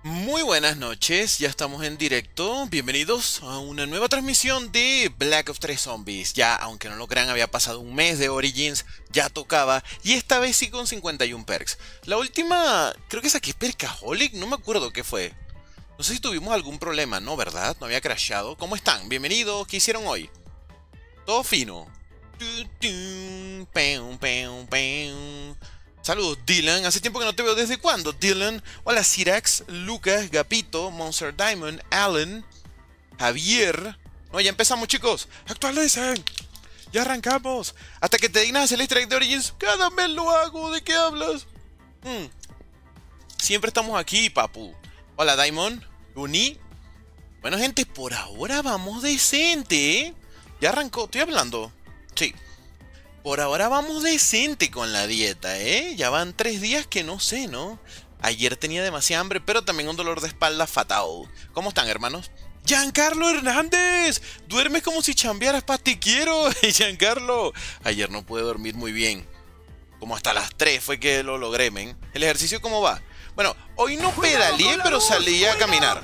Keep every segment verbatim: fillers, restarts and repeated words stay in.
Muy buenas noches, ya estamos en directo. Bienvenidos a una nueva transmisión de Black Ops tres Zombies. Ya, aunque no lo crean, había pasado un mes de Origins, ya tocaba. Y esta vez sí con cincuenta y uno perks. La última, creo que saqué Perkaholic, no me acuerdo qué fue. No sé si tuvimos algún problema, ¿no? ¿Verdad? No había crasheado. ¿Cómo están? Bienvenidos, ¿qué hicieron hoy? Todo fino. Saludos, Dylan. Hace tiempo que no te veo. ¿Desde cuándo, Dylan? Hola, Cirax, Lucas, Gapito, Monster Diamond, Alan, Javier. No, ya empezamos, chicos. Actualicen. Ya arrancamos. Hasta que te dignas a hacer el easter egg de Origins. Cada mes lo hago. ¿De qué hablas? Hmm. Siempre estamos aquí, papu. Hola, Diamond. Uni. Bueno, gente, por ahora vamos decente, ¿eh? Ya arrancó. ¿Estoy hablando? Sí. Por ahora vamos decente con la dieta, ¿eh? Ya van tres días que no sé, ¿no? Ayer tenía demasiada hambre, pero también un dolor de espalda fatal. ¿Cómo están, hermanos? ¡Giancarlo Hernández! Duermes como si chambearas, pa' te quiero, Giancarlo. Ayer no pude dormir muy bien. Como hasta las tres fue que lo logré, men. ¿El ejercicio cómo va? Bueno, hoy no pedaleé, pero salí a caminar.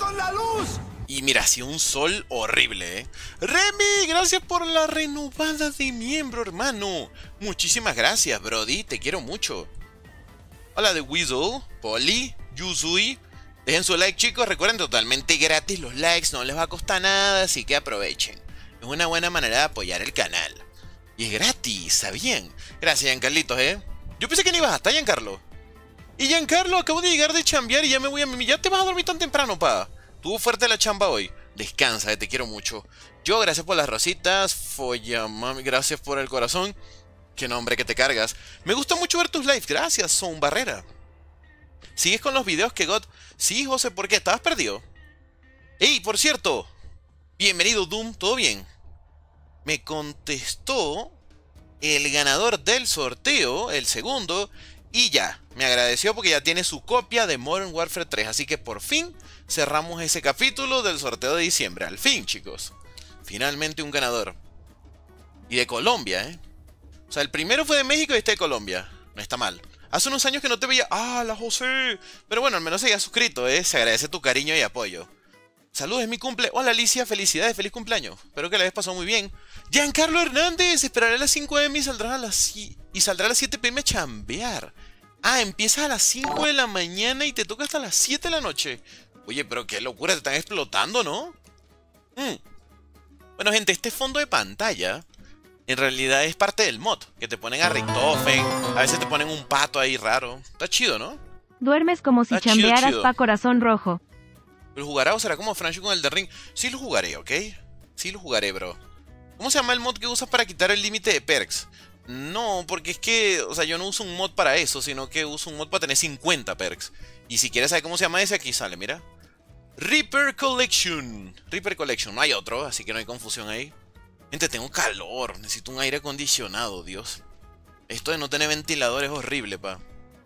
Y mira, hacía un sol horrible, ¿eh? Remy, gracias por la renovada de miembro, hermano. Muchísimas gracias, Brody. Te quiero mucho. Hola, The Weasel, Polly, Yuzui. Dejen su like, chicos. Recuerden, totalmente gratis los likes. No les va a costar nada, así que aprovechen. Es una buena manera de apoyar el canal. Y es gratis, ¿sabían? Gracias, Giancarlitos, ¿eh? Yo pensé que no ibas hasta, Giancarlo. Y Giancarlo, acabo de llegar de chambear y ya me voy a mimir. ¿Ya te vas a dormir tan temprano, pa? Tuvo fuerte la chamba hoy. Descansa, eh, te quiero mucho. Yo, gracias por las rositas. Foyamami, gracias por el corazón. Qué nombre que te cargas. Me gusta mucho ver tus lives. Gracias, Son Barrera. ¿Sigues con los videos que God? Sí, José, ¿por qué? ¿Estabas perdido? ¡Ey, por cierto! Bienvenido, Doom. ¿Todo bien? Me contestó el ganador del sorteo, el segundo, y ya. Me agradeció porque ya tiene su copia de Modern Warfare tres. Así que por fin cerramos ese capítulo del sorteo de diciembre. Al fin, chicos. Finalmente un ganador. Y de Colombia, ¿eh? O sea, el primero fue de México y este de Colombia. No está mal. Hace unos años que no te veía. ¡Ah, la José! Pero bueno, al menos se haya suscrito, ¿eh? Se agradece tu cariño y apoyo. Saludos, es mi cumple. Hola, Alicia. Felicidades, feliz cumpleaños. Espero que la hayas pasado muy bien. Giancarlo Hernández. Esperaré a las cinco de eme y saldrá a las, y saldrá a las siete de eme a chambear. Ah, empiezas a las cinco de la mañana y te toca hasta las siete de la noche. Oye, pero qué locura, te están explotando, ¿no? Mm. Bueno, gente, este fondo de pantalla en realidad es parte del mod. Que te ponen a Richtofen, a veces te ponen un pato ahí raro. Está chido, ¿no? Duermes como si Está chido, chambearas chido. pa' corazón rojo. ¿Lo jugará o será como Francho con el de Ring? Sí lo jugaré, ¿ok? Sí lo jugaré, bro. ¿Cómo se llama el mod que usas para quitar el límite de perks? No, porque es que, o sea, yo no uso un mod para eso, sino que uso un mod para tener cincuenta perks. Y si quieres saber cómo se llama ese, aquí sale, mira. Reaper Collection. Reaper Collection, no hay otro, así que no hay confusión ahí. Gente, tengo calor, necesito un aire acondicionado, Dios. Esto de no tener ventilador es horrible, pa.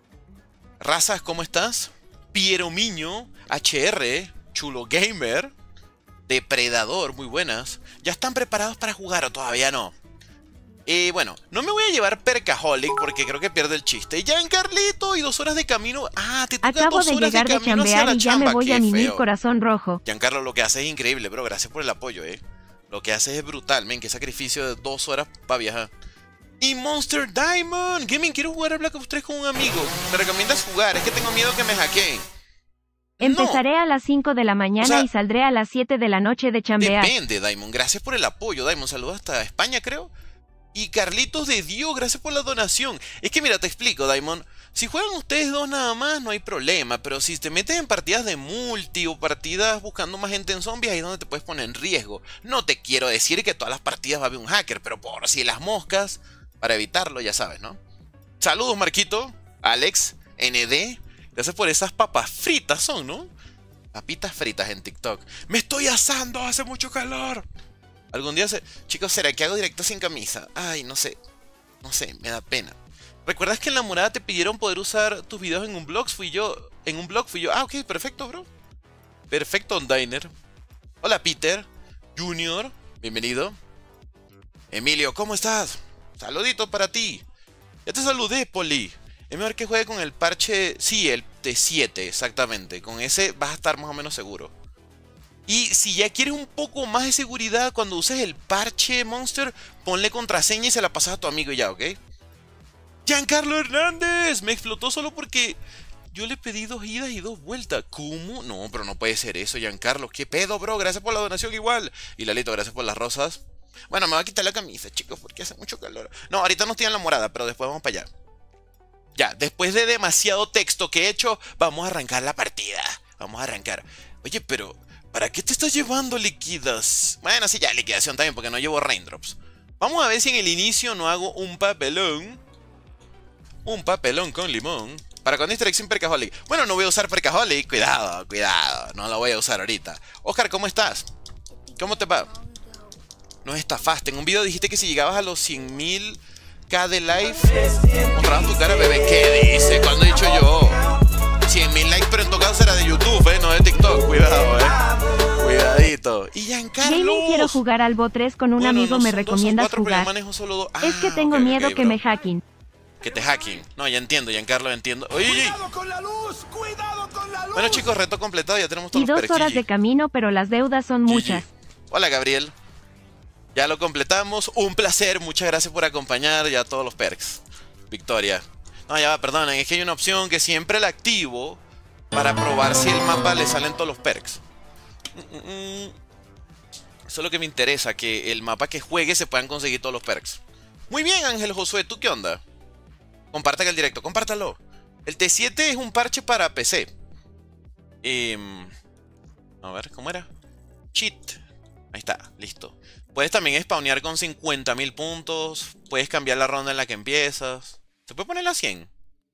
Razas, ¿cómo estás? Piero Miño, H R, Chulo Gamer, Depredador, muy buenas. ¿Ya están preparados para jugar o todavía no? Eh, bueno, no me voy a llevar Perkaholic porque creo que pierde el chiste. Giancarlito, y dos horas de camino. Ah, te toca Acabo dos de horas llegar de de camino hacia chambear la y ya chamba. me voy Qué a mimir feo. corazón rojo. Giancarlo, lo que haces es increíble, bro. Gracias por el apoyo, eh. Lo que haces es brutal, men. Qué sacrificio de dos horas para viajar. Y Monster Diamond. Gaming, quiero jugar a Black Ops tres con un amigo. ¿Me recomiendas jugar? Es que tengo miedo que me hackeen. Empezaré No. a las cinco de la mañana O sea, y saldré a las siete de la noche de chambear. Depende, Diamond. Gracias por el apoyo, Diamond. Saludos hasta España, creo. Y Carlitos de Dios, gracias por la donación. Es que mira, te explico, Diamond. Si juegan ustedes dos nada más, no hay problema. Pero si te metes en partidas de multi o partidas buscando más gente en zombies, ahí es donde te puedes poner en riesgo. No te quiero decir que todas las partidas va a haber un hacker, pero por si las moscas, para evitarlo, ya sabes, ¿no? Saludos, Marquito, Alex, N D. Gracias por esas papas fritas son, ¿no? Papitas fritas en TikTok. ¡Me estoy asando! ¡Hace mucho calor! Algún día se... Chicos, ¿será que hago directo sin camisa? Ay, no sé. No sé, me da pena. ¿Recuerdas que en la morada te pidieron poder usar tus videos en un blog? Fui yo... En un blog fui yo... Ah, ok, perfecto, bro. Perfecto, Diner. Hola, Peter. Junior. Bienvenido. Emilio, ¿cómo estás? Saluditos para ti. Ya te saludé, Poli. Es mejor que juegue con el parche... Sí, el, T siete, exactamente. Con ese vas a estar más o menos seguro. Y si ya quieres un poco más de seguridad, cuando uses el parche Monster, ponle contraseña y se la pasas a tu amigo y ya, ¿ok? Giancarlo Hernández, me explotó solo porque yo le pedí dos idas y dos vueltas. ¿Cómo? No, pero no puede ser eso, Giancarlo. ¿Qué pedo, bro? Gracias por la donación igual. Y Lalito, gracias por las rosas. Bueno, me voy a quitar la camisa, chicos, porque hace mucho calor. No, ahorita no estoy en la morada, pero después vamos para allá. Ya, después de demasiado texto que he hecho, vamos a arrancar la partida. Vamos a arrancar. Oye, pero ¿para qué te estás llevando liquidas? Bueno, sí, ya, liquidación también, porque no llevo raindrops. Vamos a ver si en el inicio no hago un papelón. Un papelón con limón. Para con Distracción Percaholic. Bueno, no voy a usar Percaholic. Cuidado, cuidado. No lo voy a usar ahorita. Oscar, ¿cómo estás? ¿Cómo te va? Nos estafaste. En un video dijiste que si llegabas a los cien mil K de live, mostrabas tu cara, bebé. ¿Qué dice? ¿Cuándo he dicho yo? cien mil likes, pero en todo caso será de YouTube, ¿eh? No de TikTok. Cuidado, ¿eh? Cuidadito. Y Giancarlo. Gaming, quiero jugar al Bo tres con un bueno, amigo. no ¿Me son recomiendas dos, son cuatro, jugar? Yo manejo solo dos. Ah, es que tengo okay, miedo okay, que bro. me hackeen. Que te hackeen. No, ya entiendo, Giancarlo, entiendo. Oye, oye. ¡Cuidado con la luz! ¡Cuidado con la luz! Bueno, chicos, reto completado. Ya tenemos todos Y los dos perks. horas G G. de camino, pero las deudas son G G. muchas. Hola, Gabriel. Ya lo completamos. Un placer. Muchas gracias por acompañar. Ya todos los perks. Victoria. No, ya va, perdonen. Es que hay una opción que siempre la activo para probar si el mapa le salen todos los perks. Eso es lo que me interesa. Que el mapa que juegue se puedan conseguir todos los perks. Muy bien, Ángel Josué. ¿Tú qué onda? Compartan el directo. Compártalo. El T siete es un parche para P C. Eh, a ver, ¿cómo era? Cheat. Ahí está, listo. Puedes también spawnear con cincuenta mil puntos. Puedes cambiar la ronda en la que empiezas. ¿Se puede poner a cien?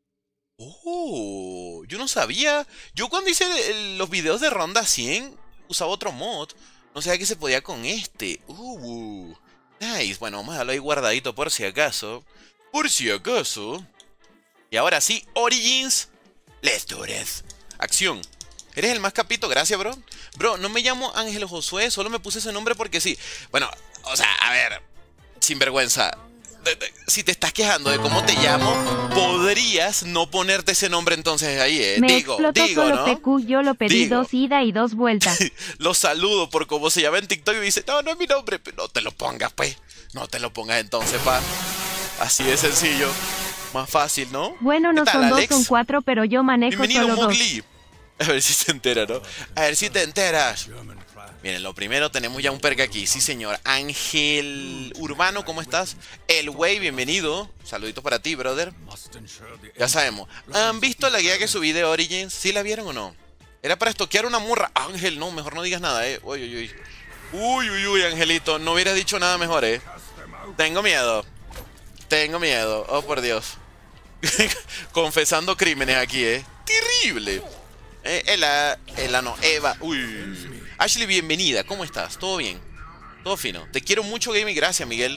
Oh, yo no sabía. Yo cuando hice el, los videos de ronda cien usaba otro mod. No sabía que se podía con este. Uh, nice. Bueno, vamos a dejarlo ahí guardadito por si acaso. Por si acaso. Y ahora sí, Origins. Let's do it. Acción. Eres el más capito, gracias, bro. Bro, no me llamo Ángel Josué, solo me puse ese nombre porque sí. Bueno, o sea, a ver, sinvergüenza. Si te estás quejando de cómo te llamo, podrías no ponerte ese nombre entonces ahí, eh. Me digo, explotó digo, solo ¿no? P Q, yo lo pedí Digo. dos ida y dos vueltas. Lo saludo por cómo se llama en TikTok y me dice, no, no es mi nombre, pero no te lo pongas, pues. No te lo pongas entonces, pa. Así de sencillo. Más fácil, ¿no? Bueno, ¿Qué no tal, son dos, Alex? son cuatro, pero yo manejo Bienvenido, solo dos. Mowgli. A ver si se entera, ¿no? A ver si te enteras. Miren, lo primero tenemos ya un perk aquí. Sí, señor. Ángel Urbano, ¿cómo estás? El Wey, bienvenido. Saluditos para ti, brother. Ya sabemos. ¿Han visto la guía que subí de Origins? ¿Sí la vieron o no? Era para estoquear una murra. Ángel, no, mejor no digas nada, eh. Uy, uy, uy. Uy, uy, uy, Angelito. No hubieras dicho nada mejor, eh. Tengo miedo. Tengo miedo. Oh, por Dios. Confesando crímenes aquí, eh. Terrible. Eh, Ela, Ela no, Eva. Uy. Ashley, bienvenida. ¿Cómo estás? ¿Todo bien? Todo fino. Te quiero mucho, gaming. Gracias, Miguel.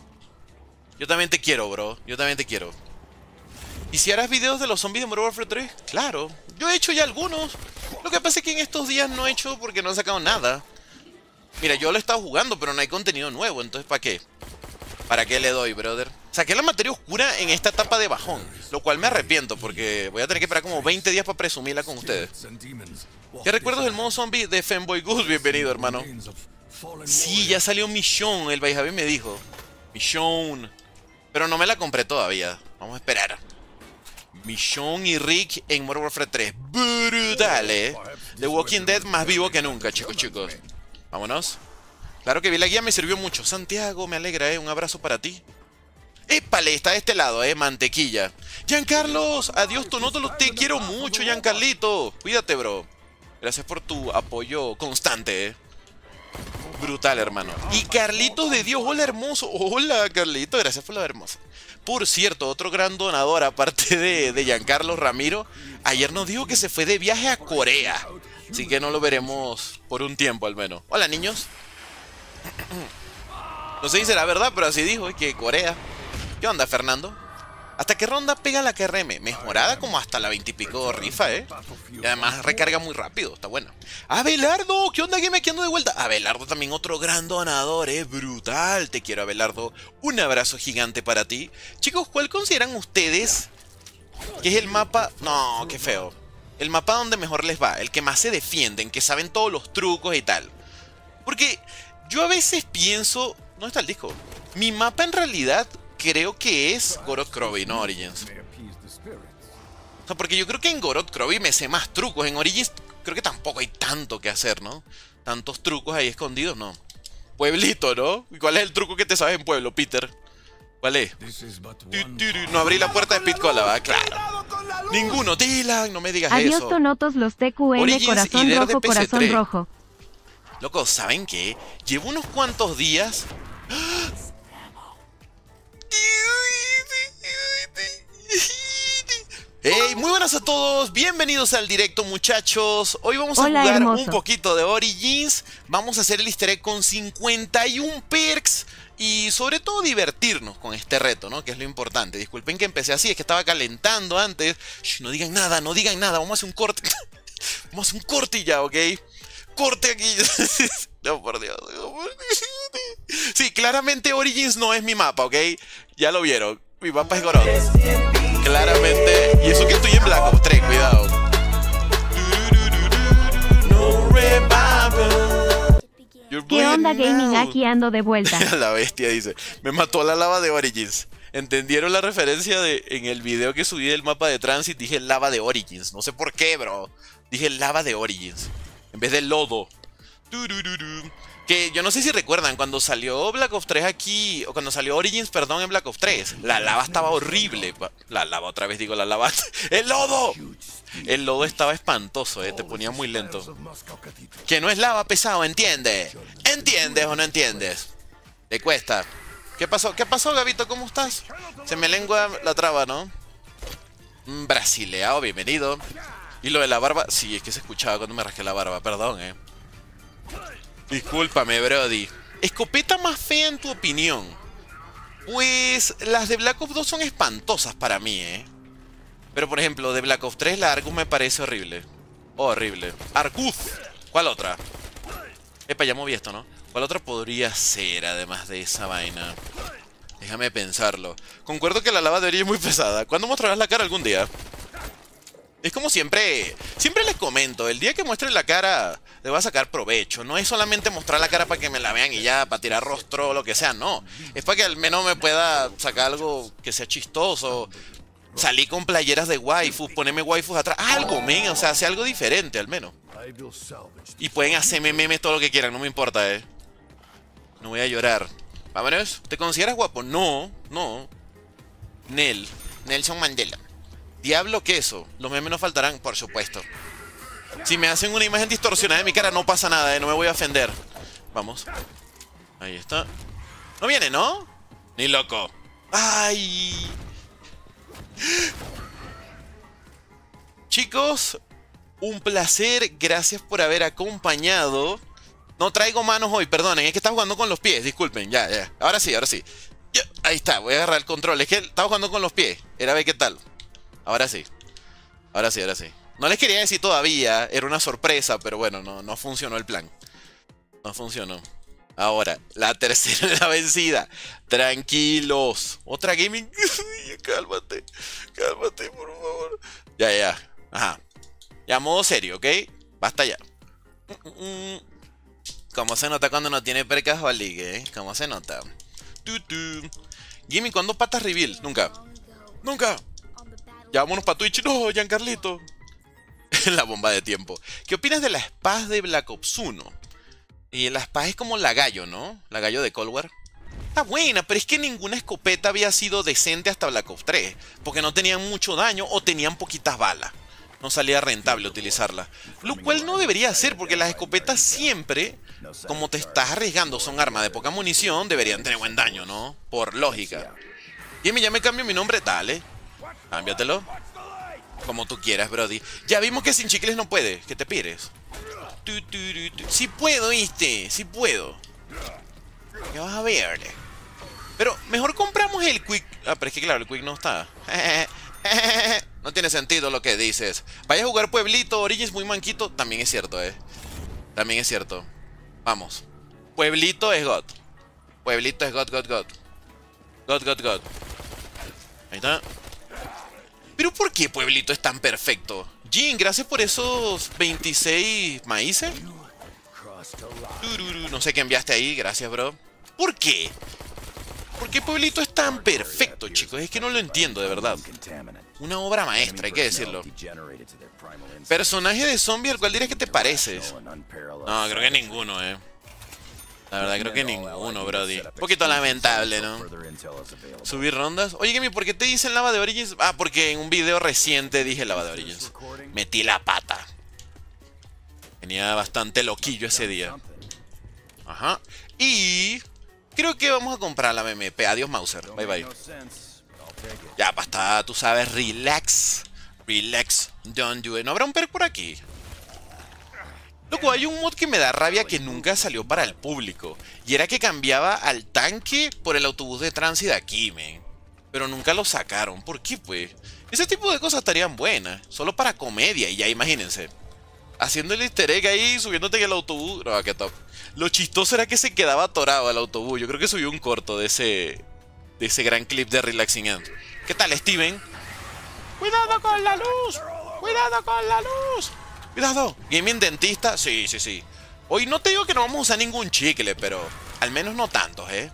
Yo también te quiero, bro. Yo también te quiero. ¿Y si harás videos de los zombies de Modern Warfare tres? Claro. Yo he hecho ya algunos. Lo que pasa es que en estos días no he hecho porque no he sacado nada. Mira, yo lo he estado jugando, pero no hay contenido nuevo. Entonces, ¿para qué? ¿Para qué le doy, brother? Saqué la materia oscura en esta etapa de bajón, lo cual me arrepiento porque voy a tener que esperar como veinte días para presumirla con ustedes. ¿Qué recuerdos del modo zombie de Fanboy Goose? Bienvenido, hermano. Sí, ya salió Michonne, el Baijavi me dijo. Michonne. Pero no me la compré todavía. Vamos a esperar. Michonne y Rick en Modern Warfare tres. Brutal, eh. The Walking Dead más vivo que nunca, chicos, chicos. Vámonos. Claro que vi la guía, me sirvió mucho. Santiago, me alegra, eh. Un abrazo para ti. ¡Épale! Está de este lado, eh. Mantequilla. Giancarlos, adiós, Tonótolo. Te quiero mucho, Giancarlito. Cuídate, bro. Gracias por tu apoyo constante, eh. Brutal, hermano. Y Carlitos de Dios, hola, hermoso. Hola, Carlitos, gracias por la hermosa. Por cierto, otro gran donador, aparte de, de Giancarlo Ramiro, ayer nos dijo que se fue de viaje a Corea. Así que no lo veremos por un tiempo al menos. Hola, niños. No sé si será verdad, pero así dijo, que Corea. ¿Qué onda, Fernando? ¿Hasta qué ronda pega la K R M? Mejorada como hasta la veinte y pico rifa, ¿eh? Y además recarga muy rápido, está bueno. ¡Abelardo! ¿Qué onda, Game? ¿Qué ando de vuelta? Abelardo también otro gran donador, ¿eh? Brutal. Te quiero, Abelardo. Un abrazo gigante para ti. Chicos, ¿cuál consideran ustedes que es el mapa? No, qué feo. el mapa donde mejor les va, el que más se defienden, que saben todos los trucos y tal. Porque yo a veces pienso... ¿Dónde está el disco? Mi mapa en realidad creo que es Gorod Krovi, no Origins. O sea, porque yo creo que en Gorod Krovi me sé más trucos. En Origins creo que tampoco hay tanto que hacer, ¿no? Tantos trucos ahí escondidos, no. Pueblito, ¿no? ¿Y cuál es el truco que te sabes en Pueblo, Peter? ¿Cuál es? No abrí la puerta de Pit Cola, ¿va? Claro. Ninguno. Dylan, no me digas Adiós, eso. Tonotos, los T Q N, Origins corazón y D R rojo, de P C tres. corazón rojo. Loco, ¿saben qué? Llevo unos cuantos días... Hey, muy buenas a todos, bienvenidos al directo, muchachos. Hoy vamos a Hola, jugar hermoso. un poquito de Origins. Vamos a hacer el easter egg con cincuenta y uno perks. Y sobre todo divertirnos con este reto, ¿no? Que es lo importante. Disculpen que empecé así, es que estaba calentando antes. Shh, no digan nada, no digan nada, vamos a hacer un corte. Vamos a hacer un corte y ya, ¿ok? Corte aquí. No, por Dios. No, por Dios. Sí, claramente Origins no es mi mapa, ¿ok? Ya lo vieron. Mi mapa es Gorod. Claramente. Y eso que estoy en Black Ops tres, cuidado. ¿Qué onda, gaming? Aquí ando de vuelta. La bestia dice. Me mató la lava de Origins. ¿Entendieron la referencia de en el video que subí del mapa de Transit? Dije lava de Origins. No sé por qué, bro. Dije lava de Origins en vez de lodo. Que yo no sé si recuerdan, cuando salió Black Ops tres aquí, o cuando salió Origins, perdón, en Black Ops tres, la lava estaba horrible. La lava, otra vez digo la lava. ¡El lodo! El lodo estaba espantoso, eh, te ponía muy lento. Que no es lava pesado, ¿entiendes? ¿Entiendes o no entiendes? Te cuesta. ¿Qué pasó? ¿Qué pasó, Gabito? ¿Cómo estás? Se me lengua la traba, ¿no? Mm, brasileado, bienvenido. Y lo de la barba, sí, es que se escuchaba cuando me rasqué la barba, perdón, eh. Discúlpame, brody. ¿Escopeta más fea en tu opinión? Pues las de Black Ops dos son espantosas para mí, ¿eh? Pero por ejemplo, de Black Ops tres la Argus me parece horrible. Horrible. Argus. ¿Cuál otra? Epa, ya moví esto, ¿no? ¿Cuál otra podría ser además de esa vaina? Déjame pensarlo. Concuerdo que la lava de orilla es muy pesada. ¿Cuándo mostrarás la cara algún día? Es como siempre, siempre les comento, el día que muestre la cara le voy a sacar provecho. No es solamente mostrar la cara para que me la vean y ya, para tirar rostro o lo que sea, no. Es para que al menos me pueda sacar algo que sea chistoso. Salí con playeras de waifus, ponerme waifus atrás. Algo, men, o sea, hace algo diferente al menos. Y pueden hacerme memes todo lo que quieran, no me importa, eh. No voy a llorar. Vámonos. ¿Te consideras guapo? No, no. Nel, Nelson Mandela. Diablo queso, los memes no faltarán, por supuesto. Si me hacen una imagen distorsionada de mi cara no pasa nada, eh, no me voy a ofender. Vamos. Ahí está. No viene, ¿no? Ni loco. Ay. Chicos, un placer, gracias por haber acompañado. No traigo manos hoy, perdonen, es que estaba jugando con los pies, disculpen, ya, ya. Ahora sí, ahora sí. Ya, ahí está, voy a agarrar el control, es que estaba jugando con los pies, era ver qué tal. Ahora sí. Ahora sí, ahora sí. No les quería decir todavía, era una sorpresa, pero bueno, no, no funcionó el plan. No funcionó. Ahora, la tercera es la vencida. Tranquilos. Otra gaming. Cálmate. Cálmate, por favor. Ya, ya. Ajá. Ya, modo serio, ¿ok? Basta ya. ¿Cómo se nota cuando no tiene percas o ligue, eh? ¿Cómo se nota? Gaming, ¿cuándo patas reveal? Nunca. Nunca. Ya vámonos para Twitch. No, Giancarlito. La bomba de tiempo. ¿Qué opinas de la Spaz de Black Ops uno? Y la Spaz es como la gallo, ¿no? La gallo de Cold War. Está buena, pero es que ninguna escopeta había sido decente hasta Black Ops tres. Porque no tenían mucho daño o tenían poquitas balas. No salía rentable utilizarla. Lo cual no debería ser, porque las escopetas siempre, como te estás arriesgando, son armas de poca munición, deberían tener buen daño, ¿no? Por lógica. Jimmy, ya me cambio mi nombre, dale. Cámbiatelo. Como tú quieras, brody. Ya vimos que sin chicles no puedes. Que te pires. Sí puedo, ¿viste? Sí puedo. Ya vas a ver. Pero mejor compramos el Quick. Ah, pero es que claro, el Quick no está. No tiene sentido lo que dices. Vaya a jugar Pueblito, Origins muy manquito. También es cierto, eh. También es cierto. Vamos. Pueblito es God. Pueblito es God, God, God. God, God, God. Ahí está. ¿Pero por qué Pueblito es tan perfecto? Jin, gracias por esos veintiséis maíces. Tururu, no sé qué enviaste ahí, gracias, bro. ¿Por qué? ¿Por qué Pueblito es tan perfecto, chicos? Es que no lo entiendo, de verdad. Una obra maestra, hay que decirlo. Personaje de zombie al cual dirías que te pareces. No, creo que ninguno, eh. La verdad, creo que ninguno, brody. Un poquito lamentable, ¿no? Subir rondas. Oye, Gemi, ¿por qué te dicen lava de Origins? Ah, porque en un video reciente dije lava de Origins. Metí la pata. Tenía bastante loquillo ese día. Ajá. Y creo que vamos a comprar la M M P. Adiós, Mauser. Bye, bye. Ya, basta, tú sabes, relax. Relax. Don't do it. ¿No habrá un perk por aquí? Loco, hay un mod que me da rabia que nunca salió para el público. Y era que cambiaba al tanque por el autobús de tránsito de aquí, men. Pero nunca lo sacaron. ¿Por qué, pues? Ese tipo de cosas estarían buenas. Solo para comedia, y ya imagínense. Haciendo el easter egg ahí, subiéndote en el autobús. No, qué top. Lo chistoso era que se quedaba atorado el autobús. Yo creo que subió un corto de ese... De ese gran clip de Relaxing End. ¿Qué tal, Steven? ¡Cuidado con la luz! ¡Cuidado con la luz! ¡Cuidado! ¿Gaming dentista? Sí, sí, sí. Hoy no te digo que no vamos a usar ningún chicle, pero al menos no tantos, ¿eh?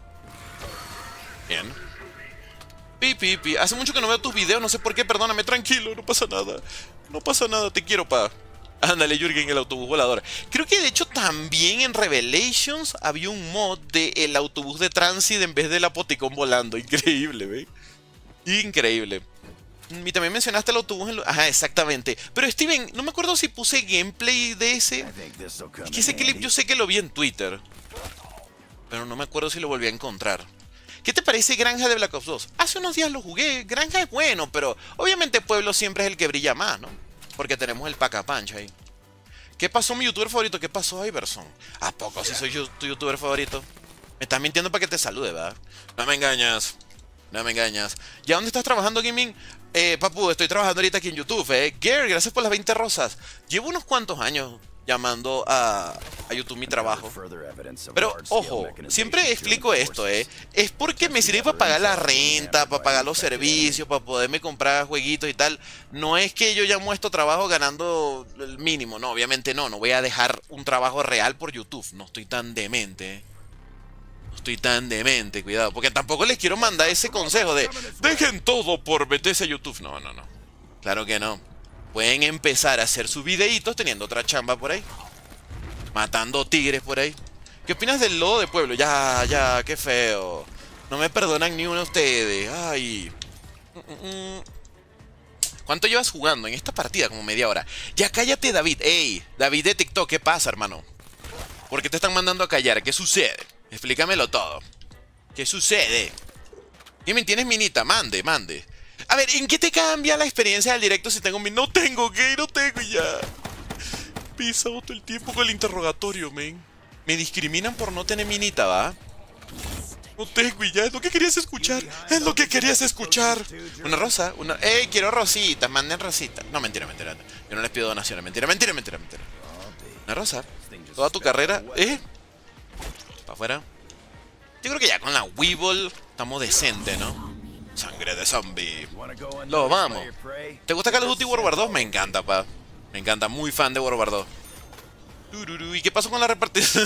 Bien. Pi, pi, pi. Hace mucho que no veo tus videos, no sé por qué, perdóname, tranquilo, no pasa nada. No pasa nada, te quiero, pa. Ándale, Jürgen, el autobús volador. Creo que de hecho también en Revelations había un mod de el autobús de Transit en vez del apoticón volando. Increíble, ¿ve? Increíble. Y también mencionaste el autobús en lo... Ajá, exactamente. Pero Steven, no me acuerdo si puse gameplay de ese. Es que ese clip yo sé que lo vi en Twitter. Pero no me acuerdo si lo volví a encontrar. ¿Qué te parece Granja de Black Ops dos? Hace unos días lo jugué. Granja es bueno, pero obviamente Pueblo siempre es el que brilla más, ¿no? Porque tenemos el Pack a Punch ahí. ¿Qué pasó mi youtuber favorito? ¿Qué pasó, Iverson? ¿A poco si soy yo tu youtuber favorito? Me estás mintiendo para que te salude, ¿verdad? No me engañas. No me engañas. ¿Ya dónde estás trabajando, gaming? Eh, papu, estoy trabajando ahorita aquí en YouTube, eh. Gare, gracias por las veinte rosas. Llevo unos cuantos años llamando a, a YouTube mi trabajo. Pero, ojo, siempre explico esto, eh. Es porque me sirve para pagar la renta, para pagar los servicios, para poderme comprar jueguitos y tal. No es que yo llamo a esto trabajo ganando el mínimo, no, obviamente no. No voy a dejar un trabajo real por YouTube. No estoy tan demente, eh. No estoy tan demente, cuidado. Porque tampoco les quiero mandar ese consejo de dejen todo por meterse a YouTube. No, no, no. Claro que no. Pueden empezar a hacer sus videitos teniendo otra chamba por ahí. Matando tigres por ahí. ¿Qué opinas del lodo de Pueblo? Ya, ya, qué feo. No me perdonan ni uno de ustedes. Ay. ¿Cuánto llevas jugando en esta partida? Como media hora. Ya cállate, David. Ey, David de TikTok, ¿qué pasa, hermano? ¿Por qué te están mandando a callar? ¿Qué sucede? Explícamelo todo. ¿Qué sucede? ¿Qué me tienes minita? Mande, mande. A ver, ¿en qué te cambia la experiencia del directo si tengo mi... No tengo, gay, no tengo y ya. Pisado todo el tiempo con el interrogatorio, men. Me discriminan por no tener minita, ¿va? No tengo y ya, es lo que querías escuchar. Es lo que querías escuchar. Una rosa, una... ¡Ey, quiero rositas! Manden rositas. No, mentira, mentira. Yo no les pido donaciones. Mentira, mentira, mentira, mentira. Una rosa. Toda tu carrera, ¿eh? Para afuera. Yo creo que ya con la Weevil estamos decentes, ¿no? Sangre de zombie. Lo vamos. ¿Te gusta Call of Duty World War dos? Me encanta, pa. Me encanta, muy fan de World War dos. ¿Y qué pasó con la repartición?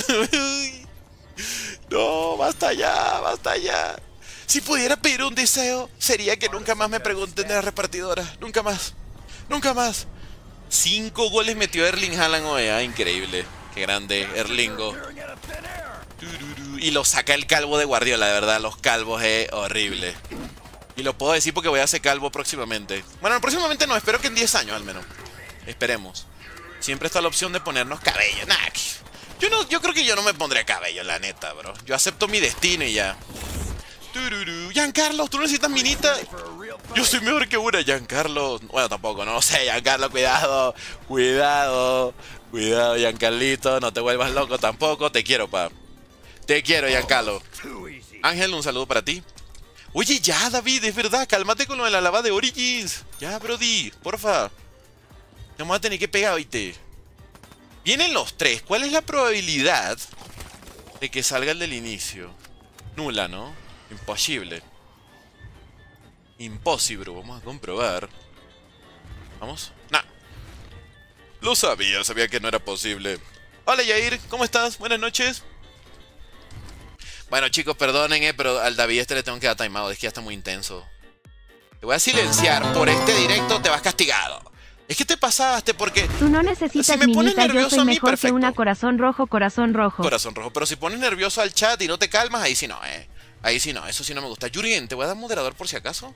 No, basta ya, basta ya. Si pudiera pedir un deseo, sería que nunca más me pregunten de la repartidora. Nunca más. Nunca más. Cinco goles metió Erling Haaland hoy, ¿eh? Increíble. Qué grande, Erlingo. Y lo saca el calvo de Guardiola, de verdad. Los calvos es horrible. Y lo puedo decir porque voy a hacer calvo próximamente. Bueno, próximamente no, espero que en diez años al menos. Esperemos. Siempre está la opción de ponernos cabello. Nah, yo, no, yo creo que yo no me pondré cabello, la neta, bro. Yo acepto mi destino y ya. Giancarlo, ¿tú necesitas minita? Yo soy mejor que una, Giancarlo. Bueno, tampoco, no lo sé, Giancarlo, cuidado. Cuidado. Cuidado, Giancarlito. No te vuelvas loco tampoco. Te quiero, pa. Te quiero, Giancarlo. Ángel, un saludo para ti. Oye, ya, David, es verdad. Cálmate con lo de la lava de Origins. Ya, brody, porfa. Vamos a tener que pegar, ¿viste? Vienen los tres. ¿Cuál es la probabilidad de que salga el del inicio? Nula, ¿no? Imposible. Imposible. Vamos a comprobar. Vamos. Nah. Lo sabía, sabía que no era posible. Hola Yair, ¿cómo estás? Buenas noches. Bueno chicos, perdonen, eh, pero al David este le tengo que dar timeout, es que ya está muy intenso. Te voy a silenciar, por este directo te vas castigado. Es que te pasaste porque... Tú no necesitas si me pones minita, yo nervioso soy a mí, mejor que perfecto. una corazón rojo, corazón rojo. Corazón rojo, pero si pones nervioso al chat y no te calmas, ahí sí no, eh. Ahí sí no, eso sí no me gusta. Jurgen, te voy a dar moderador por si acaso.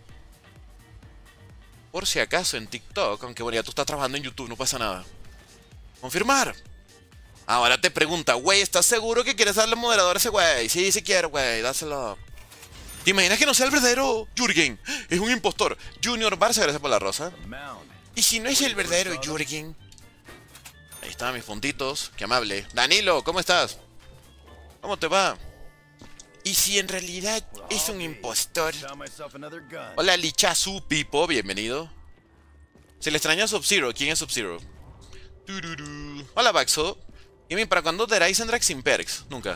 Por si acaso en TikTok, aunque bueno, ya tú estás trabajando en YouTube, no pasa nada. Confirmar. Ahora te pregunta, güey, ¿estás seguro que quieres darle moderador a ese güey? Sí, sí quiero, güey, dáselo. ¿Te imaginas que no sea el verdadero Jurgen? Es un impostor. Junior Barça, gracias por la rosa. ¿Y si no es el verdadero Jurgen? Ahí están mis puntitos, qué amable. Danilo, ¿cómo estás? ¿Cómo te va? ¿Y si en realidad es un impostor? Hola Lichazu Pipo, bienvenido. Se le extraña a Sub-Zero. ¿Quién es Sub-Zero? Hola Baxo. Gaming, ¿para cuándo The Ryzen Drag sin perks? Nunca.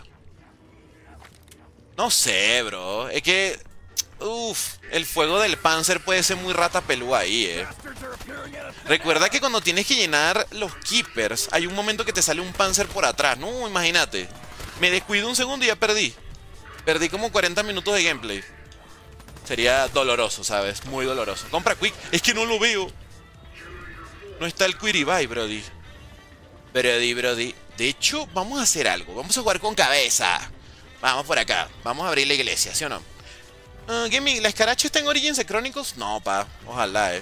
No sé, bro. Es que... Uff, el fuego del Panzer puede ser muy rata pelúa ahí, eh. Recuerda que cuando tienes que llenar los keepers, hay un momento que te sale un Panzer por atrás. No, imagínate. Me descuido un segundo y ya perdí. Perdí como cuarenta minutos de gameplay. Sería doloroso, ¿sabes? Muy doloroso. Compra Quick. Es que no lo veo. No está el Quiribay, Brody. Brody, Brody. De hecho, vamos a hacer algo. Vamos a jugar con cabeza. Vamos por acá. Vamos a abrir la iglesia, ¿sí o no? Uh, Gaming, ¿la escaracha está en Origins de Crónicos? No, pa. Ojalá, eh.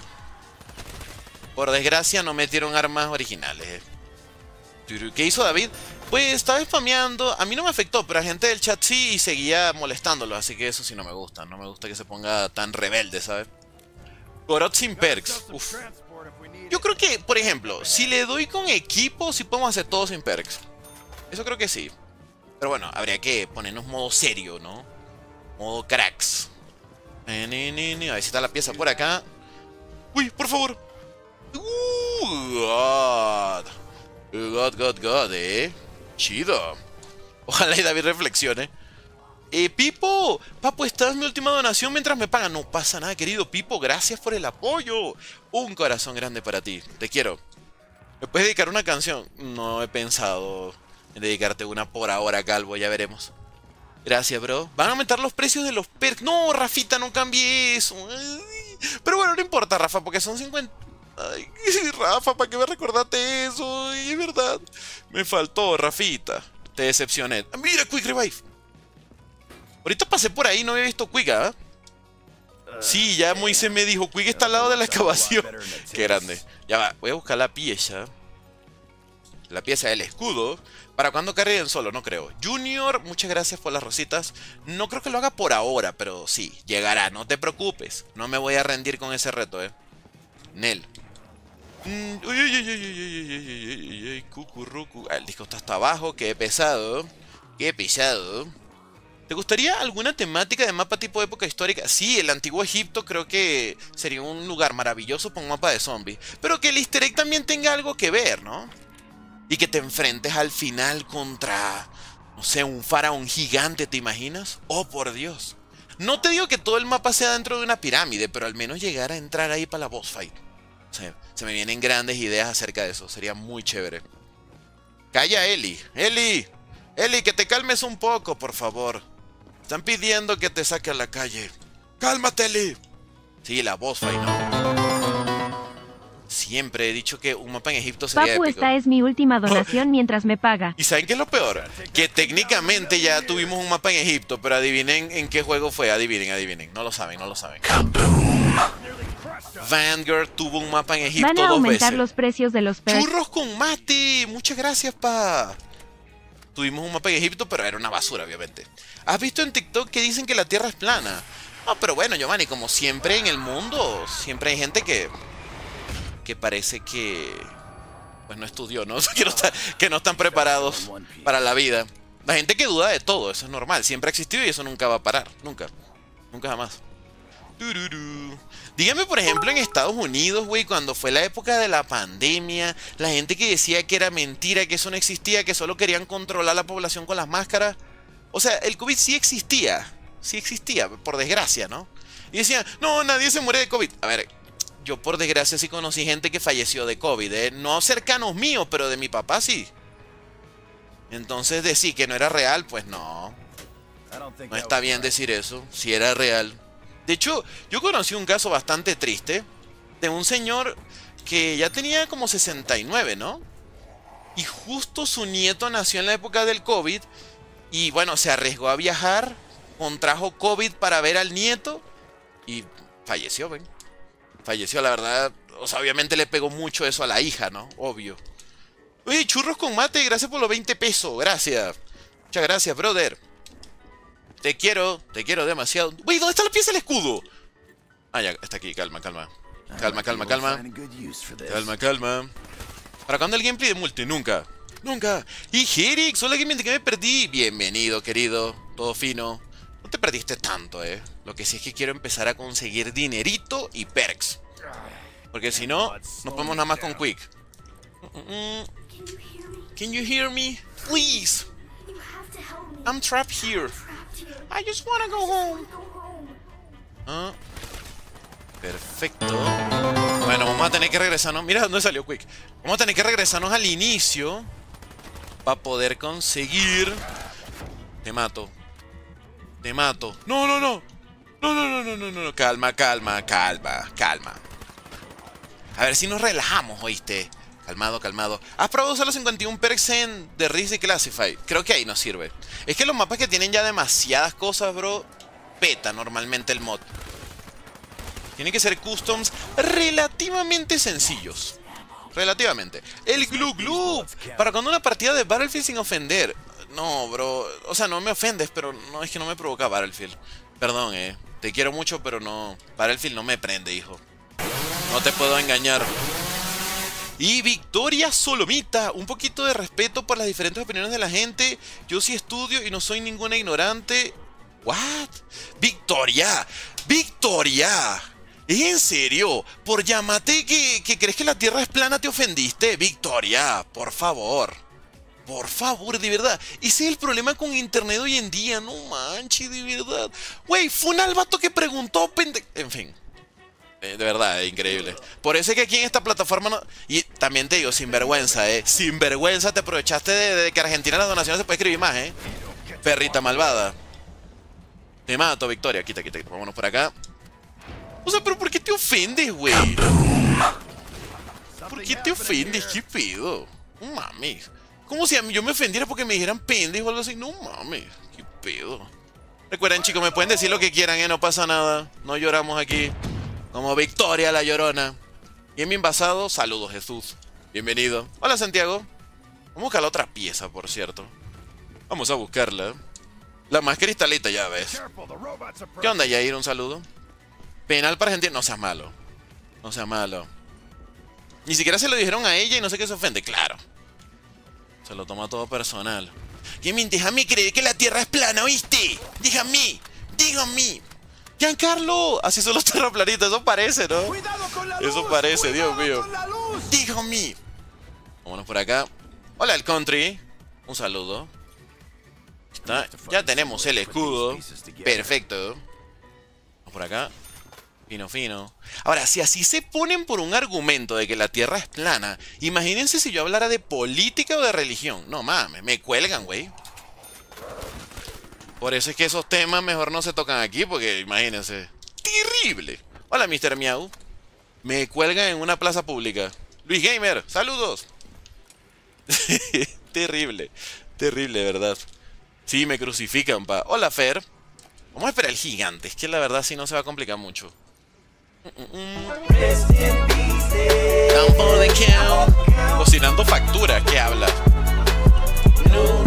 Por desgracia no metieron armas originales, eh. ¿Qué hizo David? Pues estaba spameando. A mí no me afectó, pero a gente del chat sí y seguía molestándolo. Así que eso sí no me gusta. No me gusta que se ponga tan rebelde, ¿sabes? Gorot sin perks. Uf. Yo creo que, por ejemplo, si le doy con equipo, sí podemos hacer todo sin perks. Eso creo que sí. Pero bueno, habría que ponernos modo serio, ¿no? Modo cracks. A ver si está la pieza por acá. Uy, por favor. Uh, God. God, God, God, eh. Chido. Ojalá y David reflexione. Eh, Pipo, papo, esta es mi última donación mientras me pagan. No pasa nada, querido Pipo, gracias por el apoyo. Un corazón grande para ti, te quiero. ¿Me puedes dedicar una canción? No he pensado en dedicarte una por ahora, Calvo, ya veremos. Gracias, bro. Van a aumentar los precios de los perks. No, Rafita, no cambie eso. Ay. Pero bueno, no importa, Rafa, porque son cincuenta... Ay, Rafa, ¿para qué me recordaste eso? Ay, es verdad. Me faltó, Rafita. Te decepcioné. Mira, Quick Revive. Ahorita pasé por ahí, no había visto Quick, ¿ah? ¿eh? Sí, ya Moisés me dijo, Quick está al lado de la excavación. Qué grande. Ya va, voy a buscar la pieza. La pieza del escudo. ¿Para cuándo carguen solo? No creo. Junior, muchas gracias por las rositas. No creo que lo haga por ahora, pero sí, llegará, no te preocupes. No me voy a rendir con ese reto, eh. Nel. Mm, uy, uy, uy, uy, uy, uy, uy, uy, uy, cucurrucu. Ah, el disco está hasta abajo, qué pesado. Qué pesado. ¿Te gustaría alguna temática de mapa tipo época histórica? Sí, el antiguo Egipto creo que sería un lugar maravilloso para un mapa de zombies. Pero que el easter egg también tenga algo que ver, ¿no? Y que te enfrentes al final contra, no sé, un faraón gigante, ¿te imaginas? ¡Oh, por Dios! No te digo que todo el mapa sea dentro de una pirámide, pero al menos llegar a entrar ahí para la boss fight. O sea, se me vienen grandes ideas acerca de eso. Sería muy chévere. Calla, Eli. ¡Eli! ¡Eli, que te calmes un poco, por favor! Están pidiendo que te saque a la calle. ¡Cálmate, Eli! Sí, la boss fight, ¿no? Siempre he dicho que un mapa en Egipto sería Papu, épico. esta es mi última donación mientras me paga. ¿Y saben qué es lo peor? Que técnicamente ya tuvimos un mapa en Egipto, pero adivinen en qué juego fue. Adivinen, adivinen. No lo saben, no lo saben. Vanguard tuvo un mapa en Egipto Van a dos aumentar veces. los precios de los perks. Churros con mate. Muchas gracias, pa. Tuvimos un mapa en Egipto, pero era una basura, obviamente. ¿Has visto en TikTok que dicen que la Tierra es plana? No, pero bueno, Giovanni, como siempre en el mundo, siempre hay gente que... que parece que... pues no estudió, ¿no? Que no, está, que no están preparados para la vida. La gente que duda de todo, eso es normal. Siempre ha existido y eso nunca va a parar. Nunca. Nunca jamás. Tururú. Dígame, por ejemplo, en Estados Unidos, güey, cuando fue la época de la pandemia, la gente que decía que era mentira, que eso no existía, que solo querían controlar la población con las máscaras. O sea, el COVID sí existía. Sí existía, por desgracia, ¿no? Y decían, no, nadie se muere de COVID. A ver, yo por desgracia sí conocí gente que falleció de COVID, ¿eh? No cercanos míos, pero de mi papá sí. Entonces decir que no era real, pues no. No está bien decir eso, si era real. De hecho, yo conocí un caso bastante triste de un señor que ya tenía como sesenta y nueve, ¿no? Y justo su nieto nació en la época del COVID y bueno, se arriesgó a viajar, contrajo COVID para ver al nieto y falleció, ven. Falleció, la verdad. O sea, obviamente le pegó mucho eso a la hija, ¿no? Obvio. Oye, churros con mate, gracias por los veinte pesos, gracias. Muchas gracias, brother. Te quiero, te quiero demasiado. Uy, ¿dónde está la pieza del escudo? Ah, ya, está aquí, calma, calma. Calma, calma, calma. Calma, calma. ¿Para cuándo el gameplay de multi? Nunca. Nunca. Y Herix, hola Gaming, ¿de qué me perdí? Bienvenido, querido. Todo fino. No te perdiste tanto, eh. Lo que sí es que quiero empezar a conseguir dinerito y perks. Porque si no, nos ponemos nada más con Quick. Can you hear me? Please. I'm trapped here. I just wanna go home. Ah, perfecto. Bueno, vamos a tener que regresarnos. Mira dónde salió Quick. Vamos a tener que regresarnos al inicio para poder conseguir. Te mato. Te mato. No, no, no. No, no, no, no, no, no. Calma, calma, calma, calma. A ver si nos relajamos, ¿oíste? Calmado, calmado. ¿Has probado usar los cincuenta y uno perks en The Risk y Classify? Creo que ahí nos sirve. Es que los mapas que tienen ya demasiadas cosas, bro, peta normalmente el mod. Tienen que ser customs relativamente sencillos. Relativamente. El Glu Glu. Para cuando una partida de Battlefield sin ofender. No, bro. O sea, no me ofendes, pero no es que no me provoca Battlefield. Perdón, eh. Te quiero mucho, pero no. Battlefield no me prende, hijo. No te puedo engañar. Y Victoria Solomita, un poquito de respeto por las diferentes opiniones de la gente. Yo sí estudio y no soy ninguna ignorante. ¿What? Victoria, Victoria, ¿es en serio? Por llamarte que, que crees que la tierra es plana te ofendiste. Victoria, por favor. Por favor, de verdad. Ese es el problema con internet hoy en día. No manches, de verdad. Güey, fue un albato que preguntó pende... En fin. De verdad, es increíble. Por eso es que aquí en esta plataforma no... Y también te digo, sinvergüenza, eh. Sinvergüenza, te aprovechaste de, de que Argentina las donaciones se puede escribir más, eh. Perrita malvada. Te mato, Victoria. Quita, quita. Vámonos por acá. O sea, pero ¿por qué te ofendes, güey? ¿Por qué te ofendes? ¿Qué pedo? No mames. Como si a mí yo me ofendiera porque me dijeran pendejo o algo así. No mames. ¿Qué pedo? Recuerden, chicos, me pueden decir lo que quieran, eh. No pasa nada. No lloramos aquí. Como Victoria la Llorona. Bien, bien basado. Saludos, Jesús. Bienvenido. Hola, Santiago. Vamos a buscar la otra pieza, por cierto. Vamos a buscarla. La más cristalita, ya ves. ¿Qué onda, Yair? Un saludo. Penal para Argentina. No seas malo. No seas malo. Ni siquiera se lo dijeron a ella y no sé qué se ofende. Claro. Se lo toma todo personal. Gaming, déjame creer que la tierra es plana, ¿oíste? Déjame. Dígame. Giancarlo, así son los terraplanistas, eso parece, ¿no? Eso parece, Dios mío. Dígame. Vámonos por acá. Hola, el country. Un saludo. Está. Ya tenemos el escudo. Perfecto. Vamos por acá. Fino, fino. Ahora, si así se ponen por un argumento de que la tierra es plana, imagínense si yo hablara de política o de religión. No mames, me cuelgan, güey. Por eso es que esos temas mejor no se tocan aquí, porque imagínense. Terrible. Hola, mister Miau. Me cuelgan en una plaza pública. Luis Gamer, saludos. Terrible. Terrible, ¿verdad? Sí, me crucifican, pa. Hola, Fer. Vamos a esperar el gigante. Es que la verdad sí no se va a complicar mucho. Campo de Count. Cocinando factura, ¿qué habla? No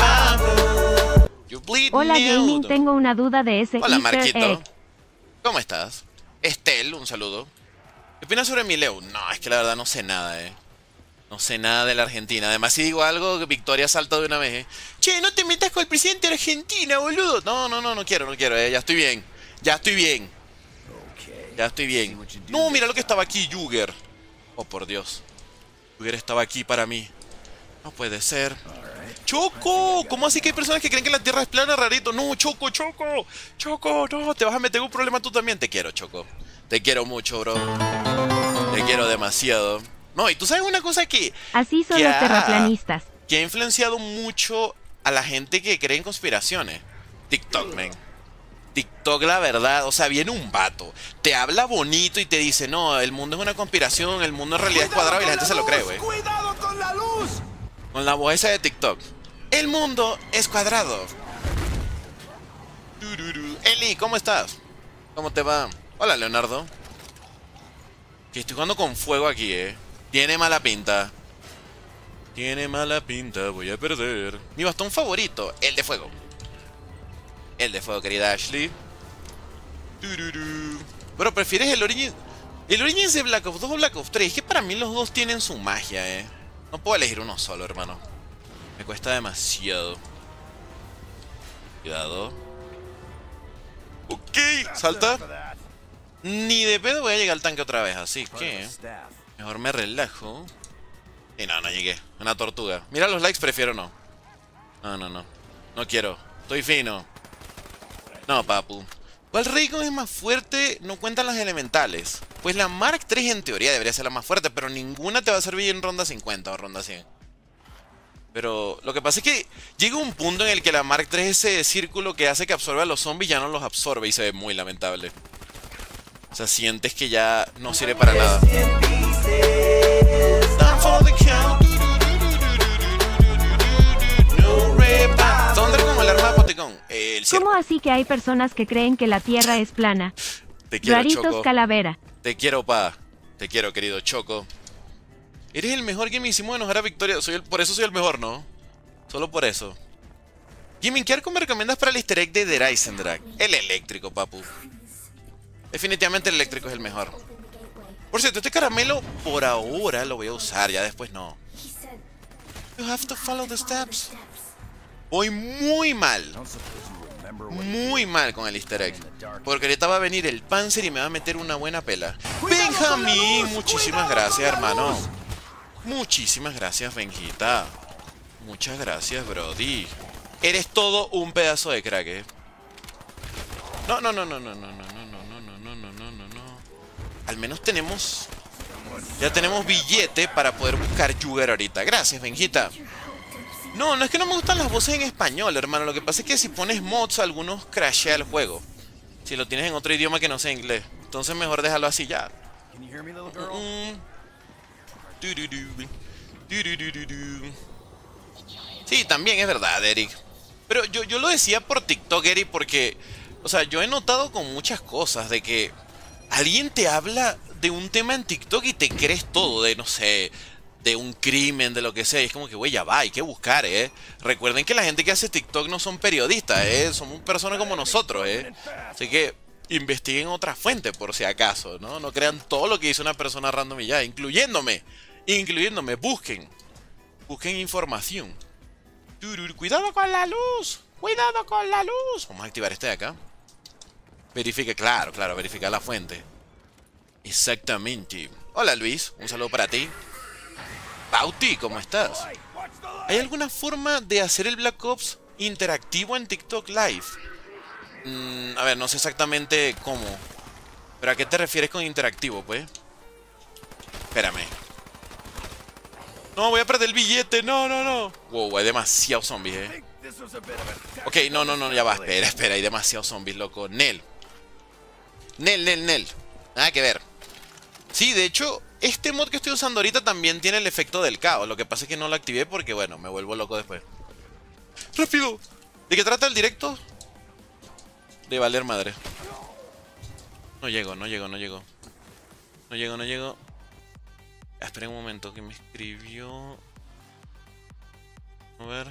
Hola Gaming, tengo una duda de ese. Hola Marquito, ¿cómo estás? Estel, un saludo. ¿Qué opinas sobre Mileu? No, es que la verdad no sé nada, eh. No sé nada de la Argentina. Además, si digo algo, Victoria salta de una vez, eh. Che, no te metas con el presidente de Argentina, boludo. No, no, no, no quiero, no quiero, eh. Ya estoy bien. Ya estoy bien. Ya estoy bien. No, mira lo que estaba aquí, Jugger. Oh, por Dios. Jugger estaba aquí para mí. No puede ser. ¡Choco! ¿Cómo así que hay personas que creen que la Tierra es plana, rarito? No, Choco, Choco. Choco, no, te vas a meter un problema tú también. Te quiero, Choco. Te quiero mucho, bro. Te quiero demasiado. No, y tú sabes una cosa que... Así son que los ha, terraplanistas. que ha influenciado mucho a la gente que cree en conspiraciones. TikTok, man. TikTok, la verdad, o sea, viene un vato, te habla bonito y te dice, no, el mundo es una conspiración, el mundo en realidad es cuadrado y la gente se lo cree, güey. ¡Cuidado con la luz! Con la voz esa de TikTok. El mundo es cuadrado. Eli, ¿cómo estás? ¿Cómo te va? Hola, Leonardo. Que estoy jugando con fuego aquí, eh. Tiene mala pinta. Tiene mala pinta, voy a perder. Mi bastón favorito, el de fuego. El de fuego, querida Ashley. Bro, ¿prefieres el Origins? ¿El Origins de Black Ops dos o Black Ops tres? Es que para mí los dos tienen su magia, eh. No puedo elegir uno solo, hermano. Me cuesta demasiado. Cuidado. Ok, salta. Ni de pedo voy a llegar al tanque otra vez, así que mejor me relajo. Y no, no llegué. Una tortuga. Mira los likes, prefiero no. No, no, no. No quiero. Estoy fino. No, papu. ¿Cuál Raycon es más fuerte? No cuentan las elementales. Pues la Mark tres en teoría debería ser la más fuerte, pero ninguna te va a servir en ronda cincuenta o ronda cien. Pero lo que pasa es que llega un punto en el que la Mark tres, ese círculo que hace que absorbe a los zombies, ya no los absorbe y se ve muy lamentable. O sea, sientes que ya no sirve para nada. ¿Dónde como el arma de Poticón? El ¿Cómo así que hay personas que creen que la Tierra es plana? Te quiero, Raritos Choco. Calavera. Te quiero, pa. Te quiero, querido Choco. Eres el mejor que me hicimos enojar a Victoria. Soy el, por eso soy el mejor, ¿no? Solo por eso. Gaming, ¿qué arco me recomiendas para el easter egg de The Ryzen Drag? El eléctrico, papu. Definitivamente el eléctrico es el mejor. Por cierto, este caramelo por ahora lo voy a usar, ya después no. You have to follow the steps. Voy muy mal. Muy mal con el easter egg. Porque ahorita va a venir el Panzer y me va a meter una buena pela. Benjamín, muchísimas gracias, hermano. Muchísimas gracias, Benjita. Muchas gracias, Brody. Eres todo un pedazo de crack, eh. No, no, no, no, no, no, no, no, no, no, no, no, no, no, no. Al menos tenemos... Ya tenemos billete para poder buscar Yuger ahorita. Gracias, Benjita. No, no es que no me gustan las voces en español, hermano. Lo que pasa es que si pones mods, algunos crashea el juego. Si lo tienes en otro idioma que no sea inglés. Entonces mejor déjalo así ya. Mm. Sí, también es verdad, Eric. Pero yo, yo lo decía por TikTok, Eric, porque... O sea, yo he notado con muchas cosas de que... Alguien te habla de un tema en TikTok y te crees todo, de no sé... De un crimen, de lo que sea. Y es como que, güey, ya va, hay que buscar, ¿eh? Recuerden que la gente que hace TikTok no son periodistas, ¿eh? Somos personas como nosotros, ¿eh? Así que investiguen otra fuente por si acaso, ¿no? No crean todo lo que dice una persona random y ya, incluyéndome. Incluyéndome, busquen. Busquen información. Cuidado con la luz. Cuidado con la luz. Vamos a activar este de acá. Verifique, claro, claro, verificar la fuente. Exactamente. Hola, Luis, un saludo para ti. Bauti, ¿cómo estás? ¿Hay alguna forma de hacer el Black Ops interactivo en TikTok Live? Mm, a ver, no sé exactamente cómo. ¿Pero a qué te refieres con interactivo, pues? Espérame. No, voy a perder el billete. No, no, no. Wow, hay demasiados zombies, eh. Ok, no, no, no, ya va. Espera, espera, hay demasiados zombies, loco. Nel. Nel, Nel, Nel. Nada que ver. Sí, de hecho... Este mod que estoy usando ahorita también tiene el efecto del caos. Lo que pasa es que no lo activé porque, bueno, me vuelvo loco después. ¡Rápido! ¿De qué trata el directo? De valer madre. No llego, no llego, no llego. No llego, no llego. Ah, esperen un momento, que me escribió... A ver...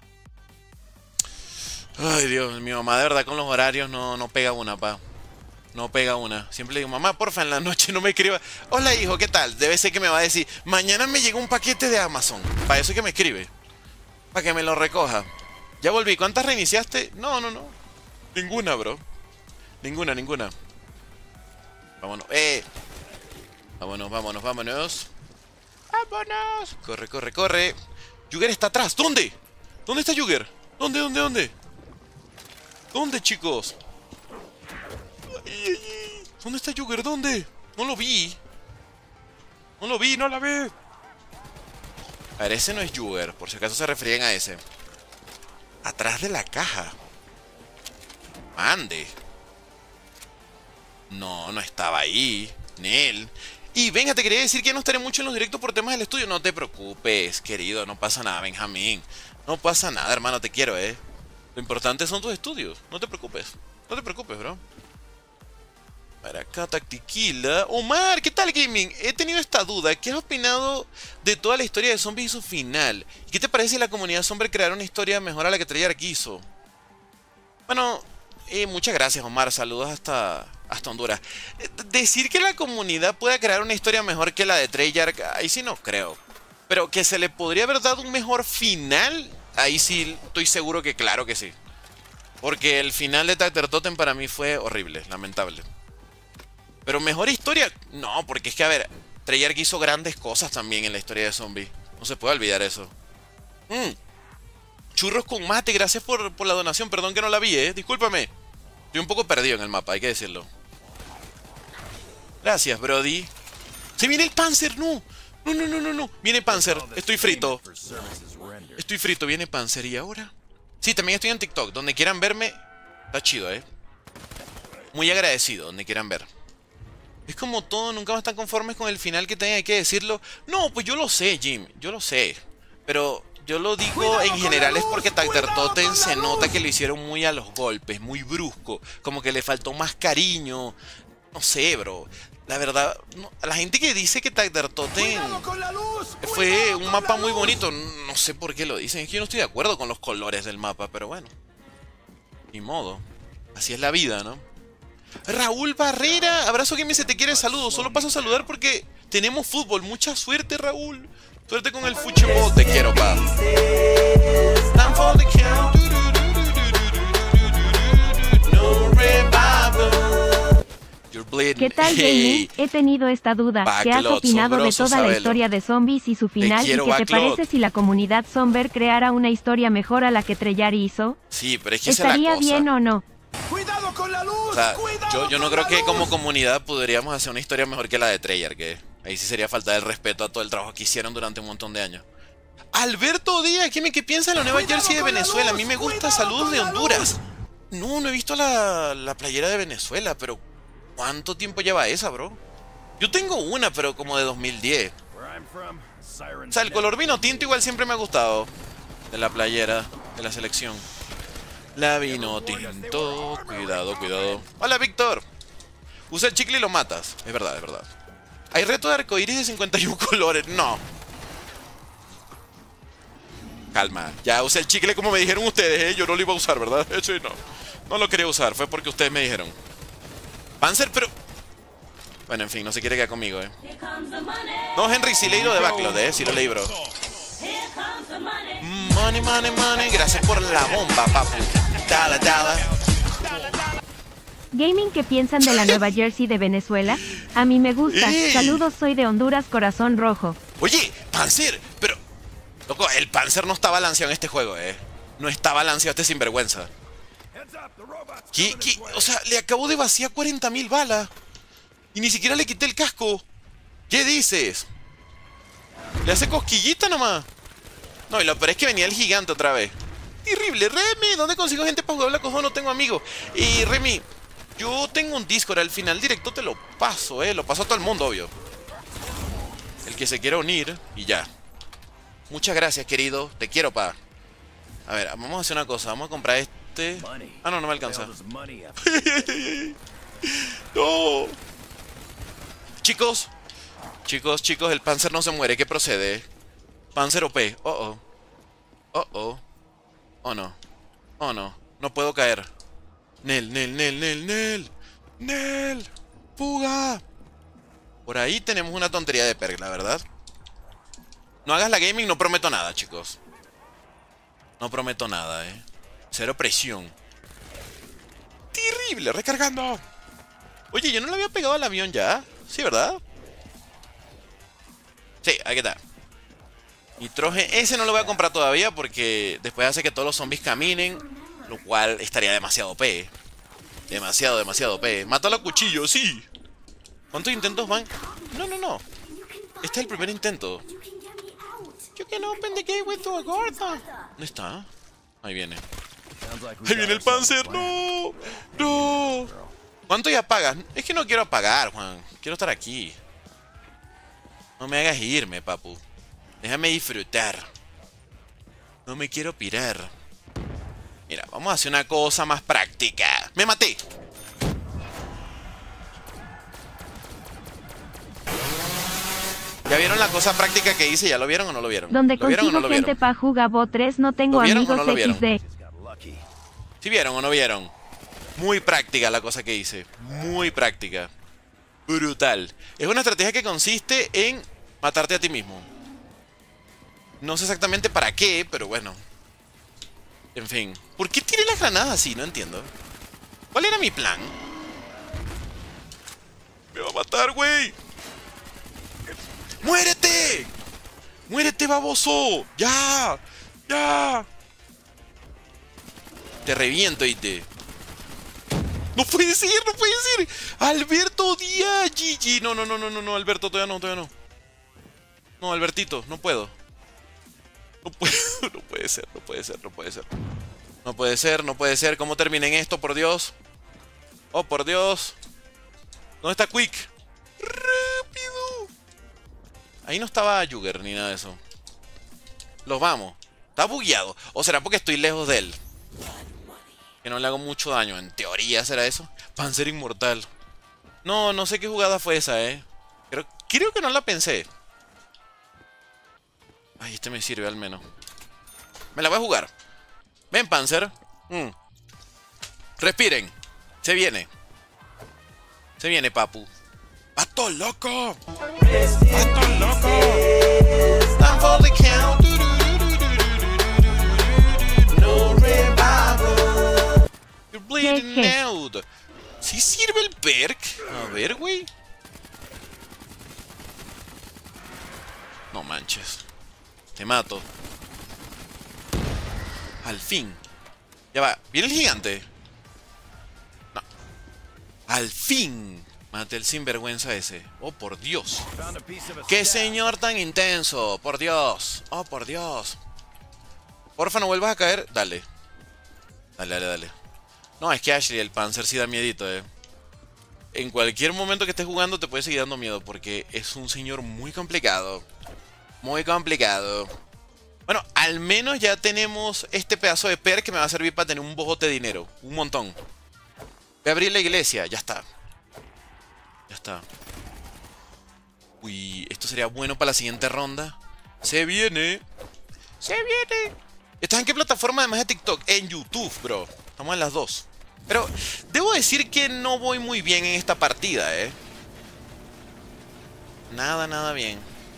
Ay, Dios, mi mamá de verdad con los horarios no, no pega una, pa. No pega una. Siempre le digo, mamá, porfa, en la noche no me escriba. Hola, hijo, ¿qué tal? Debe ser que me va a decir, mañana me llega un paquete de Amazon. Para eso es que me escribe. Para que me lo recoja. Ya volví. ¿Cuántas reiniciaste? No, no, no. Ninguna, bro. Ninguna, ninguna. Vámonos. Eh. Vámonos, vámonos, vámonos. Vámonos. Corre, corre, corre. Yuger está atrás. ¿Dónde? ¿Dónde está Jugger? ¿Dónde, dónde, dónde? ¿Dónde, chicos? Ay, ay, ay. ¿Dónde está Jugger? ¿Dónde? No lo vi. No lo vi, no la ve. A ver, ese no es Jugger, por si acaso se referían a ese. Atrás de la caja. Mande. No, no estaba ahí. Nel. Y venga, te quería decir que no estaré mucho en los directos por temas del estudio. No te preocupes, querido, no pasa nada, Benjamín. No pasa nada, hermano, te quiero, eh. Lo importante son tus estudios. No te preocupes. No te preocupes, bro. Para acá, Tactiquila. Omar, ¿qué tal, gaming? He tenido esta duda. ¿Qué has opinado de toda la historia de Zombies y su final? ¿Qué te parece si la comunidad Zombie crear una historia mejor a la que Treyarch hizo? Bueno, eh, muchas gracias, Omar. Saludos hasta, hasta Honduras. Eh, decir que la comunidad pueda crear una historia mejor que la de Treyarch, ahí sí no creo. Pero que se le podría haber dado un mejor final, ahí sí estoy seguro que claro que sí. Porque el final de Tacter Totem para mí fue horrible, lamentable. Pero mejor historia, no, porque es que a ver, Treyarch hizo grandes cosas también en la historia de Zombie. No se puede olvidar eso. Mm. Churros con mate, gracias por, por la donación. Perdón que no la vi, eh, discúlpame. Estoy un poco perdido en el mapa, hay que decirlo. Gracias, Brody. ¡Se viene el Panzer! ¡No! ¡No, no, no, no, no! Viene Panzer, estoy frito. Estoy frito, viene Panzer. ¿Y ahora? Sí, también estoy en TikTok. Donde quieran verme, está chido, eh. Muy agradecido, donde quieran ver. Es como todo, nunca más están conformes con el final que tengan, hay que decirlo. No, pues yo lo sé, Jim, yo lo sé. Pero yo lo digo en general es porque Tacter Totem se nota que lo hicieron muy a los golpes, muy brusco. Como que le faltó más cariño. No sé, bro. La verdad, no, la gente que dice que Tacter Totem fue un mapa muy bonito, no sé por qué lo dicen. Es que yo no estoy de acuerdo con los colores del mapa, pero bueno. Ni modo. Así es la vida, ¿no? Raúl Barrera, abrazo que me se te quiere, saludos. Solo paso a saludar porque tenemos fútbol. Mucha suerte, Raúl. Suerte con el fútbol. Te quiero, pa. ¿Qué tal, gaming? He tenido esta duda. ¿Qué has opinado de toda la historia de Zombies y su final? ¿Y qué te parece si la comunidad Zomber creara una historia mejor a la que Treyarch hizo? Sí, pero es que esa es la ¿Estaría cosa. bien o no? ¡Cuidado con la luz! O sea, ¡Cuidado yo, yo no con creo la que luz! como comunidad podríamos hacer una historia mejor que la de Treyarch, que ahí sí sería falta de respeto a todo el trabajo que hicieron durante un montón de años. Alberto Díaz, ¿qué, me, qué piensa de la nueva Cuidado jersey de con la Venezuela? A luz, mí me gusta, cuidado saludos con de la Honduras. No, no he visto la, la playera de Venezuela, pero ¿cuánto tiempo lleva esa, bro? Yo tengo una, pero como de dos mil diez. O sea, el color vino tinto igual siempre me ha gustado. De la playera, de la selección. La vino tinto. Cuidado, cuidado. Hola, Víctor. Usa el chicle y lo matas. Es verdad, es verdad. Hay reto de arcoiris de cincuenta y uno colores. No. Calma. Ya usé el chicle como me dijeron ustedes, ¿eh? Yo no lo iba a usar, ¿verdad? Sí, no. No lo quería usar. Fue porque ustedes me dijeron. Panzer, pero... Bueno, en fin, no se quiere quedar conmigo, ¿eh? No, Henry, sí leí lo de Backlot, ¿eh? Sí lo leí, bro. Money, money, money. Gracias por la bomba, papu. Dala, dala. Gaming, ¿qué piensan de la nueva jersey de Venezuela? A mí me gusta. ¡Ey! Saludos, soy de Honduras, corazón rojo. Oye, Panzer, pero... Loco, el Panzer no está balanceado en este juego, ¿eh? No está balanceado este sinvergüenza. ¿Qué, qué? O sea, le acabo de vaciar cuarenta mil balas. Y ni siquiera le quité el casco. ¿Qué dices? Le hace cosquillita nomás. No, y lo peor es que venía el gigante otra vez. Terrible. Remy, ¿dónde consigo gente para jugar Black Ops dos? No tengo amigos. Y Remy, yo tengo un Discord. Al final directo te lo paso, eh. Lo paso a todo el mundo, obvio. El que se quiera unir y ya. Muchas gracias, querido. Te quiero, pa. A ver, vamos a hacer una cosa. Vamos a comprar este. Ah, no, no me alcanza. No. Chicos. Chicos, chicos, el Panzer no se muere. ¿Qué procede? Panzer O P. Oh, oh. Oh, oh. Oh, no. Oh, no. No puedo caer. Nel, Nel, Nel, Nel, Nel. Nel. Fuga. Por ahí tenemos una tontería de perk, la verdad. No hagas la gaming, no prometo nada, chicos. No prometo nada, eh. Cero presión. Terrible, recargando. Oye, yo no le había pegado al avión ya. Sí, ¿verdad? Sí, ahí está. Nitrogen, ese no lo voy a comprar todavía porque después hace que todos los zombies caminen, lo cual estaría demasiado O P. Demasiado, demasiado O P. Mátalo a cuchillo, sí. ¿Cuántos intentos van? No, no, no. Este es el primer intento. You can open the gate with Agartha. ¿Dónde está? Ahí viene. Ahí viene el Panzer. No, no. ¿Cuánto ya pagas? Es que no quiero pagar, Juan. Quiero estar aquí. No me hagas irme, papu. Déjame disfrutar. No me quiero pirar. Mira, vamos a hacer una cosa más práctica. ¡Me maté! ¿Ya vieron la cosa práctica que hice? ¿Ya lo vieron o no lo vieron? Donde ¿Lo vieron consigo o no lo gente vieron? pa' Jugabo tres no tengo ¿Lo vieron amigos o no lo vieron? equis de. ¿Sí vieron o no vieron? Muy práctica la cosa que hice. Muy práctica. Brutal. Es una estrategia que consiste en matarte a ti mismo. No sé exactamente para qué, pero bueno. En fin. ¿Por qué tiré las granadas así? No entiendo. ¿Cuál era mi plan? Me va a matar, güey. ¡Muérete! ¡Muérete, baboso! ¡Ya! ¡Ya! Te reviento, ¿oíste? ¡No puede ser! ¡No puede ser! ¡Alberto Díaz! G G. No, no, no, no, no, no, Alberto, todavía no, todavía no. No, Albertito, no puedo. No puedo, no puede ser, no puede ser, no puede ser. No puede ser, no puede ser. ¿Cómo terminen esto, por Dios? Oh, por Dios. ¿Dónde está Quick? ¡Rápido! Ahí no estaba Jugger ni nada de eso. Los vamos. Está bugueado. ¿O será porque estoy lejos de él? Que no le hago mucho daño. En teoría será eso. Panzer inmortal. No, no sé qué jugada fue esa, eh. Creo, creo que no la pensé. Ay, este me sirve al menos. Me la voy a jugar. Ven, Panzer. Mm. Respiren. Se viene. Se viene, papu. ¡Pato loco! ¡Pato loco! Time for the count. No revival. You're bleeding out. ¿Sí sirve el perk? A ver, güey. No manches. Te mato. Al fin. Ya va. ¿Viene el gigante? No. Al fin. Maté el sinvergüenza ese. Oh, por Dios. ¡Qué señor tan intenso! Por Dios. Oh, por Dios. Porfa, no vuelvas a caer. Dale. Dale, dale, dale. No, es que Ashley, el Panzer sí da miedito, eh. En cualquier momento que estés jugando te puede seguir dando miedo. Porque es un señor muy complicado. Muy complicado. Bueno, al menos ya tenemos este pedazo de perk que me va a servir para tener un bojote de dinero. Un montón. Voy a abrir la iglesia. Ya está. Ya está. Uy, esto sería bueno para la siguiente ronda. Se viene. Se viene. ¿Estás en qué plataforma además de TikTok? En YouTube, bro. Estamos en las dos. Pero debo decir que no voy muy bien en esta partida, eh. Nada, nada bien.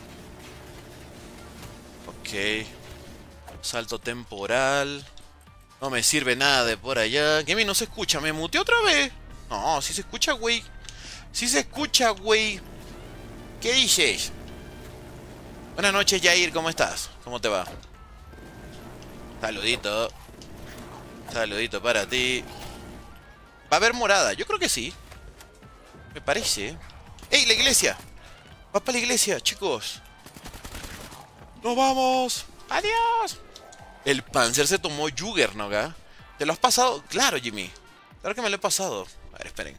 Ok. Salto temporal. No me sirve nada de por allá. Gaming no se escucha. ¿Me muteé otra vez? No, sí se escucha, güey. Sí se escucha, güey. ¿Qué dices? Buenas noches, Jair. ¿Cómo estás? ¿Cómo te va? Saludito. Saludito para ti. ¿Va a haber morada? Yo creo que sí. Me parece. ¡Ey, la iglesia! ¡Va para la iglesia, chicos! ¡Nos vamos! ¡Adiós! El Panzer se tomó Juggernaut, ¿no? ¿Te lo has pasado? Claro, Jimmy. Claro que me lo he pasado. A ver, esperen.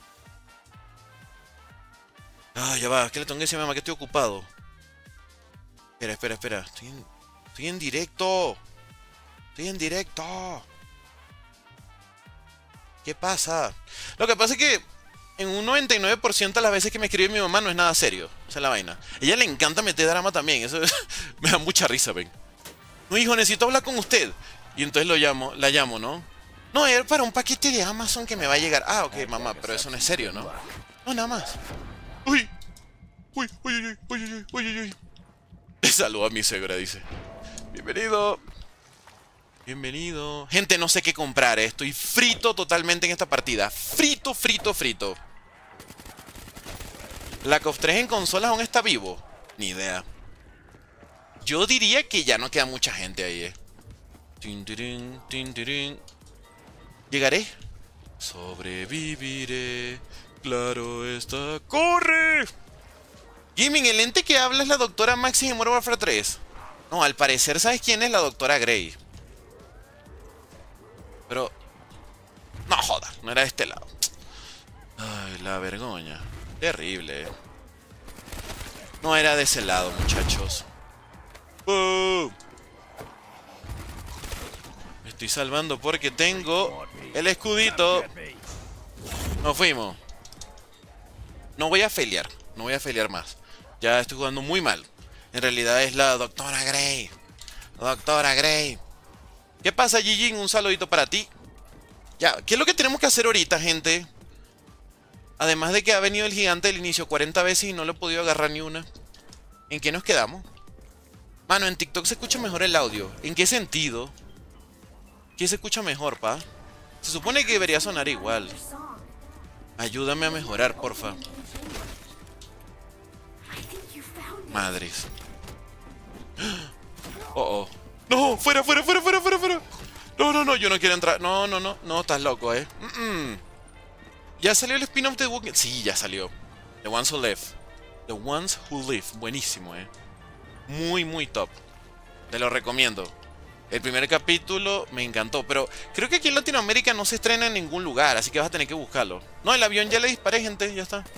Ah, ya va. ¿Qué le tengo que decir a mi mamá? Que estoy ocupado. Espera, espera, espera. Estoy en, estoy en directo. Estoy en directo. ¿Qué pasa? Lo que pasa es que en un noventa y nueve por ciento de las veces que me escribe mi mamá no es nada serio. Esa es la vaina. A ella le encanta meter drama también. Eso es, me da mucha risa, ven. No, hijo, necesito hablar con usted. Y entonces lo llamo, la llamo, ¿no? No, era para un paquete de Amazon que me va a llegar. Ah, ok, mamá, pero eso no es serio, ¿no? No, nada más. Uy. Uy, uy, uy, uy, uy, uy, uy, uy. Te saludo a mi suegra, dice. Bienvenido. Bienvenido. Gente, no sé qué comprar, ¿eh? Estoy frito totalmente en esta partida. Frito, frito, frito. Black Ops tres en consolas aún está vivo. Ni idea. Yo diría que ya no queda mucha gente ahí, eh. Tin, tirin, tin, tirin. Llegaré. Sobreviviré. Claro está. ¡Corre! Gaming, el ente que habla es la doctora Maxis en Modern Warfare tres. No, al parecer, ¿sabes quién es? La doctora Grey. Pero... no, joda, no era de este lado. Ay, la vergüenza. Terrible, eh. No era de ese lado, muchachos. ¡Oh! Me estoy salvando porque tengo el escudito. Nos fuimos. No voy a felear. No voy a felear más. Ya estoy jugando muy mal. En realidad es la doctora Grey. Doctora Grey. ¿Qué pasa, Gigi? Un saludito para ti. Ya, ¿qué es lo que tenemos que hacer ahorita, gente? Además de que ha venido el gigante del inicio cuarenta veces y no le he podido agarrar ni una. ¿En qué nos quedamos? Mano, en TikTok se escucha mejor el audio. ¿En qué sentido? ¿Qué se escucha mejor, pa? Se supone que debería sonar igual. Ayúdame a mejorar, porfa. Madres. Oh, oh. No, fuera, fuera, fuera, fuera, fuera, fuera. No, no, no, yo no quiero entrar. No, no, no, no, estás loco, eh. Mm -mm. ¿Ya salió el spin-off de The Walking Dead? Sí, ya salió. The Ones Who Live. The Ones Who Live. Buenísimo, eh. Muy, muy top. Te lo recomiendo. El primer capítulo me encantó, pero creo que aquí en Latinoamérica no se estrena en ningún lugar, así que vas a tener que buscarlo. No, el avión ya le disparé, gente, ya está.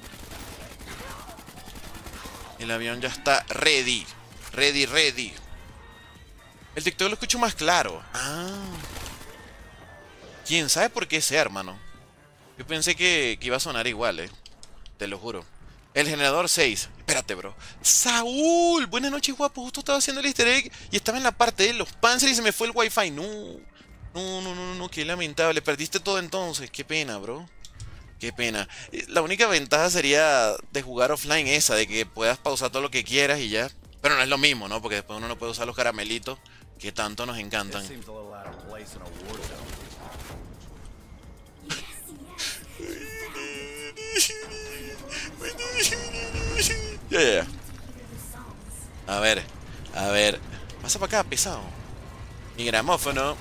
El avión ya está ready. Ready, ready. El TikTok lo escucho más claro. Ah. ¿Quién sabe por qué sea, hermano? Yo pensé que, que iba a sonar igual, eh. Te lo juro. El generador seis. Espérate, bro. Saúl, buenas noches, guapo. Justo estaba haciendo el easter egg y estaba en la parte de los Panzer y se me fue el wifi. No. No, no, no, no. Qué lamentable. Perdiste todo entonces. Qué pena, bro. Qué pena. La única ventaja sería de jugar offline esa, de que puedas pausar todo lo que quieras y ya. Pero no es lo mismo, ¿no? Porque después uno no puede usar los caramelitos que tanto nos encantan. Ya, ya, ya. A ver, a ver. Pasa para acá, pesado. Mi gramófono.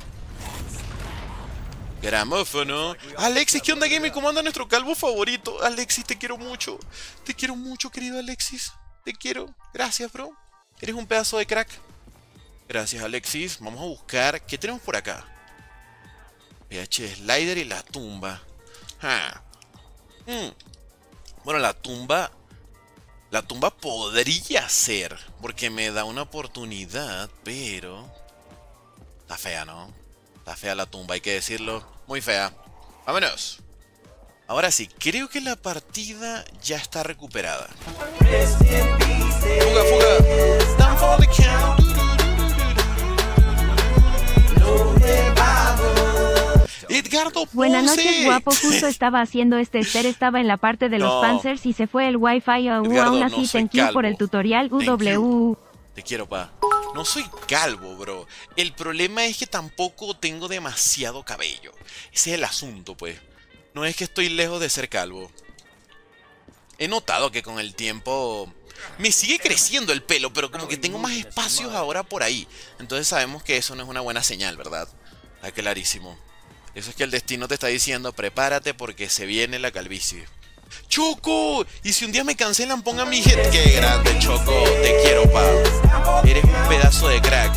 Gramófono. Alexis, ¿qué onda, gaming? ¿Cómo anda nuestro calvo favorito? Alexis, te quiero mucho. Te quiero mucho, querido Alexis. Te quiero. Gracias, bro. Eres un pedazo de crack. Gracias, Alexis. Vamos a buscar. ¿Qué tenemos por acá? P H Slider y la tumba. Ah. Hmm. Bueno, la tumba... La tumba podría ser, porque me da una oportunidad, pero... Está fea, ¿no? Está fea la tumba, hay que decirlo. Muy fea. ¡Vámonos! Ahora sí, creo que la partida ya está recuperada. ¡Fuga, fuga! Edgardo Ponce. Buenas noches, guapo. Justo estaba haciendo este ester, estaba en la parte de los no. Panzers y se fue el wifi. Edgardo, aún así, no thank you por el tutorial. U W. Te quiero, pa. No soy calvo, bro. El problema es que tampoco tengo demasiado cabello. Ese es el asunto, pues. No es que estoy lejos de ser calvo. He notado que con el tiempo me sigue creciendo el pelo, pero como que tengo más espacios ahora por ahí. Entonces sabemos que eso no es una buena señal, ¿verdad? Está clarísimo. Eso es que el destino te está diciendo, prepárate porque se viene la calvicie. ¡Choco! Y si un día me cancelan, pongan mi head. ¡Qué grande, Choco! Te quiero, pa. Eres un pedazo de crack.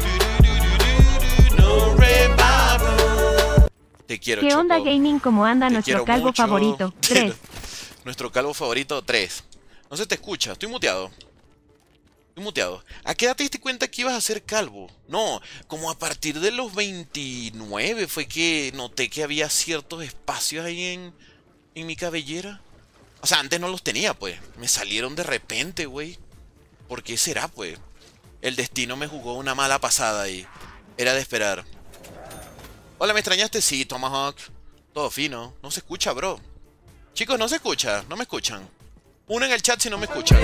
Te quiero, ¿Qué Choco. onda, gaming? ¿Cómo anda te nuestro calvo mucho. favorito? tres. Nuestro calvo favorito, tres. No se te escucha, estoy muteado. Estoy muteado. ¿A qué edad te diste cuenta que ibas a ser calvo? No, como a partir de los veintinueve fue que noté que había ciertos espacios ahí en, en mi cabellera. O sea, antes no los tenía, pues. Me salieron de repente, güey. ¿Por qué será, pues? El destino me jugó una mala pasada ahí. Era de esperar. Hola, ¿me extrañaste? Sí, Tomahawk. Todo fino. No se escucha, bro. Chicos, no se escucha. No me escuchan. Uno en el chat si no me escuchan.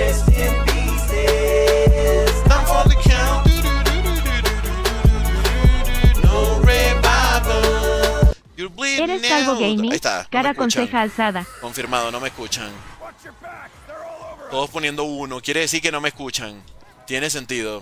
Eres calvo, gaming. Ahí está, no cara con ceja alzada. Confirmado, no me escuchan. Todos poniendo uno. Quiere decir que no me escuchan. Tiene sentido.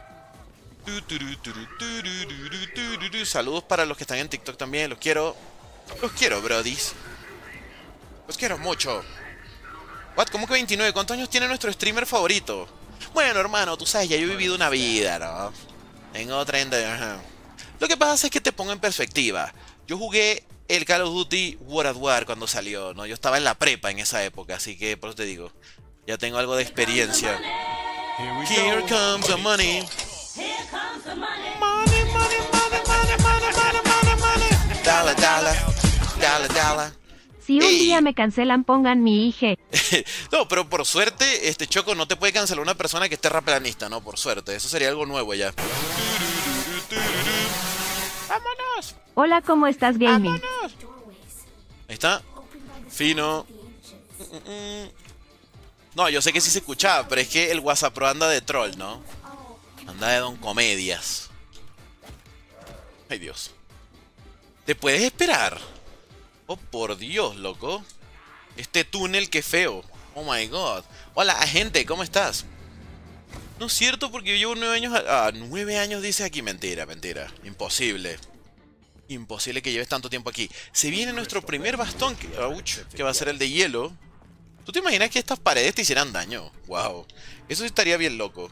Saludos para los que están en TikTok también. Los quiero. Los quiero, brodis. Los quiero mucho. What? ¿Cómo que veintinueve? ¿Cuántos años tiene nuestro streamer favorito? Bueno, hermano, tú sabes, ya yo he vivido una vida, ¿no? Tengo treinta. Ajá. Lo que pasa es que te pongo en perspectiva. Yo jugué el Call of Duty World at War cuando salió, ¿no? Yo estaba en la prepa en esa época, así que por eso te digo, ya tengo algo de experiencia. Here comes the money. Here comes the money. Money, money, money, money, money, money, money, money. Dala, dala, dala, dala. Si un Ey. día me cancelan, pongan mi hija. No, pero por suerte, este Choco, no te puede cancelar una persona que esté raplanista, ¿no? Por suerte, eso sería algo nuevo ya. ¡Vámonos! Hola, ¿cómo estás, gaming? ¡Vámonos! Ahí está. Fino. No, yo sé que sí se escuchaba, pero es que el WhatsApp Pro anda de troll, ¿no? Anda de don comedias. Ay, Dios. ¿Te puedes esperar? Oh, por Dios, loco. Este túnel, qué feo. Oh, my God. Hola, gente, ¿cómo estás? No es cierto, porque yo llevo nueve años... Ah, nueve años dice aquí. Mentira, mentira. Imposible. Imposible que lleves tanto tiempo aquí. Se viene nuestro primer bastón, que, ouch, que va a ser el de hielo. ¿Tú te imaginas que estas paredes te hicieran daño? Wow. Eso sí estaría bien loco.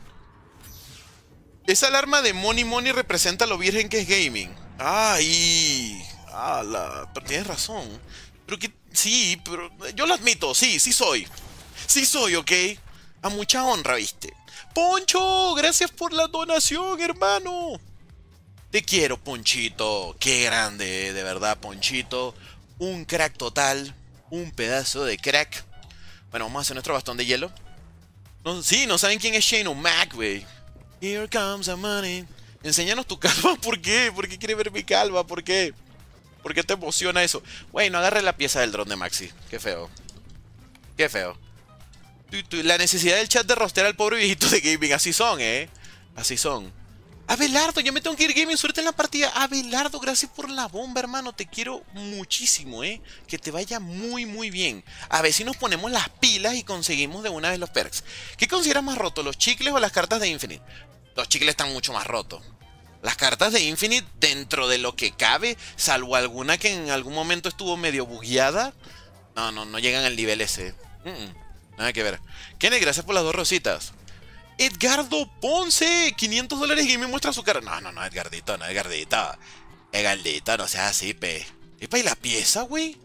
Esa alarma de Money Money representa lo virgen que es gaming. ¡Ay! ¡Hala! Pero tienes razón. Pero que... Sí, pero... Yo lo admito, sí, sí soy. Sí soy, ¿ok? A mucha honra, ¿viste? ¡Poncho! Gracias por la donación, hermano. Te quiero, Ponchito. Qué grande, de verdad, Ponchito. Un crack total. Un pedazo de crack. Bueno, vamos a hacer nuestro bastón de hielo. No, sí, no saben quién es Shane O'Mac, güey. Here comes the money. Enséñanos tu calva. ¿Por qué? ¿Por qué quieres ver mi calva? ¿Por qué? ¿Por qué te emociona eso? Güey, no agarre la pieza del dron de Maxi. Qué feo. Qué feo. La necesidad del chat de rostear al pobre viejito de gaming. Así son, ¿eh? Así son. Abelardo, yo me tengo que ir gaming. Suerte en la partida. Abelardo, gracias por la bomba, hermano. Te quiero muchísimo, ¿eh? Que te vaya muy, muy bien. A ver si nos ponemos las pilas y conseguimos de una vez los perks. ¿Qué consideras más roto, los chicles o las cartas de Infinite? Los chicles están mucho más rotos. Las cartas de Infinite, dentro de lo que cabe, salvo alguna que en algún momento estuvo medio bugueada, no, no, no llegan al nivel ese. Mm -mm, nada que ver. Kenneth, gracias por las dos rositas. Edgardo Ponce, quinientos dólares y me muestra su cara. No, no, no, Edgardito, no, Edgardito. Edgardito, no seas así, pe. ¿Epa, y la pieza, güey?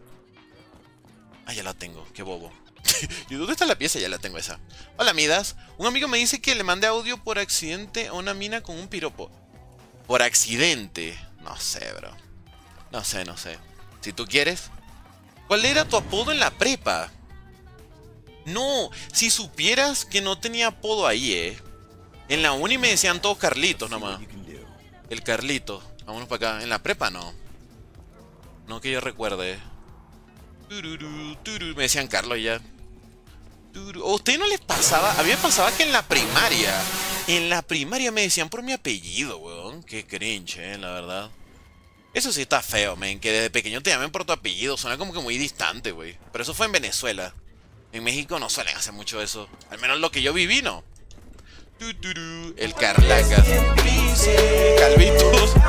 Ah, ya la tengo, qué bobo. ¿Y dónde está la pieza? Ya la tengo esa. Hola, Midas. Un amigo me dice que le mandé audio por accidente a una mina con un piropo. ¿Por accidente? No sé, bro. No sé, no sé. Si tú quieres. ¿Cuál era tu apodo en la prepa? No, si supieras que no tenía apodo ahí, eh. En la uni me decían todos Carlitos nomás. El Carlito. Vámonos para acá. En la prepa no. No que yo recuerde. Me decían Carlos ya. ¿A ustedes no les pasaba? A mí me pasaba que en la primaria, en la primaria me decían por mi apellido, weón. Qué cringe, eh, la verdad. Eso sí está feo, men. Que desde pequeño te llamen por tu apellido. Suena como que muy distante, güey. Pero eso fue en Venezuela. En México no suelen hacer mucho eso. Al menos lo que yo viví, no. El Carlacas. Calvitos.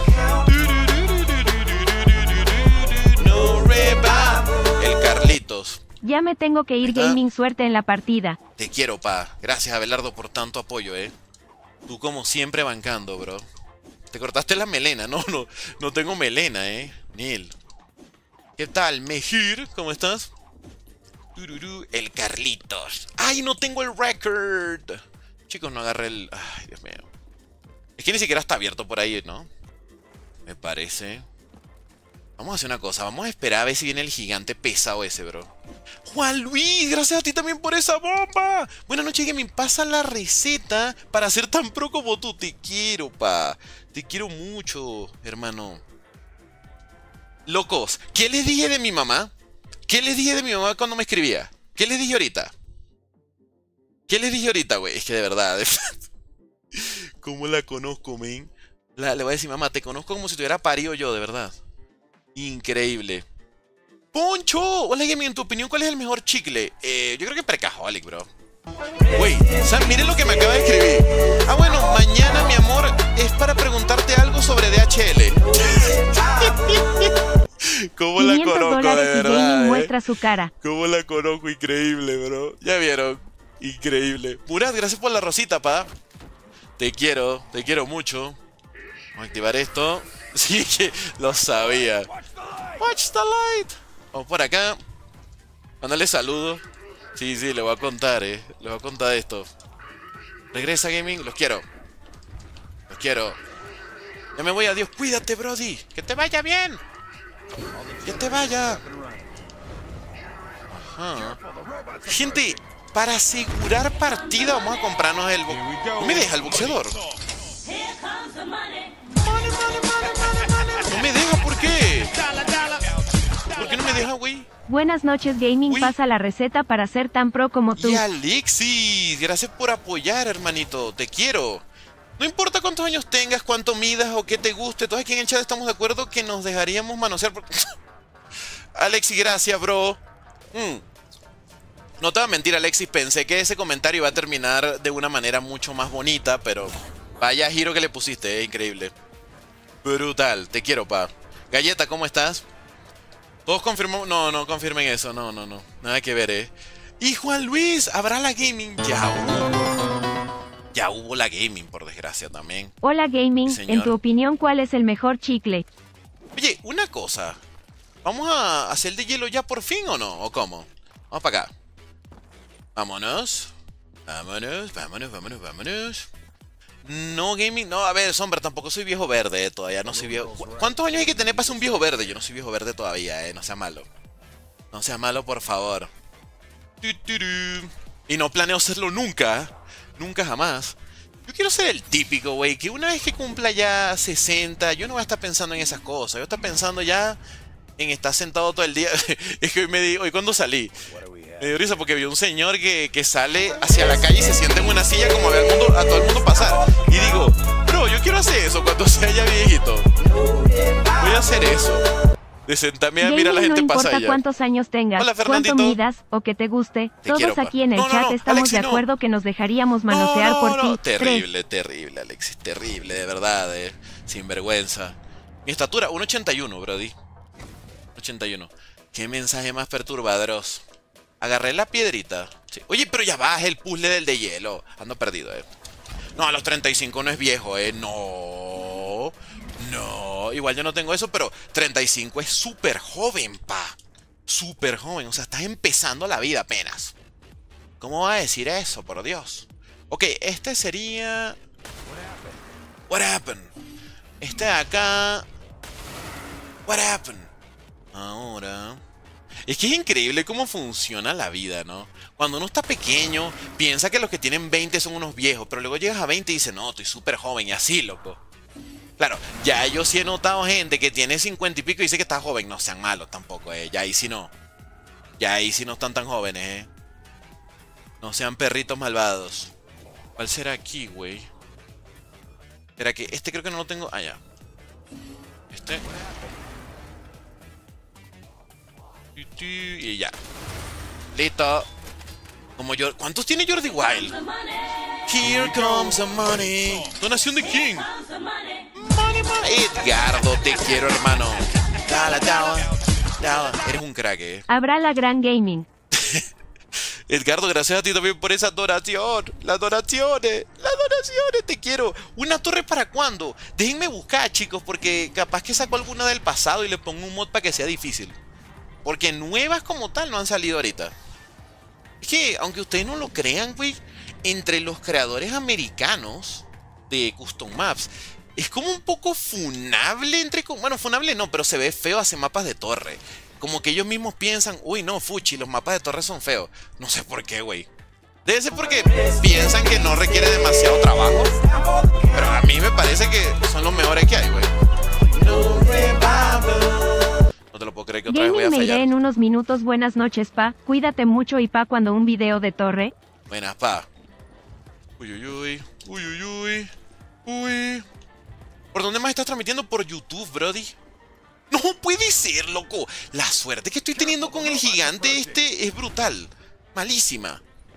El Carlitos. Ya me tengo que ir, gaming. Suerte en la partida. Te quiero, pa. Gracias, Abelardo, por tanto apoyo, eh. Tú como siempre bancando, bro. Te cortaste la melena. No, no, no tengo melena, eh. Neil. ¿Qué tal, Mejir? ¿Cómo estás? El Carlitos. ¡Ay, no tengo el record! Chicos, no agarré el... Ay, Dios mío. Es que ni siquiera está abierto por ahí, ¿no? Me parece. Vamos a hacer una cosa. Vamos a esperar a ver si viene el gigante pesado ese, bro. Juan Luis, gracias a ti también por esa bomba. Buenas noches, que me pasa la receta para ser tan pro como tú. Te quiero, pa. Te quiero mucho, hermano. Locos, ¿qué les dije de mi mamá? ¿Qué les dije de mi mamá cuando me escribía? ¿Qué les dije ahorita? ¿Qué les dije ahorita, güey? Es que de verdad... ¿Cómo la conozco, men? La, le voy a decir, mamá, te conozco como si te hubiera parido yo, de verdad. Increíble. ¡Poncho! Hola, Gaming, en tu opinión, ¿cuál es el mejor chicle? Eh, yo creo que Precaholic, bro. Güey, ¿saben? Miren lo que me acaba de escribir. Ah, bueno, mañana, mi amor, es para preguntarte algo sobre D H L. ¿Cómo la conozco, de verdad? ¿eh? Muestra su cara. ¿Cómo la conozco? Increíble, bro. Ya vieron. Increíble. Murat, gracias por la rosita, pa. Te quiero, te quiero mucho. Vamos a activar esto. Sí, que lo sabía. Watch the light. Vamos por acá. Mándale saludo. Sí, sí, le voy a contar, eh. Le voy a contar esto. Regresa, gaming. Los quiero. Los quiero. Ya me voy, adiós. Cuídate, Brody. Que te vaya bien. Que te vaya. Ajá. Gente, para asegurar partida vamos a comprarnos el... No me deja el boxeador. No me deja, ¿por qué? ¿Por qué no me deja, güey? Buenas noches, gaming. Uy. Pasa la receta para ser tan pro como tú. Y Alexis, gracias por apoyar, hermanito. Te quiero. No importa cuántos años tengas, cuánto midas o qué te guste. Todos aquí en el chat estamos de acuerdo que nos dejaríamos manosear por... Alexis, gracias, bro. Mm. No te voy a mentir, Alexis. Pensé que ese comentario iba a terminar de una manera mucho más bonita, pero vaya giro que le pusiste, eh, increíble. Brutal. Te quiero, pa. Galleta, ¿cómo estás? Todos confirmamos... No, no confirmen eso. No, no, no. Nada que ver, eh. Y Juan Luis, ¿habrá la gaming? Ya hubo. Ya hubo la gaming, por desgracia, también. Hola, gaming. Sí, en tu opinión, ¿cuál es el mejor chicle? Oye, una cosa. ¿Vamos a hacer de hielo ya por fin o no? ¿O cómo? Vamos para acá. Vámonos. Vámonos, vámonos, vámonos, vámonos. No, gaming, no, a ver, Sombra, tampoco soy viejo verde, eh, todavía no soy viejo. ¿Cuántos años hay que tener para ser un viejo verde? Yo no soy viejo verde todavía, eh, no sea malo. No sea malo, por favor. Y no planeo hacerlo nunca, nunca jamás. Yo quiero ser el típico, güey, que una vez que cumpla ya sesenta, yo no voy a estar pensando en esas cosas. Yo voy a estar pensando ya en estar sentado todo el día. Es que hoy me di, hoy cuando salí, me dio risa porque vi un señor que, que sale hacia la calle y se sienta en una silla como a ver al mundo, a todo el mundo pasar. Y digo, bro, yo quiero hacer eso cuando sea ya viejito. Voy a hacer eso. De sentarme a mirar a la gente no pasar. No importa cuántos años tengas, hola, cuánto midas o que te guste, te todos quiero, aquí en el no, chat no, no, estamos Alexis, de acuerdo no. que nos dejaríamos manosear no, no, por no. ti. Terrible, Tres. terrible, Alexis, terrible, de verdad, eh. Sin vergüenza. Mi estatura, uno ochenta y uno, brody. uno ochenta y uno. Qué mensaje más perturbador. Agarré la piedrita. Sí. Oye, pero ya baja el puzzle del de hielo. Ando perdido, eh. No, a los treinta y cinco no es viejo, eh. No. No. Igual yo no tengo eso, pero treinta y cinco es súper joven, pa. Súper joven. O sea, estás empezando la vida apenas. ¿Cómo va a decir eso, por Dios? Ok, este sería... What happened? Este de acá... What happened? Ahora... Es que es increíble cómo funciona la vida, ¿no? Cuando uno está pequeño, piensa que los que tienen veinte son unos viejos, pero luego llegas a veinte y dices, no, estoy súper joven y así, loco. Claro, ya yo sí he notado gente que tiene cincuenta y pico y dice que está joven. No sean malos tampoco, eh. Ya ahí sí no. Ya ahí sí no están tan jóvenes, eh. No sean perritos malvados. ¿Cuál será aquí, güey? ¿Será que este creo que no lo tengo? Ah, ya. Este... Y ya. Listo. Como yo. ¿Cuántos tiene Jordi Wild? Here comes the money. ¿Donación de quién? Money, money. Edgardo, te quiero, hermano. Dala, dala, dala. Eres un crack, eh. Habrá la gran gaming. Edgardo, gracias a ti también por esa donación. Las donaciones. Las donaciones, te quiero. ¿Una torre para cuándo? Déjenme buscar, chicos, porque capaz que saco alguna del pasado y le pongo un mod para que sea difícil. Porque nuevas como tal no han salido ahorita. Es que, aunque ustedes no lo crean, güey, entre los creadores americanos de Custom Maps, es como un poco funable entre... Bueno, funable no, pero se ve feo hacer mapas de torre. Como que ellos mismos piensan, uy, no, fuchi, los mapas de torre son feos. No sé por qué, güey. Debe ser porque piensan que no requiere demasiado trabajo. Pero a mí me parece que son los mejores que hay, güey. No No te lo puedo creer que otra vez voy a fallar. Me iré en unos minutos. Buenas noches, pa. Cuídate mucho y pa cuando un video de torre. Buenas, pa. Uy, uy, uy. Uy, uy, uy. Uy. ¿Por dónde más estás transmitiendo? Por YouTube, brody. No puede ser, loco. La suerte que estoy teniendo con el gigante este es brutal. Malísima.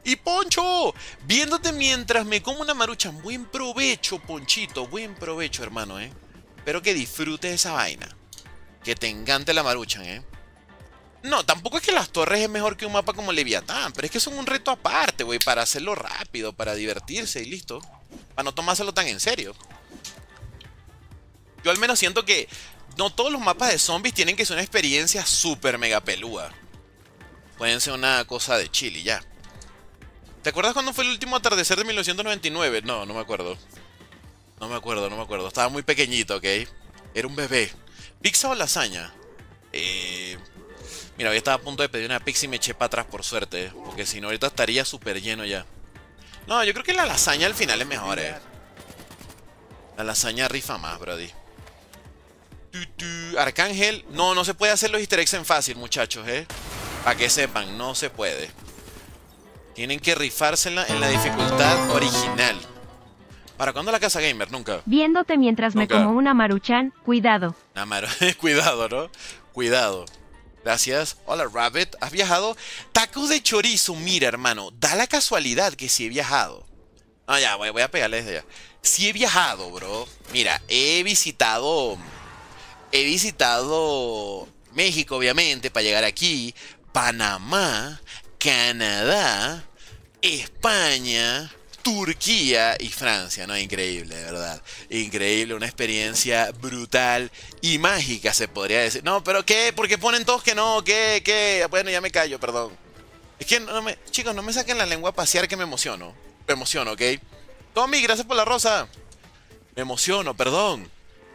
Y Poncho, viéndote mientras me como una maruchan. Buen provecho, Ponchito. Buen provecho, hermano, ¿eh? Espero que disfrutes esa vaina. Que te encante la maruchan, ¿eh? No, tampoco es que las torres es mejor que un mapa como Leviatán. Pero es que son un reto aparte, güey. Para hacerlo rápido, para divertirse y listo. Para no tomárselo tan en serio. Yo al menos siento que no todos los mapas de zombies tienen que ser una experiencia súper mega pelúa. Pueden ser una cosa de chill y ya. ¿Te acuerdas cuándo fue el último atardecer de mil novecientos noventa y nueve? No, no me acuerdo. No me acuerdo, no me acuerdo. Estaba muy pequeñito, ¿ok? Era un bebé. ¿Pizza o lasaña? Eh... Mira, hoy estaba a punto de pedir una pizza y me eché para atrás por suerte. Porque si no, ahorita estaría súper lleno ya. No, yo creo que la lasaña al final es mejor, eh. La lasaña rifa más, brody. Tu, tu. Arcángel. No, no se puede hacer los easter eggs en fácil, muchachos, eh. Para que sepan, no se puede. Tienen que rifársela en la dificultad original. ¿Para cuándo la casa gamer? Nunca. Viéndote mientras Nunca. me como una maruchan, cuidado. Una maru cuidado, ¿no? Cuidado. Gracias. Hola, Rabbit. ¿Has viajado? Tacos de chorizo. Mira, hermano. Da la casualidad que sí he viajado. Ah, ya, voy, voy a pegarle desde allá. Sí he viajado, bro. Mira, he visitado... He visitado México, obviamente, para llegar aquí. Panamá. Canadá, España, Turquía y Francia, ¿no? Increíble, de verdad. Increíble, una experiencia brutal y mágica, se podría decir. No, pero ¿qué? ¿Por qué ponen todos que no? ¿Qué? ¿Qué? Bueno, ya me callo, perdón. Es que, no me... chicos, no me saquen la lengua a pasear que me emociono. Me emociono, ¿ok? Tommy, gracias por la rosa. Me emociono, perdón.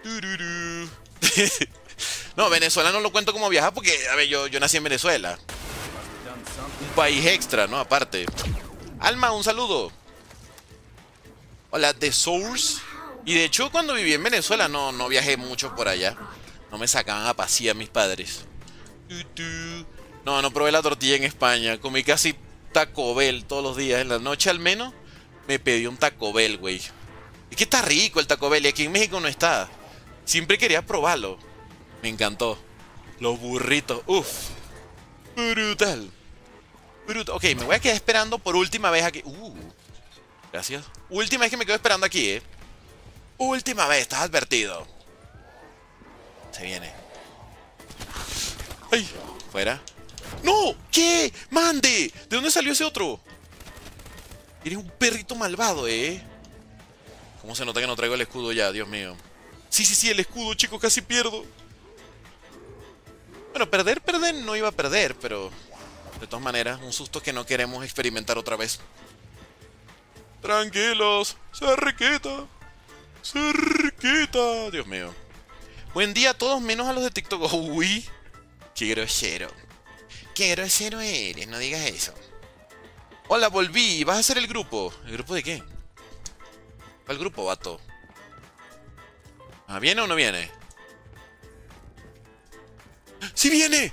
No, Venezuela no lo cuento como viajar porque, a ver, yo, yo nací en Venezuela. Un país extra, ¿no? Aparte. Alma, un saludo. Hola, The Source. Y de hecho, cuando viví en Venezuela no, no viajé mucho por allá. No me sacaban a pasear mis padres. No, no probé la tortilla en España. Comí casi Taco Bell todos los días. En la noche al menos me pedí un Taco Bell, güey. Es que está rico el Taco Bell y aquí en México no está. Siempre quería probarlo. Me encantó. Los burritos. Uf. Brutal. Brutal. Ok, me voy a quedar esperando por última vez aquí. Uh. Gracias. Última vez que me quedo esperando aquí, eh. Última vez, estás advertido. Se viene. ¡Ay! Fuera. ¡No! ¿Qué? ¡Mande! ¿De dónde salió ese otro? Eres un perrito malvado, ¿eh? ¿Cómo se nota que no traigo el escudo ya? Dios mío. Sí, sí, sí, el escudo, chicos, casi pierdo. Bueno, perder, perder no iba a perder, pero... de todas maneras, un susto que no queremos experimentar otra vez. Tranquilos. Cerquita. Cerquita. Dios mío. Buen día a todos, menos a los de TikTok. Uy. Qué grosero. Qué grosero eres, no digas eso. Hola, volví. ¿Vas a hacer el grupo? ¿El grupo de qué? ¿Cuál grupo, vato? Ah, ¿viene o no viene? ¡Sí viene!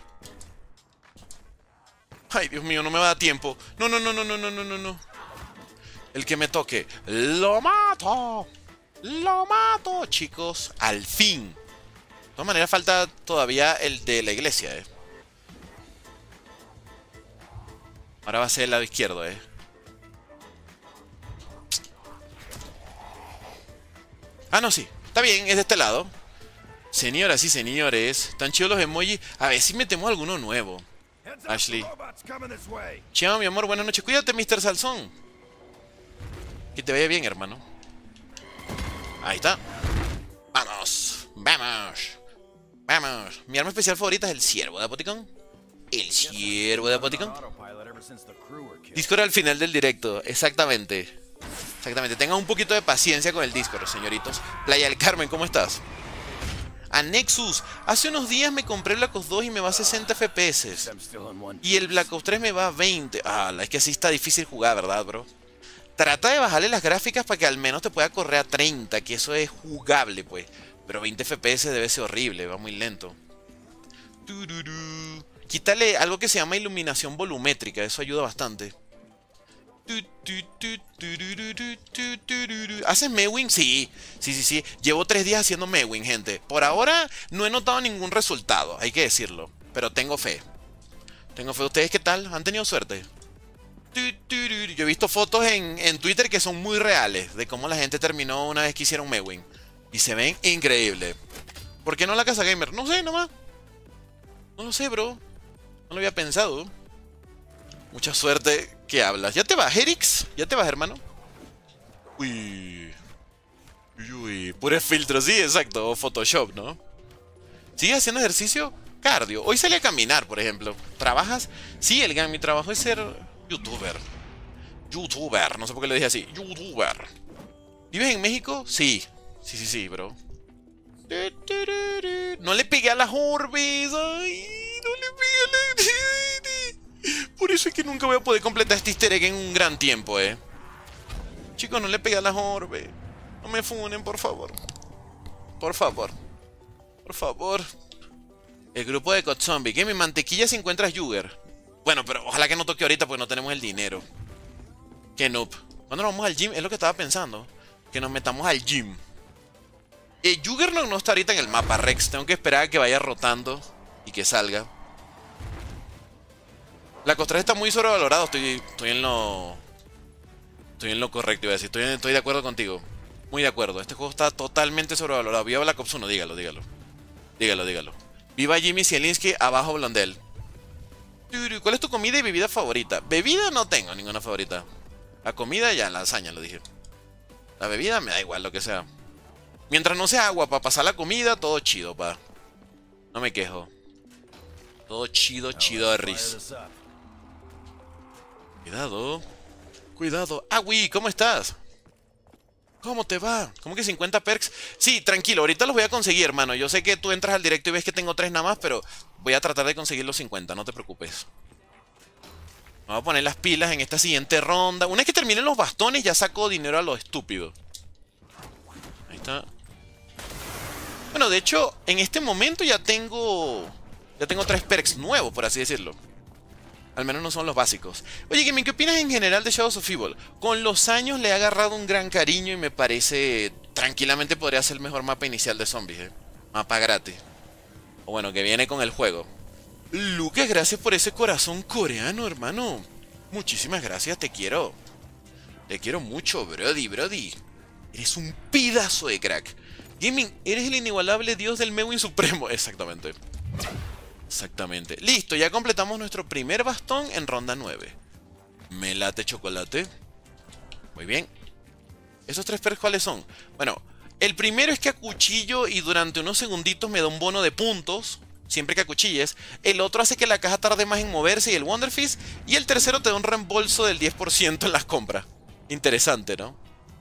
Ay, Dios mío, no me va a dar tiempo. No, no, no, no, no, no, no, no, no. El que me toque. ¡Lo mato! ¡Lo mato, chicos! Al fin. De todas maneras, falta todavía el de la iglesia, eh. Ahora va a ser el lado izquierdo, eh. Ah, no, sí. Está bien, es de este lado. Señoras y señores, están chidos los emojis. A ver si metemos alguno nuevo. Ashley. Chao, mi amor, buenas noches. Cuídate, mister Salzón. Que te vaya bien, hermano. Ahí está. Vamos. Vamos. Vamos. Mi arma especial favorita es el ciervo de Apoticón. El ciervo de Apoticón. Discord al final del directo. Exactamente. Exactamente. Tengan un poquito de paciencia con el Discord, señoritos. Playa del Carmen, ¿cómo estás? A Nexus, hace unos días me compré Black Ops dos y me va a sesenta F P S. Y el Black Ops tres me va a veinte. Ah, es que así está difícil jugar, ¿verdad, bro? Trata de bajarle las gráficas para que al menos te pueda correr a treinta, que eso es jugable, pues. Pero veinte F P S debe ser horrible, va muy lento. Quítale algo que se llama iluminación volumétrica, eso ayuda bastante. ¿Haces Mewing? Sí, sí, sí, sí. Llevo tres días haciendo Mewing, gente. Por ahora no he notado ningún resultado, hay que decirlo. Pero tengo fe. Tengo fe. ¿Ustedes qué tal? ¿Han tenido suerte? Yo he visto fotos en, en Twitter que son muy reales de cómo la gente terminó una vez que hicieron Mewing. Y se ven increíbles. ¿Por qué no la casa gamer? No sé, nomás. No lo sé, bro. No lo había pensado. Mucha suerte que hablas. ¿Ya te vas, Herix? ¿Ya te vas, hermano? Uy. Uy, uy. Puro filtro, sí, exacto. O Photoshop, ¿no? ¿Sigues haciendo ejercicio? Cardio. Hoy salí a caminar, por ejemplo. ¿Trabajas? Sí, el mi trabajo es ser youtuber. Youtuber. No sé por qué le dije así. Youtuber. ¿Vives en México? Sí. Sí, sí, sí, bro. No le pegué a las orbes. Ay, no le pegué a la... Por eso es que nunca voy a poder completar este easter egg en un gran tiempo, eh. Chicos, no le pegué a las orbes. No me funen, por favor. Por favor. Por favor. El grupo de COD Zombie. ¿Qué? Mi mantequilla si encuentras Jugger. Bueno, pero ojalá que no toque ahorita porque no tenemos el dinero. Qué noob. ¿Cuándo nos vamos al gym? Es lo que estaba pensando. Que nos metamos al gym. Eh, Juggernaut no está ahorita en el mapa, Rex. Tengo que esperar a que vaya rotando y que salga. La costra está muy sobrevalorado. Estoy, estoy en lo... Estoy en lo correcto, iba a decir. Estoy, estoy de acuerdo contigo. Muy de acuerdo. Este juego está totalmente sobrevalorado. Viva Black Ops uno, dígalo, dígalo. Dígalo, dígalo. Viva Jimmy Zielinski, abajo Blondel. ¿Cuál es tu comida y bebida favorita? Bebida no tengo ninguna favorita. La comida ya, lasaña, lo dije. La bebida me da igual, lo que sea. Mientras no sea agua para pasar la comida, todo chido, pa. No me quejo. Todo chido, chido de risa. Cuidado. Cuidado. Ah, Wii, ¿cómo estás? ¿Cómo te va? ¿Cómo que cincuenta perks? Sí, tranquilo, ahorita los voy a conseguir, hermano. Yo sé que tú entras al directo y ves que tengo tres nada más, pero voy a tratar de conseguir los cincuenta, no te preocupes. Vamos a poner las pilas en esta siguiente ronda. Una vez que terminen los bastones, ya saco dinero a lo estúpido. Ahí está. Bueno, de hecho, en este momento ya tengo... Ya tengo tres perks nuevos, por así decirlo. Al menos no son los básicos. Oye, Gaming, ¿qué opinas en general de Shadows of Evil? Con los años le he agarrado un gran cariño y me parece... Tranquilamente podría ser el mejor mapa inicial de zombies, ¿eh? Mapa gratis. O bueno, que viene con el juego. Lucas, gracias por ese corazón coreano, hermano. Muchísimas gracias, te quiero. Te quiero mucho, brody, brody. Eres un pedazo de crack. Gaming, eres el inigualable dios del Mewing supremo. Exactamente. Exactamente. Listo, ya completamos nuestro primer bastón en ronda nueve. Me late chocolate. Muy bien. ¿Esos tres perks cuáles son? Bueno, el primero es que acuchillo y durante unos segunditos me da un bono de puntos. Siempre que acuchilles. El otro hace que la caja tarde más en moverse y el Wonder Fist. Y el tercero te da un reembolso del diez por ciento en las compras. Interesante, ¿no?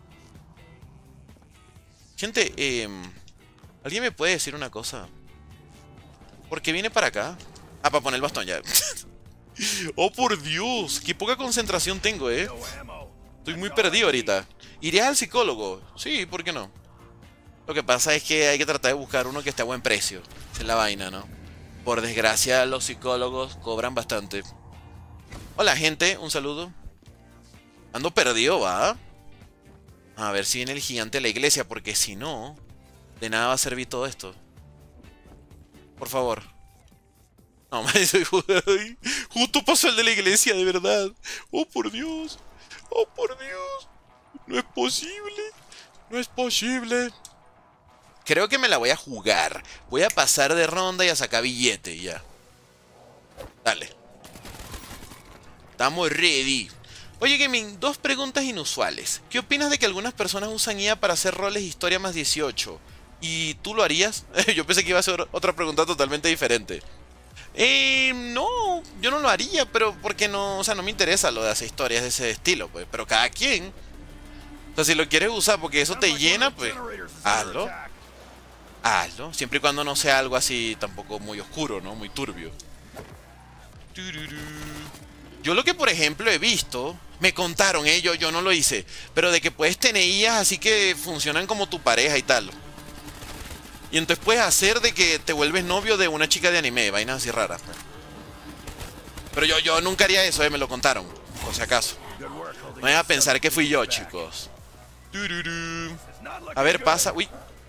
Gente, eh, ¿alguien me puede decir una cosa? ¿Por qué viene para acá? Ah, para poner el bastón ya. Oh, por Dios. Qué poca concentración tengo, ¿eh? Estoy muy perdido ahorita. ¿Irías al psicólogo? Sí, ¿por qué no? Lo que pasa es que hay que tratar de buscar uno que esté a buen precio. Esa es la vaina, ¿no? Por desgracia, los psicólogos cobran bastante. Hola, gente. Un saludo. Ando perdido, ¿va? A ver si viene el gigante de la iglesia, porque si no, de nada va a servir todo esto. Por favor. No, justo pasó el de la iglesia, de verdad. Oh, por Dios. Oh, por Dios. No es posible. No es posible. Creo que me la voy a jugar. Voy a pasar de ronda y a sacar billete ya. Dale. Estamos ready. Oye, Gaming, dos preguntas inusuales. ¿Qué opinas de que algunas personas usan I A para hacer roles historia más dieciocho? ¿Y tú lo harías? Yo pensé que iba a ser otra pregunta totalmente diferente. Eh, no, yo no lo haría, pero porque no, o sea, no me interesa lo de hacer historias de ese estilo, pues. Pero cada quien. O sea, si lo quieres usar porque eso te llena, pues, hazlo. Hazlo, siempre y cuando no sea algo así tampoco muy oscuro, ¿no? Muy turbio. Yo lo que, por ejemplo, he visto, me contaron, eh, yo, yo no lo hice, pero de que puedes tener I As así que funcionan como tu pareja y tal. Y entonces puedes hacer de que te vuelves novio de una chica de anime, vainas así raras. Pero yo, yo nunca haría eso, eh, me lo contaron, por si acaso. No vayan a pensar que fui yo, chicos. A ver, pasa, uy.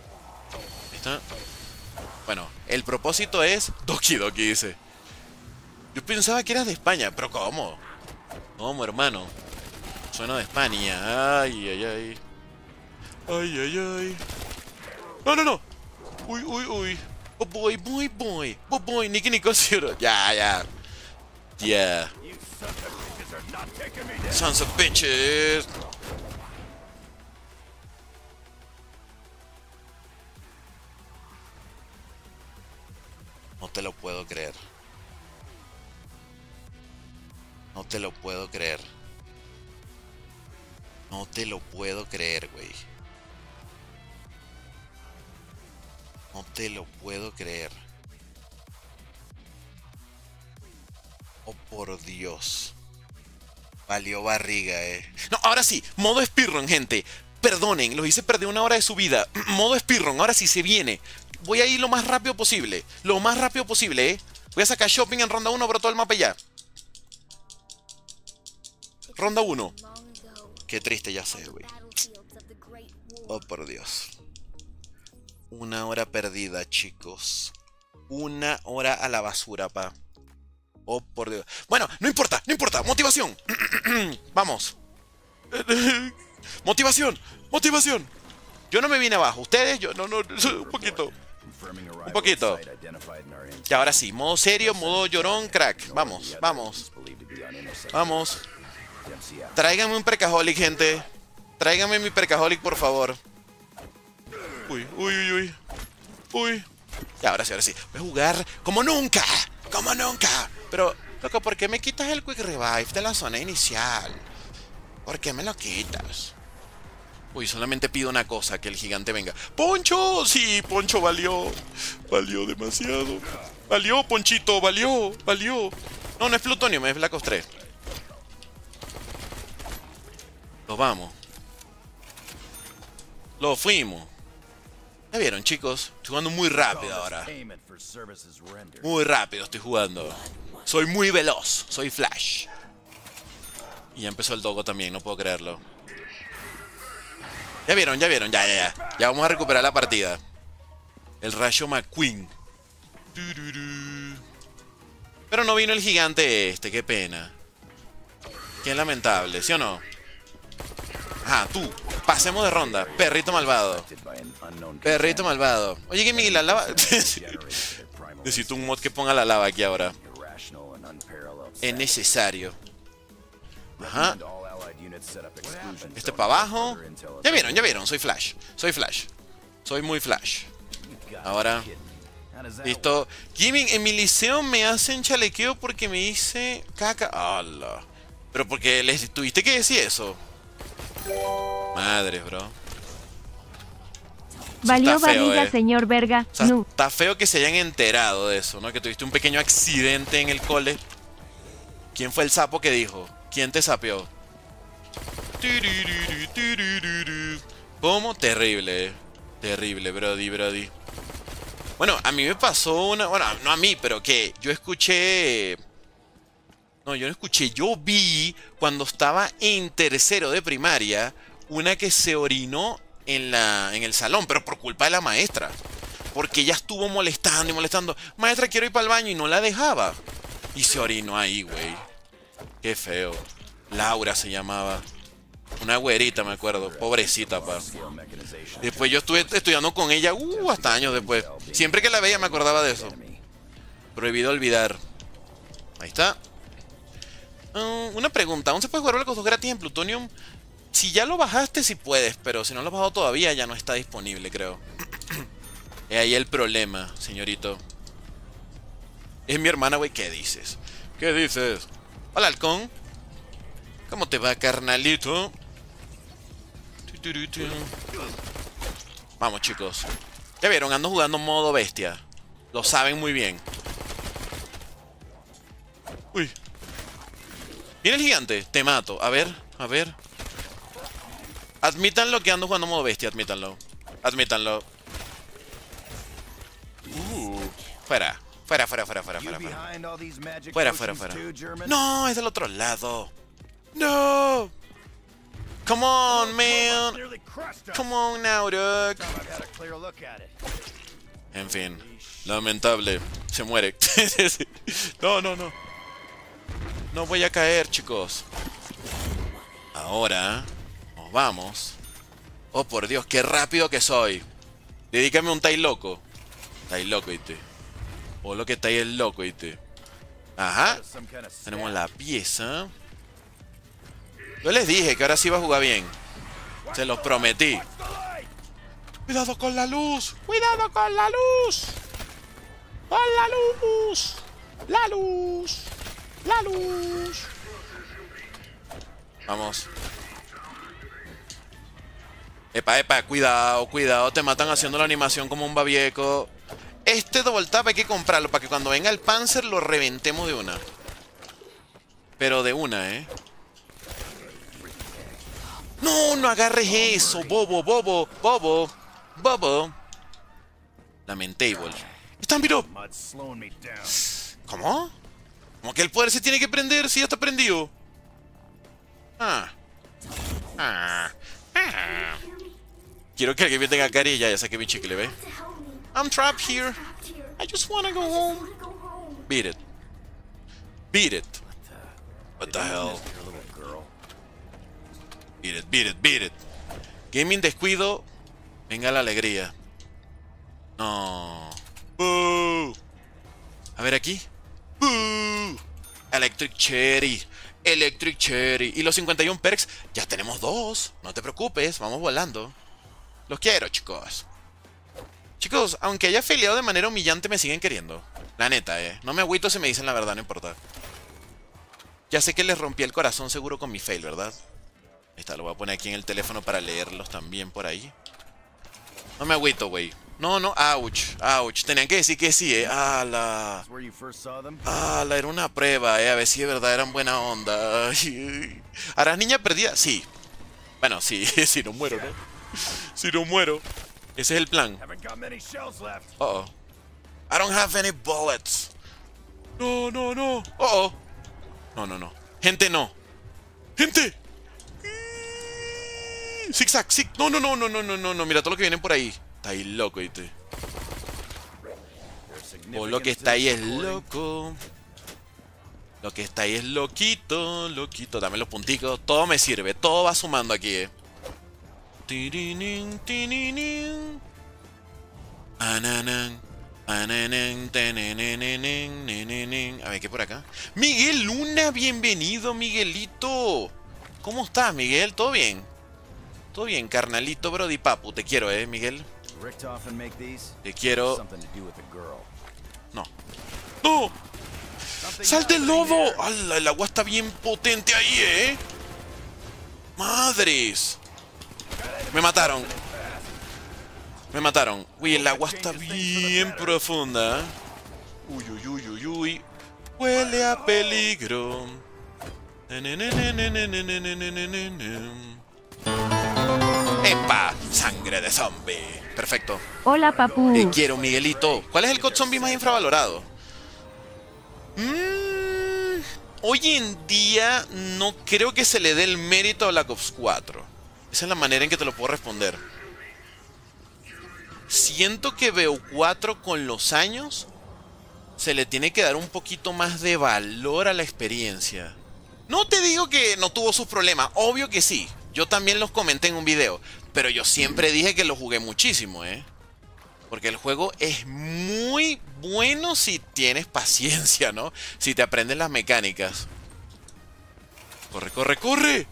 Bueno, el propósito es... Doki Doki dice. Yo pensaba que eras de España, pero ¿cómo? ¿Cómo, hermano? Suena de España. Ay, ay, ay. Ay, ay, ay. No, no, no. Uy, uy, uy. Oh boy, boy, boy. Oh boy, Nicky Nicosio. Ya, ya. Yeah. Sons of bitches. No te lo puedo creer. No te lo puedo creer. No te lo puedo creer, güey. No te lo puedo creer. Oh, por Dios. Valió barriga, eh. No, ahora sí. Modo speedrun, gente. Perdonen, los hice perder una hora de su vida. Modo speedrun, ahora sí se viene. Voy a ir lo más rápido posible. Lo más rápido posible, eh. Voy a sacar shopping en ronda uno, pero todo el mapa ya. Ronda uno. Qué triste, ya sé, güey. Oh, por Dios. Una hora perdida, chicos. Una hora a la basura, pa. Oh, por Dios. Bueno, no importa, no importa. Motivación. Vamos. Motivación, motivación. Yo no me vine abajo. Ustedes, yo no, no. Un poquito. Un poquito. Y ahora sí, modo serio, modo llorón, crack. Vamos, vamos. Vamos. Tráigame un Percaholic, gente. Tráigame mi Percaholic, por favor. Uy, uy, uy, uy. Uy. Y ahora sí, ahora sí. Voy a jugar como nunca. Como nunca. Pero, loco, ¿por qué me quitas el Quick Revive de la zona inicial? ¿Por qué me lo quitas? Uy, solamente pido una cosa, que el gigante venga. ¡Poncho! Sí, Poncho valió. Valió demasiado. Valió, Ponchito, valió, valió. No, no es Plutonium, es Black Ops tres. Lo vamos. Lo fuimos. ¿Ya vieron, chicos? Estoy jugando muy rápido ahora. Muy rápido estoy jugando. Soy muy veloz. Soy Flash. Y ya empezó el Dogo también, no puedo creerlo. Ya vieron, ya vieron, ya, ya, ya. Ya vamos a recuperar la partida. El Rayo McQueen. Pero no vino el gigante este, qué pena. Qué lamentable, ¿sí o no? Ajá, tú. Pasemos de ronda. Perrito malvado. Perrito malvado. Oye, que mi la lava... Necesito un mod que ponga la lava aquí ahora. Es necesario. Ajá. Este para abajo. Ya vieron, ya vieron. Soy Flash. Soy Flash. Soy muy Flash. Ahora. Listo. Gaming, en mi liceo me hacen chalequeo porque me hice caca. ¡Hala! Pero porque les tuviste que decir eso. Madre, bro. Valió barriga, eh. Señor verga. O sea, no. Está feo que se hayan enterado de eso, ¿no? Que tuviste un pequeño accidente en el cole. ¿Quién fue el sapo que dijo? ¿Quién te sapeó? ¿Cómo? Terrible. Terrible, brody, brody. Bueno, a mí me pasó una... Bueno, no a mí, pero que yo escuché... No, yo no escuché. Yo vi cuando estaba en tercero de primaria una que se orinó en, la, en el salón, pero por culpa de la maestra. Porque ella estuvo molestando y molestando. Maestra, quiero ir para el baño, y no la dejaba. Y se orinó ahí, güey. Qué feo. Laura se llamaba. Una güerita, me acuerdo. Pobrecita, pa. Después yo estuve estudiando con ella, uh, hasta años después. Siempre que la veía me acordaba de eso. Prohibido olvidar. Ahí está. Uh, una pregunta. ¿Aún se puede jugar Black Ops gratis en Plutonium? Si ya lo bajaste, sí puedes. Pero si no lo has bajado todavía, ya no está disponible, creo. Es ahí el problema, señorito. Es mi hermana, güey. ¿Qué dices? ¿Qué dices? Hola, halcón. ¿Cómo te va, carnalito? Vamos, chicos. Ya vieron, ando jugando modo bestia. Lo saben muy bien. Uy. Viene el gigante. Te mato. A ver, a ver. Admítanlo que ando jugando modo bestia. Admítanlo. Admítanlo. Uh. Fuera. Fuera, fuera, fuera, fuera, fuera. Fuera, fuera, fuera. No, es del otro lado. No. Come on, man. Come on now, dude. En fin. Lamentable. Se muere. No, no, no. No voy a caer, chicos. Ahora nos vamos. Oh, por Dios, qué rápido que soy. Dedícame un Tai loco. Tai loco, ¿viste? O lo que está ahí es loco, ¿viste? Ajá. Tenemos la pieza. Yo les dije que ahora sí iba a jugar bien. Se los prometí. Cuidado con la luz. Cuidado con la luz. Con la luz. La luz. La luz. Vamos. Epa, epa, cuidado, cuidado. Te matan haciendo la animación como un babieco. Este double tap hay que comprarlo para que cuando venga el Panzer lo reventemos de una. Pero de una, ¿eh? No, no agarres eso, bobo, bobo, bobo, bobo. Lamentable. Están, miro. ¿Cómo? ¿Cómo que el poder se tiene que prender si ya está prendido? Ah. Ah. Ah. Quiero que alguien me tenga cara y ya, ya saqué mi chicle, ¿ve? I'm trapped here. I just wanna go home. Beat it. Beat it. What the hell? Beat it, beat it, beat it. Gaming descuido. Venga la alegría. No. Boo. A ver aquí. Boo. Electric Cherry. Electric Cherry. Y los cincuenta y uno perks. Ya tenemos dos. No te preocupes. Vamos volando. Los quiero, chicos. Chicos, aunque haya faileado de manera humillante, me siguen queriendo. La neta, eh. No me agüito si me dicen la verdad, no importa. Ya sé que les rompí el corazón seguro con mi fail, ¿verdad? Ahí está, lo voy a poner aquí en el teléfono para leerlos también por ahí. No me agüito, güey. No, no, ouch, ouch. Tenían que decir que sí, eh. Ala. Ala, era una prueba, eh. A ver si de verdad eran buena onda. ¿Harás niña perdida? Sí. Bueno, sí, si no muero, ¿no? Si no muero. Ese es el plan. Uh oh. I don't have any bullets. No, no, no. Uh oh. No, no, no. Gente, no. Gente. Zigzag, zig. No, no, no, no, no, no, no, no. Mira todo lo que viene por ahí. Está ahí loco, ¿viste? O lo que está ahí es loco. Lo que está ahí es loquito, loquito. Dame los punticos. Todo me sirve. Todo va sumando aquí, eh. Tirinin, tirinin. Ananan, ananan, tenenenen, nenenen. A ver, ¿qué por acá? Miguel Luna, bienvenido, Miguelito. ¿Cómo estás, Miguel? ¿Todo bien? Todo bien, carnalito, brody papu. Te quiero, eh, Miguel. Te quiero. No. ¡No! ¡Sal del lodo! ¡Hala! El agua está bien potente ahí, eh. ¡Madres! Me mataron. Me mataron. Uy, el agua está bien profunda. Uy, uy, uy, uy, uy. Huele a peligro. ¡Epa! Sangre de zombie. Perfecto. Hola, papu. Te quiero, Miguelito. ¿Cuál es el C O D zombie más infravalorado? Mm, hoy en día no creo que se le dé el mérito a Black Ops cuatro. Esa es la manera en que te lo puedo responder. Siento que B O cuatro con los años se le tiene que dar un poquito más de valor a la experiencia. No te digo que no tuvo sus problemas, obvio que sí. Yo también los comenté en un video, pero yo siempre dije que lo jugué muchísimo, ¿eh? Porque el juego es muy bueno si tienes paciencia, ¿no? Si te aprendes las mecánicas. ¡Corre, corre, corre!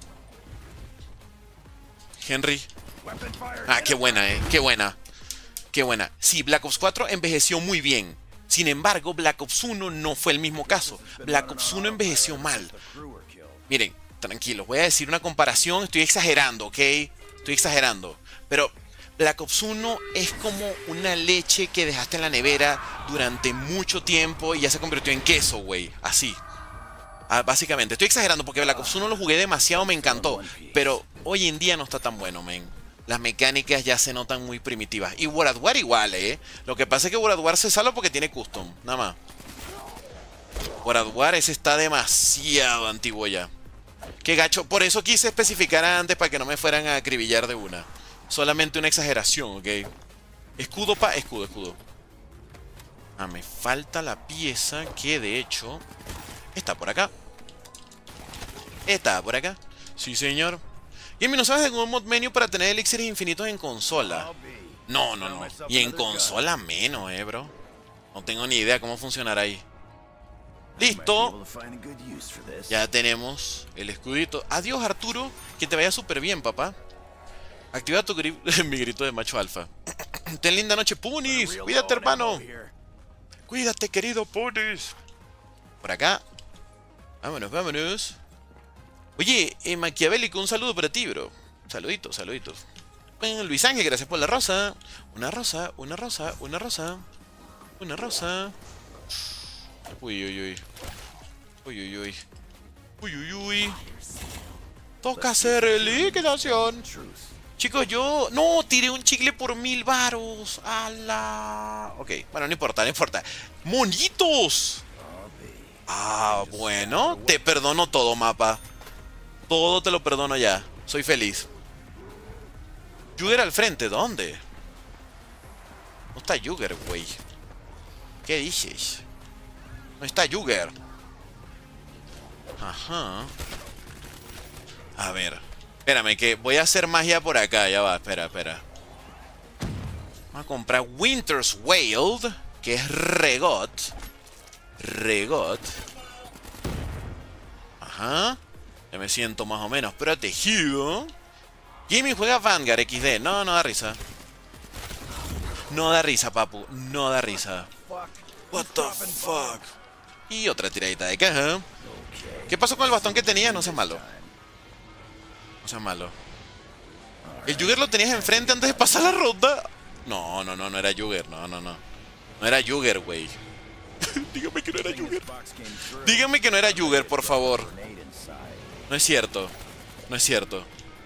Henry. Ah, qué buena, eh. Qué buena. Qué buena. Sí, Black Ops cuatro envejeció muy bien. Sin embargo, Black Ops uno no fue el mismo caso. Black Ops uno envejeció mal. Miren, tranquilos, voy a decir una comparación. Estoy exagerando, ¿ok? Estoy exagerando. Pero Black Ops uno es como una leche que dejaste en la nevera durante mucho tiempo y ya se convirtió en queso, güey. Así. Ah, básicamente. Estoy exagerando porque Black Ops uno lo jugué demasiado, me encantó. Pero hoy en día no está tan bueno, men. Las mecánicas ya se notan muy primitivas. Y World at War igual, ¿eh? Lo que pasa es que World at War se salva porque tiene custom. Nada más. World at War ese está demasiado antiguo ya. Qué gacho. Por eso quise especificar antes para que no me fueran a acribillar de una. Solamente una exageración, ¿ok? Escudo pa... Escudo, escudo. Ah, me falta la pieza que de hecho está por acá. Esta, por acá. Sí, señor. Y ¿no sabes de algún mod menu para tener elixires infinitos en consola? No, no, no. Y en consola menos, eh, bro. No tengo ni idea cómo funcionará ahí. Listo. Ya tenemos el escudito. Adiós, Arturo. Que te vaya súper bien, papá. Activa tu gri mi grito de macho alfa. Ten linda noche, Punis. Cuídate, hermano. Cuídate, querido Punis. Por acá. Vámonos, vámonos. Oye, eh, Maquiavélico, un saludo para ti, bro. Saluditos, saluditos. Bueno, Luis Ángel, gracias por la rosa. Una rosa, una rosa, una rosa. Una rosa. Uy, uy, uy. Uy, uy, uy. Uy, uy, uy. Toca hacer liquidación. Chicos, yo... No, tiré un chicle por mil varos. ¡Hala! Ok, bueno, no importa, no importa. ¡Monitos! Ah, bueno. Te perdono todo, mapa. Todo te lo perdono ya. Soy feliz. Jugger al frente, ¿dónde? No está Jugger, güey. ¿Qué dices? No está Jugger. Ajá. A ver. Espérame, que voy a hacer magia por acá. Ya va, espera, espera. Vamos a comprar Winter's Wild, que es Regot. Regot. Ajá. Ya me siento más o menos protegido. Jimmy juega Vanguard equis de. No, no da risa. No da risa, papu. No da risa. What the fuck. Y otra tiradita de caja. ¿Qué pasó con el bastón que tenía? No seas malo. No seas malo. ¿El Jugger lo tenías enfrente antes de pasar la ronda? No, no, no, no era Jugger. No, no, no. No era Jugger, güey. Dígame que no era Jugger. Dígame que no era Jugger, por favor. No es cierto. No es cierto.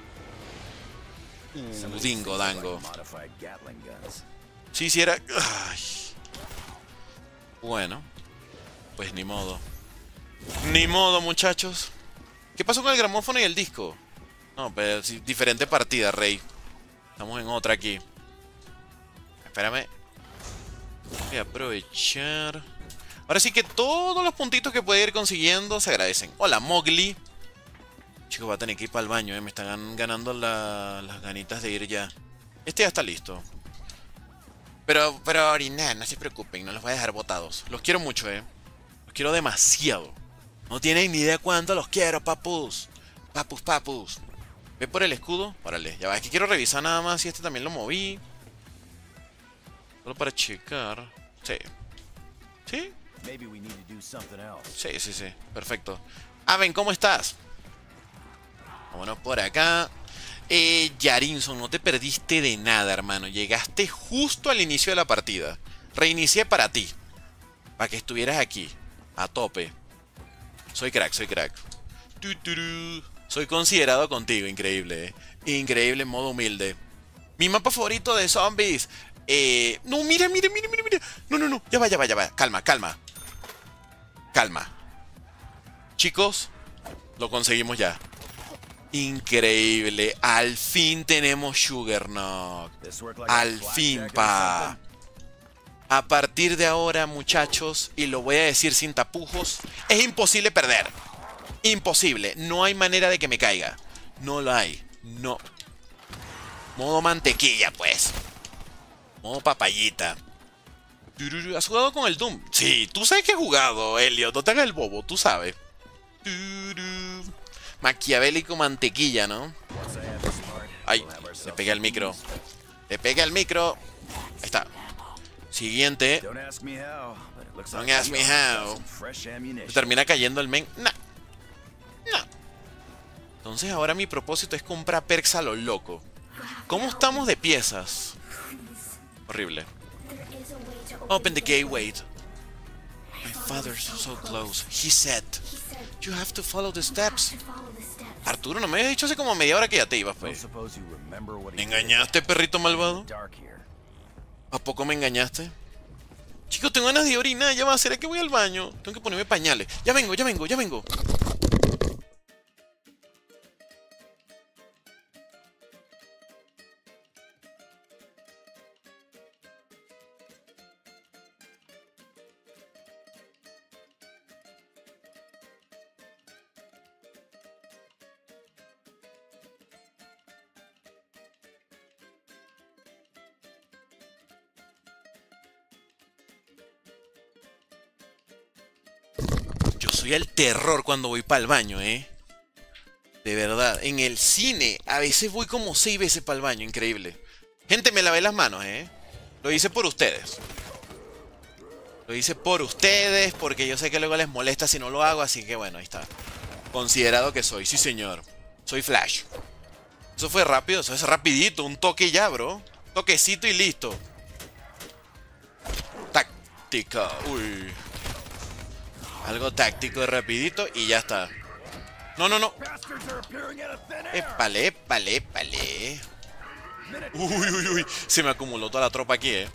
Uh, dingo, dango. Sí, sí era... Ay. Bueno. Pues ni modo. Ni modo, muchachos. ¿Qué pasó con el gramófono y el disco? No, pero sí, diferente partida, rey. Estamos en otra aquí. Espérame. Voy a aprovechar. Ahora sí que todos los puntitos que puede ir consiguiendo se agradecen. Hola, Mowgli. Chicos, va a tener que ir para el baño, eh. Me están ganando la, las ganitas de ir ya. Este ya está listo. Pero, pero orinar, no se preocupen, no los voy a dejar botados. Los quiero mucho, eh. Los quiero demasiado. No tienen ni idea cuánto los quiero, papus. Papus, papus. ¿Ve por el escudo? Órale, ya va. Es que quiero revisar nada más si este también lo moví. Solo para checar. Sí. ¿Sí? Sí, sí, sí. Perfecto. Aven, ¿cómo estás? Vámonos por acá. Eh, Yarinson, no te perdiste de nada, hermano. Llegaste justo al inicio de la partida. Reinicié para ti. Para que estuvieras aquí. A tope. Soy crack, soy crack. Tuturu. Soy considerado contigo, increíble, eh. Increíble en modo humilde. Mi mapa favorito de zombies. Eh... No, mira, mira, mira, mira, mira. No, no, no. Ya va, ya va, ya va. Calma, calma. Calma. Chicos, lo conseguimos ya. Increíble. Al fin tenemos Juggernaut. Al fin, pa. A partir de ahora, muchachos, y lo voy a decir sin tapujos, es imposible perder. Imposible. No hay manera de que me caiga. No lo hay. No. Modo mantequilla, pues. Modo papayita. ¿Has jugado con el Doom? Sí, tú sabes que he jugado, Elliot. No te hagas el bobo, tú sabes. Maquiavélico mantequilla, ¿no? Ay, le pegué al micro. Le pegué al micro. Ahí está. Siguiente. Don't ask me how. Termina cayendo el men. Nah. Nah. Entonces ahora mi propósito es comprar perks a lo loco. ¿Cómo estamos de piezas? Horrible. Open the gateway. My father's so close. He said, you have to follow the steps. Arturo, ¿no me habías dicho hace como media hora que ya te ibas, pues? ¿Me engañaste, perrito malvado? ¿A poco me engañaste? Chicos, tengo ganas de orinar. Ya va, ¿será que voy al baño? Tengo que ponerme pañales. Ya vengo, ya vengo, ya vengo. soy el terror cuando voy para el baño, ¿eh? De verdad. En el cine, a veces voy como seis veces para el baño. Increíble. Gente, me lavé las manos, ¿eh? Lo hice por ustedes. Lo hice por ustedes, porque yo sé que luego les molesta si no lo hago, así que bueno, ahí está. Considerado que soy, sí señor. Soy Flash. Eso fue rápido, eso es rapidito, un toque ya, bro. Toquecito y listo. Táctica, uy. Algo táctico, rapidito y ya está. No, no, no. Épale, épale, épale. Uy, uy, uy. Se me acumuló toda la tropa aquí, eh.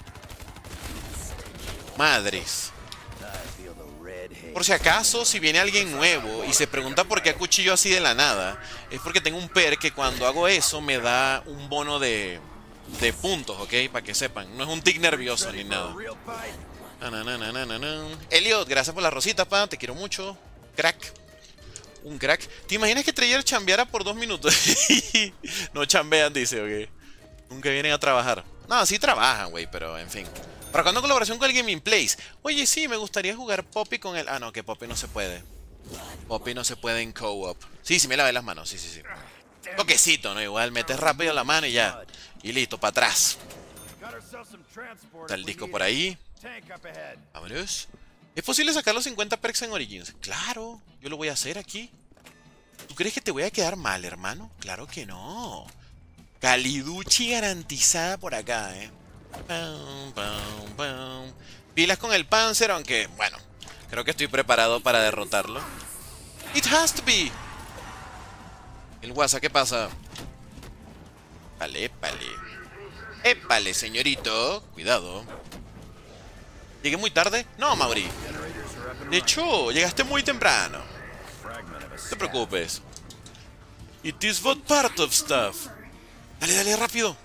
Madres. Por si acaso, si viene alguien nuevo y se pregunta por qué acuchillo así de la nada, es porque tengo un perk que cuando hago eso me da un bono de, de puntos, ¿ok? Para que sepan. No es un tic nervioso ni nada. Na, na, na, na, na, na. Elliot, gracias por la rosita, pa. Te quiero mucho. Crack. Un crack. ¿Te imaginas que Treyer chambeara por dos minutos? No chambean, dice, ok. Nunca vienen a trabajar. No, sí trabajan, güey, pero en fin. ¿Para cuándo colaboración con el Gaming Place? Oye, sí, me gustaría jugar Poppy con el... Ah, no, que Poppy no se puede. Poppy no se puede en co-op. Sí, sí, me lavé las manos, sí, sí, sí. Toquecito, ¿no? Igual metes rápido la mano y ya. Y listo, para atrás. Está el disco por ahí. Vámonos. ¿Es posible sacar los cincuenta perks en Origins? Claro, yo lo voy a hacer aquí. ¿Tú crees que te voy a quedar mal, hermano? Claro que no. Caliduchi garantizada por acá, eh. Pum, pum, pum. Pilas con el Panzer, aunque, bueno, creo que estoy preparado para derrotarlo. It has to be. El WhatsApp, ¿qué pasa? Vale, vale. Épale, señorito. Cuidado. ¿Llegué muy tarde? No, Mauri. De hecho, llegaste muy temprano. No te preocupes. It is but part of stuff. Dale, dale, rápido.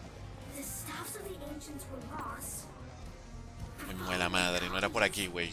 Me la madre, no era por aquí, güey.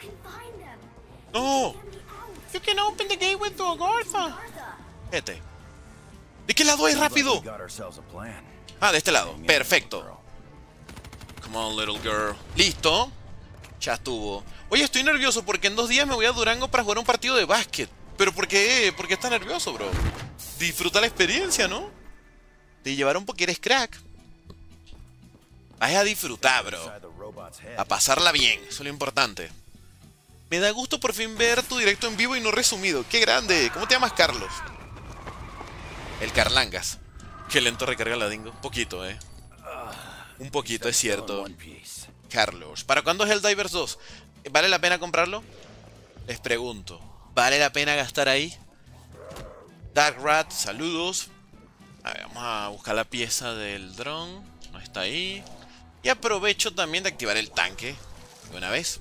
¡No! You can open the gateway to Agartha. Este. ¿De qué lado es rápido? Ah, de este lado. Perfecto. Come on, little girl. Listo. Ya estuvo. Oye, estoy nervioso porque en dos días me voy a Durango para jugar un partido de básquet. ¿Pero por qué? ¿Por qué estás nervioso, bro? Disfruta la experiencia, ¿no? Te llevaron porque eres crack. Vas a disfrutar, bro. A pasarla bien, eso es lo importante. Me da gusto por fin ver tu directo en vivo y no resumido. ¡Qué grande! ¿Cómo te llamas, Carlos? El Carlangas. Qué lento recarga la dingo. Poquito, eh. Un poquito, es cierto. Carlos. ¿Para cuándo es Helldivers dos? ¿Vale la pena comprarlo? Les pregunto. ¿Vale la pena gastar ahí? Dark Rat, saludos. A ver, vamos a buscar la pieza del dron. No está ahí. Y aprovecho también de activar el tanque. De una vez.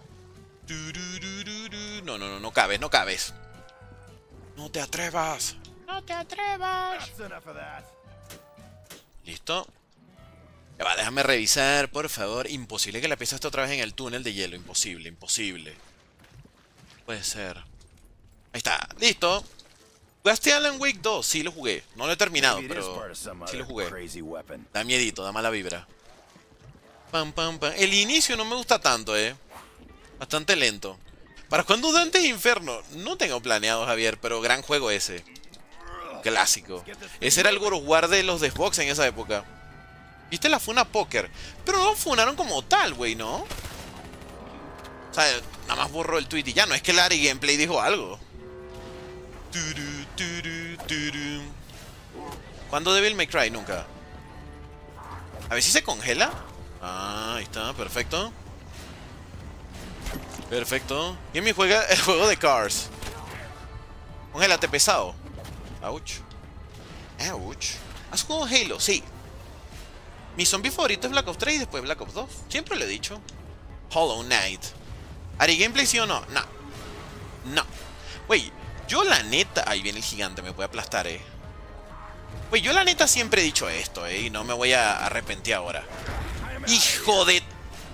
No, no, no, no cabes, no cabes. No te atrevas. No te atrevas. Listo. Ya va, déjame revisar, por favor. Imposible que la pieza esté otra vez en el túnel de hielo. Imposible, imposible. Puede ser. Ahí está, listo. ¿Jugaste Alan Wake dos? Sí, lo jugué. No lo he terminado, pero sí lo jugué. Da miedito, da mala vibra. Pam, pam, pam. El inicio no me gusta tanto, eh. Bastante lento. ¿Para cuándo Dante's Inferno? No tengo planeado, Javier, pero gran juego ese. Clásico. Ese era el God of War de los de Xbox en esa época. ¿Viste la funa Poker? Pero no funaron como tal, güey, ¿no? O sea, nada más borró el tweet y ya. No es que el Ari Gameplay dijo algo. Turu, turu, turu. ¿Cuándo Devil May Cry? Nunca. A ver si se congela. Ah, ahí está, perfecto. Perfecto. ¿Quién me juega el juego de Cars? Congélate, pesado. Ouch. Ouch. ¿Has jugado Halo? Sí. Mi zombie favorito es Black Ops tres y después Black Ops dos. Siempre lo he dicho. Hollow Knight. ¿Ari Gameplay sí o no? No. No. Wey, yo la neta... Ahí viene el gigante, me puede aplastar, eh. Wey, yo la neta siempre he dicho esto, eh. Y no me voy a arrepentir ahora. ¡Hijo de...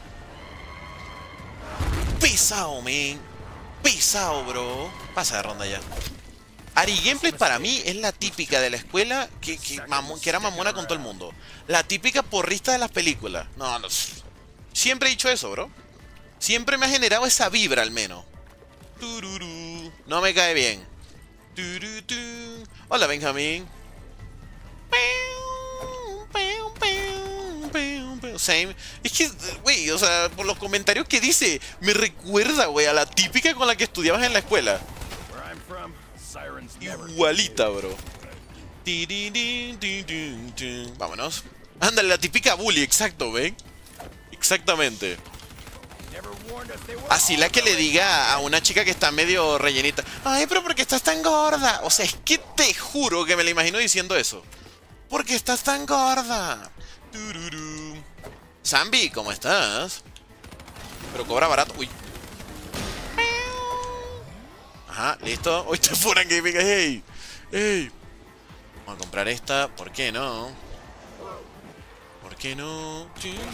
Pesado, man! Pesado, bro. Pasa de ronda ya. Ari Gameplay para mí es la típica de la escuela que, que, mamón, que era mamona con todo el mundo. La típica porrista de las películas. No, no. Siempre he dicho eso, bro. Siempre me ha generado esa vibra, al menos. Tururú. No me cae bien. Hola, Benjamín. Same. Es que, güey, o sea, por los comentarios que dice, me recuerda, güey, a la típica con la que estudiabas en la escuela. Igualita, bro. Vámonos. Ándale, la típica bully, exacto, ¿ven? Exactamente. Así la que le diga a una chica que está medio rellenita: ay, pero ¿por qué estás tan gorda? O sea, es que te juro que me la imagino diciendo eso. ¿Por qué estás tan gorda? Zambi, ¿cómo estás? Pero cobra barato. Uy. Ajá, listo. Uy, te fueran gaming. Hey, hey. Vamos a comprar esta. ¿Por qué no? ¿Por qué no?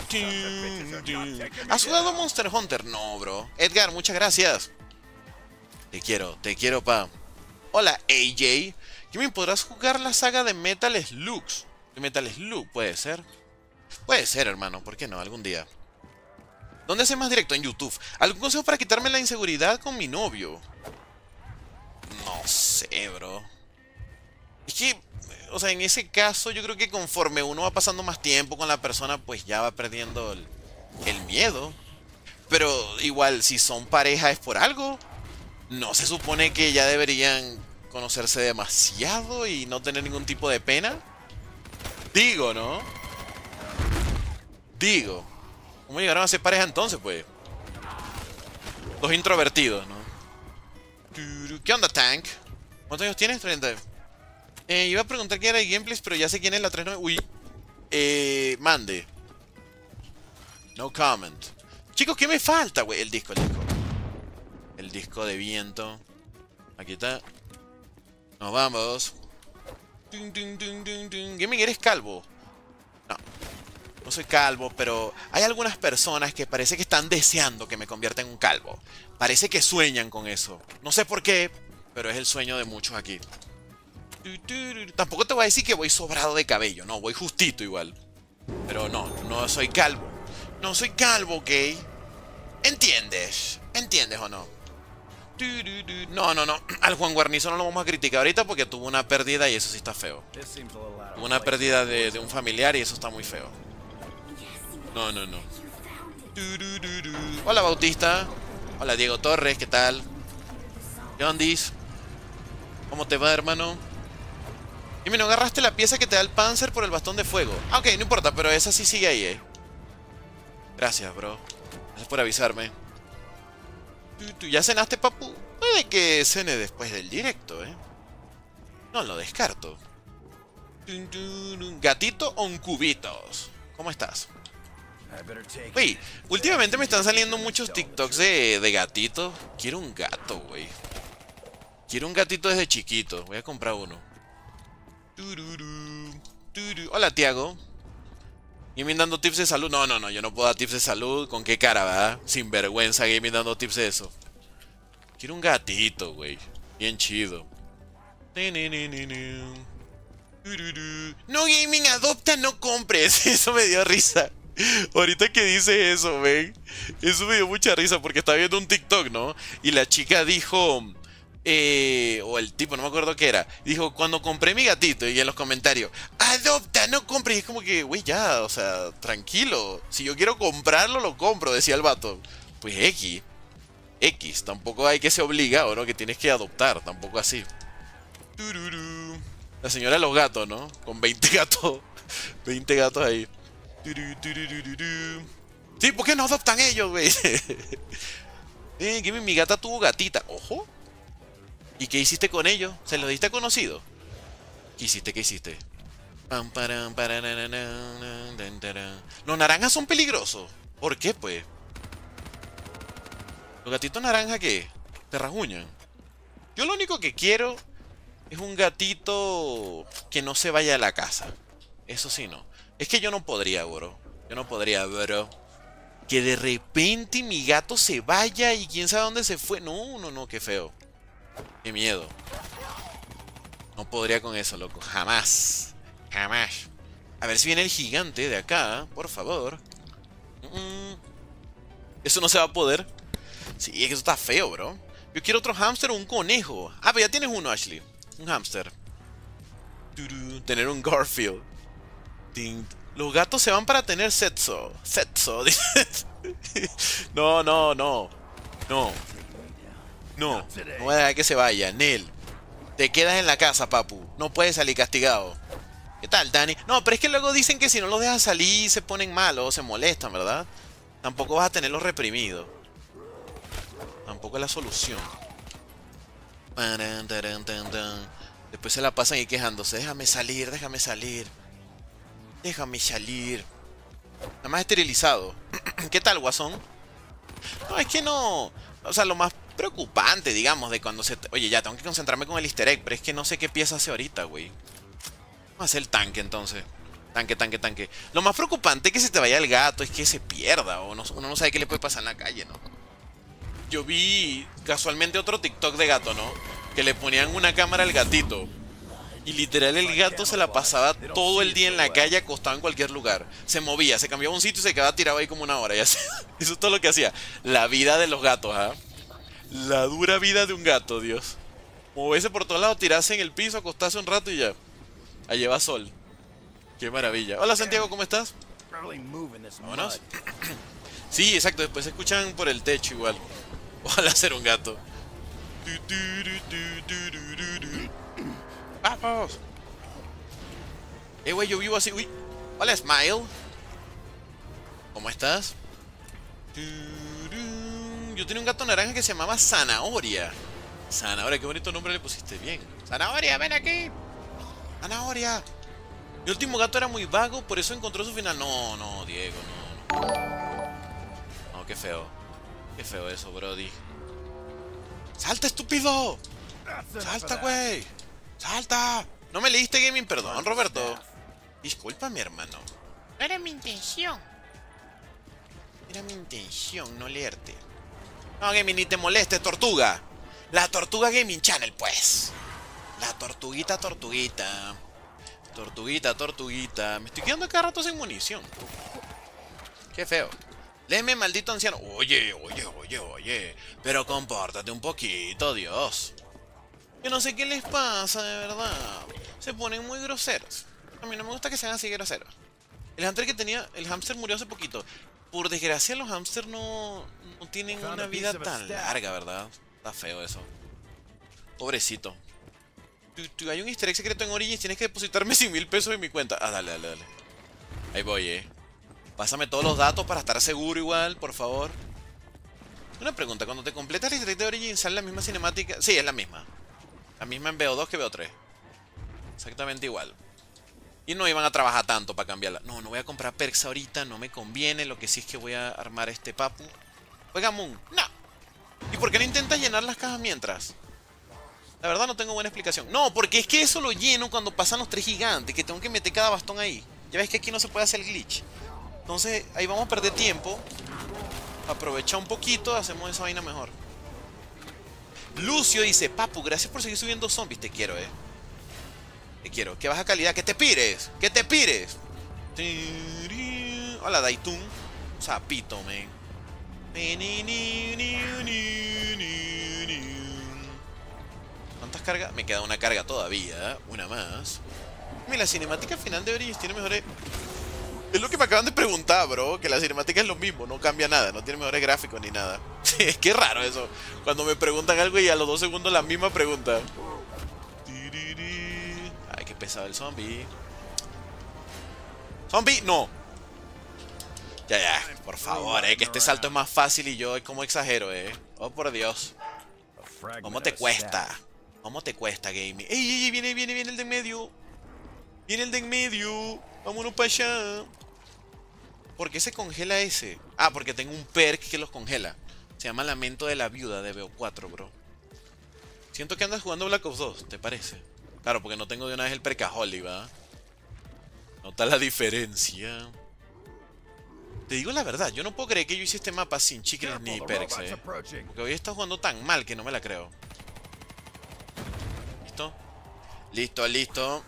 ¿Has jugado Monster Hunter? No, bro. Edgar, muchas gracias. Te quiero, te quiero, pa. Hola, A J. ¿Quién podrás jugar la saga de Metal Slug? ¿De Metal Slug? Puede ser. Puede ser, hermano. ¿Por qué no? Algún día. ¿Dónde hace más directo? En YouTube. ¿Algún consejo para quitarme la inseguridad con mi novio? No sé, bro. Es que, o sea, en ese caso yo creo que conforme uno va pasando más tiempo con la persona, pues ya va perdiendo el, el miedo. Pero igual, si son pareja es por algo. ¿No se supone que ya deberían conocerse demasiado y no tener ningún tipo de pena? Digo, ¿no? Digo. ¿Cómo llegaron a ser pareja entonces, pues? Dos introvertidos, ¿no? ¿Qué onda, Tank? ¿Cuántos años tienes? treinta. Eh, iba a preguntar quién era el gameplays, pero ya sé quién es la treinta y nueve. Uy. Eh, mande. No comment. Chicos, ¿qué me falta, güey? El disco, el disco. El disco de viento. Aquí está. Nos vamos. Gaming, ¿eres calvo? No. No soy calvo, pero hay algunas personas que parece que están deseando que me convierta en un calvo. Parece que sueñan con eso. No sé por qué, pero es el sueño de muchos aquí. Tampoco te voy a decir que voy sobrado de cabello. No, voy justito igual. Pero no, no soy calvo. No soy calvo, ¿ok? ¿Entiendes? ¿Entiendes o no? No, no, no. Al Juan Guarnizo no lo vamos a criticar ahorita porque tuvo una pérdida y eso sí está feo. Tuvo una pérdida de, de un familiar y eso está muy feo. No, no, no. Hola, Bautista. Hola, Diego Torres, ¿qué tal? ¿Qué ondis? ¿Cómo te va, hermano? Y me no agarraste la pieza que te da el Panzer por el bastón de fuego. Ah, ok, no importa, pero esa sí sigue ahí, eh. Gracias, bro. Gracias por avisarme. ¿Tú ya cenaste, papu? Puede que cene después del directo, eh. No lo descarto. ¿Gatito o un cubitos? ¿Cómo estás? Wey, últimamente me están saliendo muchos TikToks de, de gatitos. Quiero un gato, güey. Quiero un gatito desde chiquito. Voy a comprar uno. Hola, Tiago. Gaming dando tips de salud. No, no, no, yo no puedo dar tips de salud. ¿Con qué cara, verdad? Sin vergüenza, Gaming dando tips de eso. Quiero un gatito, güey. Bien chido. No, Gaming, adopta, no compres. Eso me dio risa. Ahorita que dice eso, ven. Eso me dio mucha risa porque estaba viendo un TikTok, ¿no? Y la chica dijo... Eh, o el tipo, no me acuerdo qué era. Dijo, cuando compré mi gatito. Y en los comentarios, adopta, no compres. Y es como que, güey, ya, o sea, tranquilo. Si yo quiero comprarlo, lo compro, decía el vato. Pues X. X, tampoco hay que ser obligado, ¿no? Que tienes que adoptar, tampoco así. La señora de los gatos, ¿no? Con veinte gatos. veinte gatos ahí. Sí, ¿por qué no adoptan ellos, güey? eh, que mi gata tuvo gatita. Ojo. ¿Y qué hiciste con ellos? ¿Se los diste conocido? ¿Qué hiciste? ¿Qué hiciste? Los naranjas son peligrosos. ¿Por qué, pues? ¿Los gatitos naranjas qué? ¿Te rasguñan? Yo lo único que quiero es un gatito que no se vaya a la casa. Eso sí, no. Es que yo no podría, bro. Yo no podría, bro. Que de repente mi gato se vaya y quién sabe dónde se fue. No, no, no, qué feo. Qué miedo. No podría con eso, loco. Jamás. Jamás. A ver si viene el gigante de acá, por favor. Eso no se va a poder. Sí, es que eso está feo, bro. Yo quiero otro hámster o un conejo. Ah, pero ya tienes uno, Ashley. Un hámster. Tener un Garfield. Los gatos se van para tener sexo. Sexo. No, no, no. No. No. No voy a dejar que se vaya. Nel. Te quedas en la casa, papu. No puedes salir castigado. ¿Qué tal, Dani? No, pero es que luego dicen que si no los dejas salir se ponen malos, se molestan, ¿verdad? Tampoco vas a tenerlos reprimidos. Tampoco es la solución. Después se la pasan ahí quejándose. Déjame salir, déjame salir. Déjame salir. Nada más esterilizado. ¿Qué tal, guasón? No, es que no... O sea, lo más preocupante, digamos, de cuando se... Oye, ya, tengo que concentrarme con el easter egg, pero es que no sé qué pieza hace ahorita, güey. Vamos a hacer el tanque, entonces. Tanque, tanque, tanque. Lo más preocupante es que se te vaya el gato, es que se pierda, o no, uno no sabe qué le puede pasar en la calle, ¿no? Yo vi casualmente otro TikTok de gato, ¿no? Que le ponían una cámara al gatito. Y literal el gato se la pasaba todo el día en la calle acostado en cualquier lugar. Se movía, se cambiaba un sitio y se quedaba tirado ahí como una hora. Y así. Eso es todo lo que hacía. La vida de los gatos, ¿ah? ¿eh? La dura vida de un gato, Dios. Moverse por todos lados, tirarse en el piso, acostarse un rato y ya. A llevar sol. Qué maravilla. Hola, Santiago, ¿cómo estás? Vámonos. Sí, exacto, después se escuchan por el techo igual. Ojalá ser un gato. ¡Vamos! Eh, güey, yo vivo así. Uy. Hola, Smile. ¿Cómo estás? Yo tenía un gato naranja que se llamaba Zanahoria. Zanahoria, qué bonito nombre le pusiste. Bien. Zanahoria, ven aquí. Zanahoria. Mi último gato era muy vago, por eso encontró su final. No, no, Diego, no, no. No, qué feo. Qué feo eso, brody. ¡Salta, estúpido! ¡Salta, güey! ¡Salta! No me leíste gaming, perdón, Roberto. Disculpa, mi hermano. No era mi intención. Era mi intención no leerte. No, gaming, ni te molestes, tortuga. La Tortuga Gaming Channel, pues. La tortuguita, tortuguita. Tortuguita, tortuguita. Me estoy quedando cada rato sin munición. Qué feo. Léeme, maldito anciano. Oye, oye, oye, oye. Pero compórtate un poquito, Dios. Yo no sé qué les pasa, de verdad. Se ponen muy groseros. A mí no me gusta que sean así groseros. El hamster que tenía... El hámster murió hace poquito. Por desgracia, los hámsters no, no tienen una vida tan larga, ¿verdad? Está feo eso. Pobrecito. Tú, tú, hay un easter egg secreto en Origins. Tienes que depositarme cien mil pesos en mi cuenta. Ah, dale, dale, dale. Ahí voy, eh. Pásame todos los datos para estar seguro igual, por favor. Una pregunta, cuando te completas el easter egg de Origins, ¿sale la misma cinemática? Sí, es la misma. La misma en B O dos que B O tres. Exactamente igual. Y no iban a trabajar tanto para cambiarla. No, no voy a comprar perks ahorita, no me conviene. Lo que sí es que voy a armar este papu. Oiga, Moon, no. ¿Y por qué no intentas llenar las cajas mientras? La verdad no tengo buena explicación. No, porque es que eso lo lleno cuando pasan los tres gigantes, que tengo que meter cada bastón ahí. Ya ves que aquí no se puede hacer el glitch. Entonces, ahí vamos a perder tiempo. Aprovecha un poquito, hacemos esa vaina mejor. Lucio dice, papu, gracias por seguir subiendo zombies. Te quiero, eh. Te quiero. Que baja calidad. Que te pires. Que te pires. Hola, Daitun. Sapito, man. ¿Cuántas cargas? Me queda una carga todavía. Una más. Mira, la cinemática final de Origins tiene mejores... Es lo que me acaban de preguntar, bro. Que la cinemática es lo mismo. No cambia nada. No tiene mejores gráficos ni nada. Es que raro eso. Cuando me preguntan algo y a los dos segundos la misma pregunta. Ay, qué pesado el zombie. ¡Zombie! ¡No! Ya, ya. Por favor, eh. Que este salto es más fácil y yo como exagero, eh. Oh, por Dios. ¿Cómo te cuesta? ¿Cómo te cuesta, gaming? ¡Ey, ey, ey! Viene, viene, viene el de en medio. Viene el de en medio. Vámonos para allá. ¿Por qué se congela ese? Ah, porque tengo un perk que los congela. Se llama Lamento de la Viuda de B O cuatro, bro. Siento que andas jugando Black Ops dos, ¿te parece? Claro, porque no tengo de una vez el percajoli, ¿va? Nota la diferencia. Te digo la verdad, yo no puedo creer que yo hice este mapa sin chicles ni perks, eh. Porque hoy he estado jugando tan mal que no me la creo. ¿Listo? Listo, listo.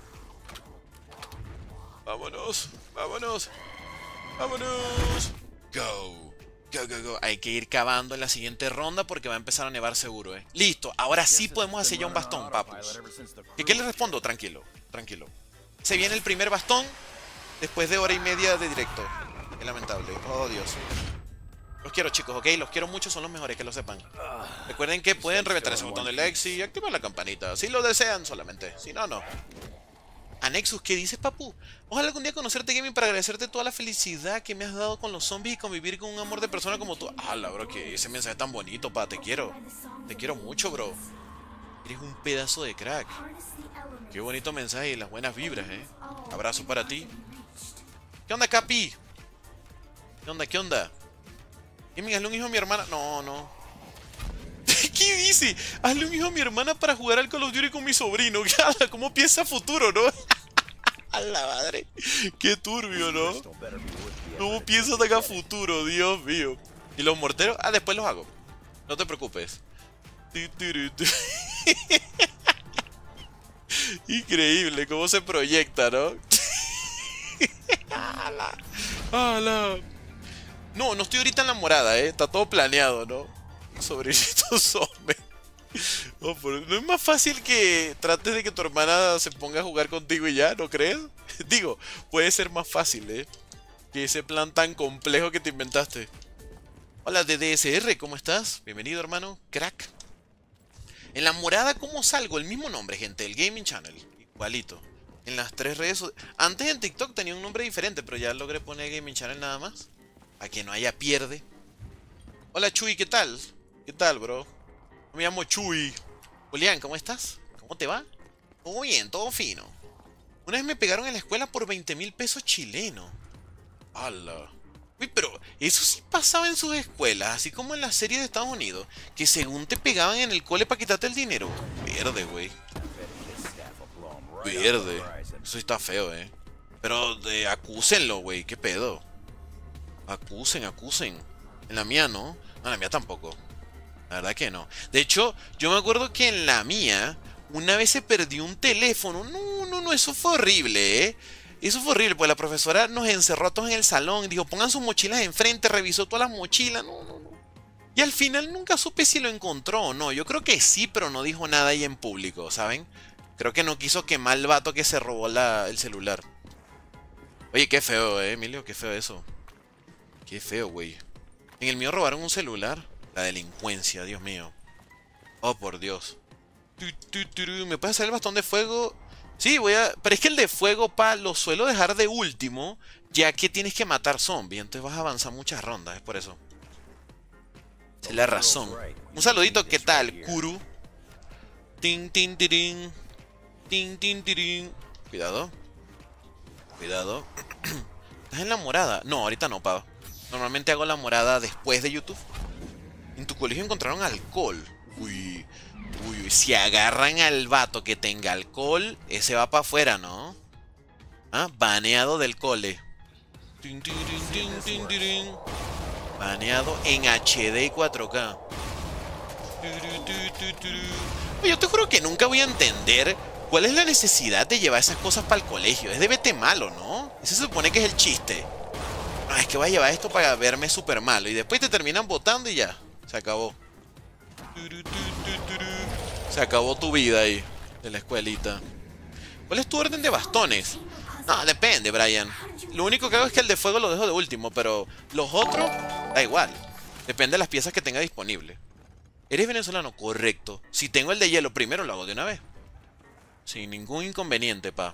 Vámonos, vámonos. Vámonos. Go. Go, go, go. Hay que ir cavando en la siguiente ronda porque va a empezar a nevar seguro, eh. Listo, ahora sí podemos hacer ya un bastón, papus. ¿Y qué le respondo? Tranquilo, tranquilo. Se viene el primer bastón después de hora y media de directo. Qué lamentable. Oh, Dios. Los quiero, chicos, ¿ok? Los quiero mucho, son los mejores, que lo sepan. Recuerden que pueden reventar ese botón de likes y activar la campanita. Si lo desean solamente, si no, no. Anexus, ¿qué dices, papu? Ojalá algún día conocerte, gaming, para agradecerte toda la felicidad que me has dado con los zombies y convivir con un amor de persona como tú. ¡Hala, bro! Que ese mensaje tan bonito, pa. Te quiero. Te quiero mucho, bro. Eres un pedazo de crack. Qué bonito mensaje y las buenas vibras, eh. Abrazo para ti. ¿Qué onda, Capi? ¿Qué onda, qué onda? Gaming, hazle un hijo a mi hermana. No, no. ¿Qué dice? Hazle un hijo a mi hermana para jugar al Call of Duty con mi sobrino. ¿Cómo piensa futuro, no? A la madre. Qué turbio, ¿no? ¿Cómo piensa acá futuro? Dios mío. ¿Y los morteros? Ah, después los hago. No te preocupes. Increíble cómo se proyecta, ¿no? ¡Hala! No, no estoy ahorita en la morada, ¿eh? Está todo planeado, ¿no? Sobrinito zombie. No, ¿no es más fácil que trates de que tu hermana se ponga a jugar contigo y ya? ¿No crees? Digo, puede ser más fácil, ¿eh? Que ese plan tan complejo que te inventaste. Hola, D D S R, ¿cómo estás? Bienvenido, hermano. Crack. En la morada, ¿cómo salgo? El mismo nombre, gente. El Gaming Channel. Igualito. En las tres redes... Antes en TikTok tenía un nombre diferente, pero ya logré poner Gaming Channel nada más. A que no haya pierde. Hola, Chuy, ¿qué tal? ¿Qué tal, bro? Me llamo Chuy. Julián, ¿cómo estás? ¿Cómo te va? Todo bien, todo fino. Una vez me pegaron en la escuela por veinte mil pesos chilenos. ¡Hala! Uy, pero eso sí pasaba en sus escuelas, así como en las series de Estados Unidos, que según te pegaban en el cole para quitarte el dinero. Verde, güey. Verde. Eso está feo, eh. Pero de, acúsenlo, güey. ¿Qué pedo? Acusen, acusen. En la mía no. No, en la mía tampoco. La verdad que no. De hecho, yo me acuerdo que en la mía una vez se perdió un teléfono. No, no, no, eso fue horrible, ¿eh? Eso fue horrible, pues la profesora nos encerró a todos en el salón y dijo, pongan sus mochilas enfrente, revisó todas las mochilas. No, no, no. Y al final nunca supe si lo encontró o no. Yo creo que sí, pero no dijo nada ahí en público, ¿saben? Creo que no quiso quemar el vato que se robó la, el celular. Oye, qué feo, ¿eh, Emilio? Qué feo eso. Qué feo, güey. En el mío robaron un celular. La delincuencia, Dios mío. Oh, por Dios. ¿Me puedes hacer el bastón de fuego? Sí, voy a... Pero es que el de fuego, pa, lo suelo dejar de último, ya que tienes que matar zombies. Entonces vas a avanzar muchas rondas, es por eso. Esa es la razón. Un saludito, ¿qué tal, Kuru? Tin, tin, tirin. Tin, tin, tirin. Cuidado. Cuidado. ¿Estás en la morada? No, ahorita no, pa. Normalmente hago la morada después de YouTube. En tu colegio encontraron alcohol. Uy, uy, uy. Si agarran al vato que tenga alcohol, ese va para afuera, ¿no? Ah, baneado del cole. Tin, tin, tin, tin, tin, tin. Baneado en H D y cuatro K. Yo te juro que nunca voy a entender cuál es la necesidad de llevar esas cosas para el colegio. Es de vete malo, ¿no? Ese se supone que es el chiste. Ah, es que voy a llevar esto para verme súper malo. Y después te terminan botando y ya. Se acabó. Se acabó tu vida ahí. De la escuelita. ¿Cuál es tu orden de bastones? No, depende, Brian. Lo único que hago es que el de fuego lo dejo de último. Pero los otros, da igual. Depende de las piezas que tenga disponible. ¿Eres venezolano? Correcto. Si tengo el de hielo primero, lo hago de una vez. Sin ningún inconveniente, pa.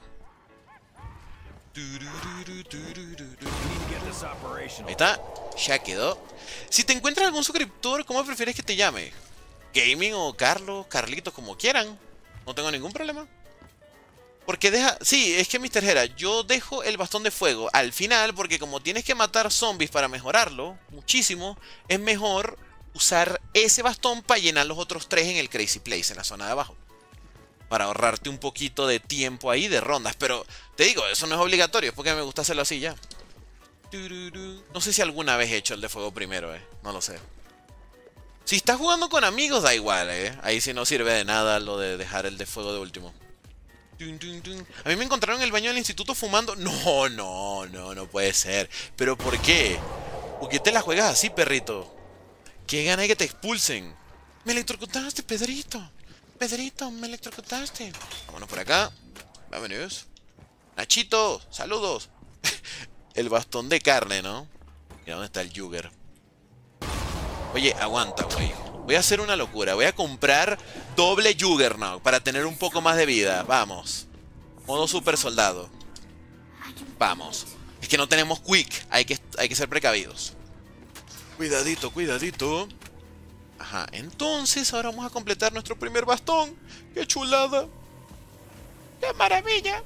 Ahí está, ya quedó. Si te encuentras algún suscriptor, ¿cómo prefieres que te llame? Gaming o Carlos, Carlitos, como quieran. No tengo ningún problema. Porque deja... Sí, es que mister Jera, yo dejo el bastón de fuego al final porque como tienes que matar zombies para mejorarlo muchísimo, es mejor usar ese bastón para llenar los otros tres en el Crazy Place, en la zona de abajo. Para ahorrarte un poquito de tiempo ahí, de rondas. Pero te digo, eso no es obligatorio, es porque me gusta hacerlo así ya. No sé si alguna vez he hecho el de fuego primero, eh. No lo sé. Si estás jugando con amigos, da igual, eh. Ahí sí no sirve de nada lo de dejar el de fuego de último. A mí me encontraron en el baño del instituto fumando. No, no, no, no puede ser. ¿Pero por qué? ¿Por qué te la juegas así, perrito? ¿Qué gana de que te expulsen? Me electrocutaste, Pedrito. Pedrito, me electrocutaste. Vámonos por acá. Vámonos. Nachito, saludos. El bastón de carne, ¿no? Mira dónde está el Jugger. Oye, aguanta, güey. Voy a hacer una locura. Voy a comprar doble Juggernaut para tener un poco más de vida. Vamos. Modo super soldado. Vamos. Es que no tenemos quick. Hay que, hay que ser precavidos. Cuidadito, cuidadito. Ajá. Entonces ahora vamos a completar nuestro primer bastón. ¡Qué chulada! ¡Qué maravilla!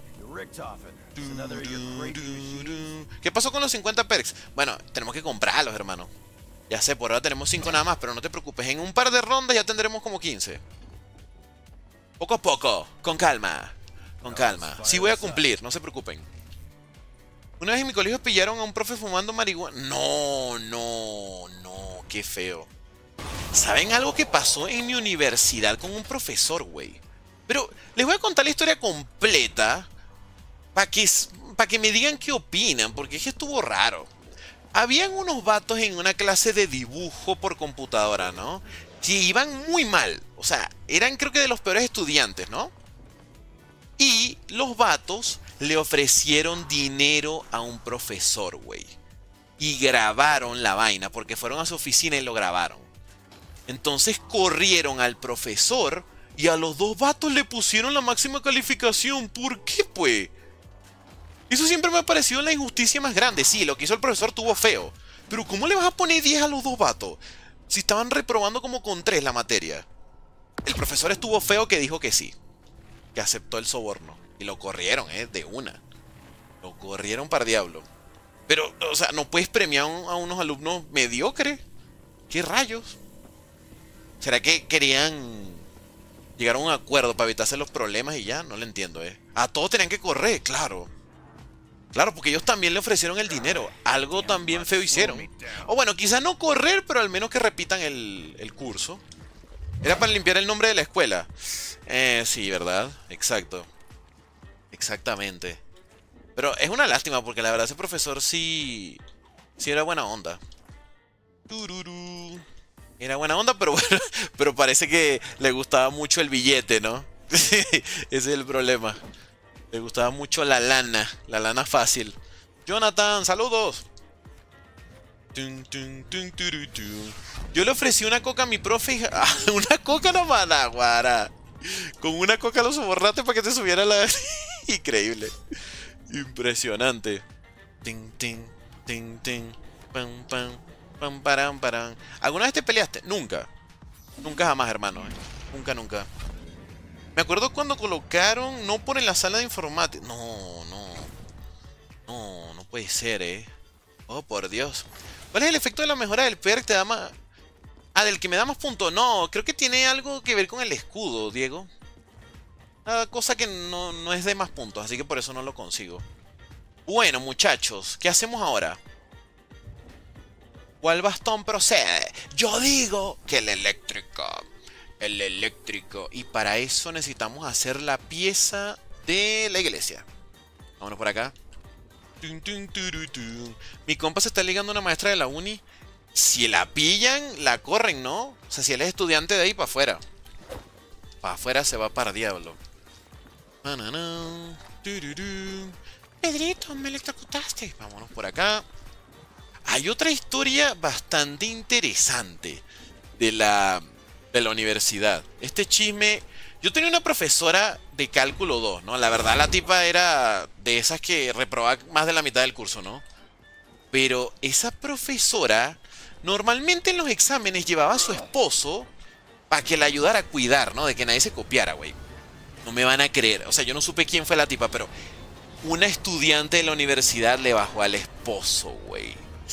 ¿Qué pasó con los cincuenta perks? Bueno, tenemos que comprarlos, hermano. Ya sé, por ahora tenemos cinco nada más, pero no te preocupes. En un par de rondas ya tendremos como quince. Poco a poco, con calma. Con calma. Sí voy a cumplir, no se preocupen. Una vez en mi colegio pillaron a un profe fumando marihuana. No, no, no, qué feo. ¿Saben algo que pasó en mi universidad con un profesor, güey? Pero les voy a contar la historia completa para que, pa que me digan qué opinan, porque es que estuvo raro. Habían unos vatos en una clase de dibujo por computadora, ¿no? Que iban muy mal. O sea, eran creo que de los peores estudiantes, ¿no? Y los vatos le ofrecieron dinero a un profesor, güey. Y grabaron la vaina, porque fueron a su oficina y lo grabaron. Entonces corrieron al profesor y a los dos vatos le pusieron la máxima calificación. ¿Por qué, pues? Eso siempre me ha parecido la injusticia más grande. Sí, lo que hizo el profesor tuvo feo. Pero ¿cómo le vas a poner diez a los dos vatos? Si estaban reprobando como con tres la materia. El profesor estuvo feo que dijo que sí. Que aceptó el soborno. Y lo corrieron, ¿eh? De una. Lo corrieron para diablo. Pero, o sea, no puedes premiar a unos alumnos mediocres. ¿Qué rayos? ¿Será que querían llegar a un acuerdo para evitarse los problemas y ya? No lo entiendo, ¿eh? A todos tenían que correr, claro. Claro, porque ellos también le ofrecieron el dinero. Algo también feo hicieron. O bueno, quizás no correr, pero al menos que repitan el, el curso. Era para limpiar el nombre de la escuela. Eh, sí, ¿verdad? Exacto. Exactamente. Pero es una lástima porque la verdad ese profesor sí... Sí era buena onda. Tururú. Era buena onda, pero bueno, pero parece que le gustaba mucho el billete, ¿no? Ese es el problema. Le gustaba mucho la lana, la lana fácil. Jonathan, saludos. Yo le ofrecí una coca a mi profe y... Ah, una coca nomás, naguara. Con una coca lo sobornaste para que te subiera la... Increíble. Impresionante. Ting, ting, ting, ting. Pam, pam, pam, param, param. ¿Alguna vez te peleaste? Nunca. Nunca jamás, hermano. ¿eh? Nunca, nunca. Me acuerdo cuando colocaron no por en la sala de informática. No, no. No, no puede ser, eh. Oh, por Dios. ¿Cuál es el efecto de la mejora del perk? Te da más... Ah, del que me da más puntos. No, creo que tiene algo que ver con el escudo, Diego. Una cosa que no, no es de más puntos, así que por eso no lo consigo. Bueno, muchachos, ¿qué hacemos ahora? ¿Cuál bastón procede? Yo digo que el eléctrico. El eléctrico. Y para eso necesitamos hacer la pieza de la iglesia. Vámonos por acá. Mi compa se está ligando a una maestra de la uni. Si la pillan, la corren, ¿no? O sea, si él es estudiante de ahí, para afuera. Para afuera se va para diablo. Pedrito, me electrocutaste. Vámonos por acá. Hay otra historia bastante interesante de la, de la universidad. Este chisme... Yo tenía una profesora de cálculo dos, ¿no? La verdad, la tipa era de esas que reprobaba más de la mitad del curso, ¿no? Pero esa profesora normalmente en los exámenes llevaba a su esposo para que la ayudara a cuidar, ¿no? De que nadie se copiara, güey. No me van a creer. O sea, yo no supe quién fue la tipa, pero una estudiante de la universidad le bajó al esposo, güey.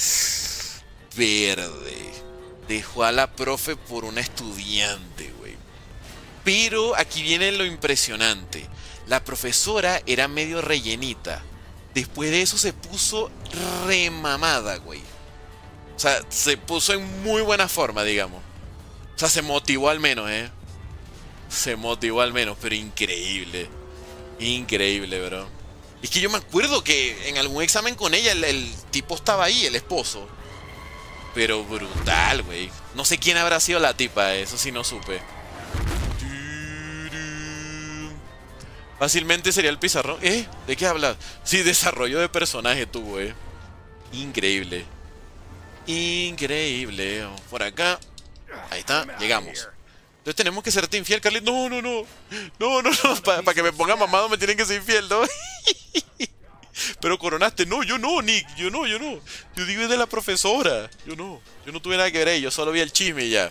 Verde. Dejó a la profe por una estudiante, güey. Pero aquí viene lo impresionante. La profesora era medio rellenita. Después de eso se puso remamada, güey. O sea, se puso en muy buena forma, digamos. O sea, se motivó al menos, ¿eh? Se motivó al menos, pero increíble. Increíble, bro. Es que yo me acuerdo que en algún examen con ella el, el tipo estaba ahí, el esposo. Pero brutal, güey. No sé quién habrá sido la tipa, eso sí no supe. Fácilmente sería el pizarrón. ¿Eh? ¿De qué hablas? Sí, desarrollo de personaje tuvo, eh. Increíble. Increíble. Por acá. Ahí está, llegamos. Entonces tenemos que serte infiel, Carly. No, no, no. No, no, no. Para pa que me ponga mamado me tienen que ser infiel, ¿no? Pero coronaste. No, yo no, Nick. Yo no, yo no. Yo digo es de la profesora. Yo no. Yo no tuve nada que ver ahí. Yo solo vi el chisme y ya.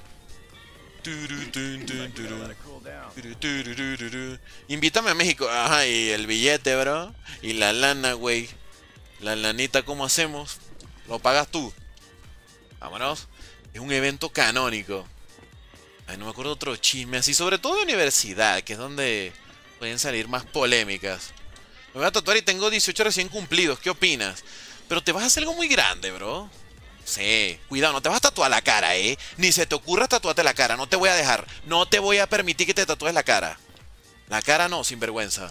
Invítame a México. Ajá, y el billete, bro. Y la lana, güey. La lanita, ¿cómo hacemos? Lo pagas tú. Vámonos. Es un evento canónico. Ay, no me acuerdo otro chisme así. Sobre todo de universidad, que es donde pueden salir más polémicas. Me voy a tatuar y tengo dieciocho recién cumplidos. ¿Qué opinas? Pero te vas a hacer algo muy grande, bro. Sí, cuidado, no te vas a tatuar la cara, ¿eh? Ni se te ocurra tatuarte la cara, no te voy a dejar. No te voy a permitir que te tatúes la cara. La cara no, sinvergüenza.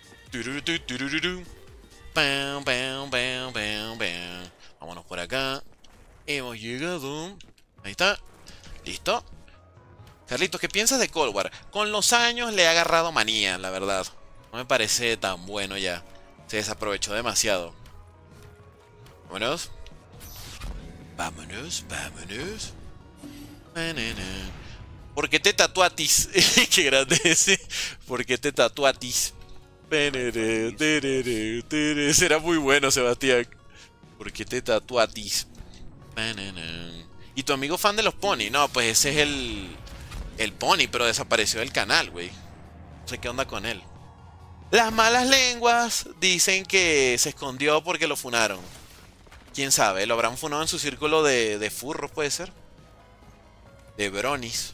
Vámonos por acá. Hemos llegado. Ahí está. Listo. Carlitos, ¿qué piensas de Cold War? Con los años le ha agarrado manía, la verdad. No me parece tan bueno ya. Se desaprovechó demasiado. Vámonos. Vámonos, vámonos. ¿Por qué te tatuatis? Qué grande ese. ¿Por qué te tatuatis? Será muy bueno, Sebastián. ¿Por qué te tatuatis? ¿Y tu amigo fan de los pony? No, pues ese es el... El pony, pero desapareció del canal, güey. No sé qué onda con él. Las malas lenguas dicen que se escondió porque lo funaron. ¿Quién sabe? ¿Lo habrán funado en su círculo de, de furros, puede ser? De bronis.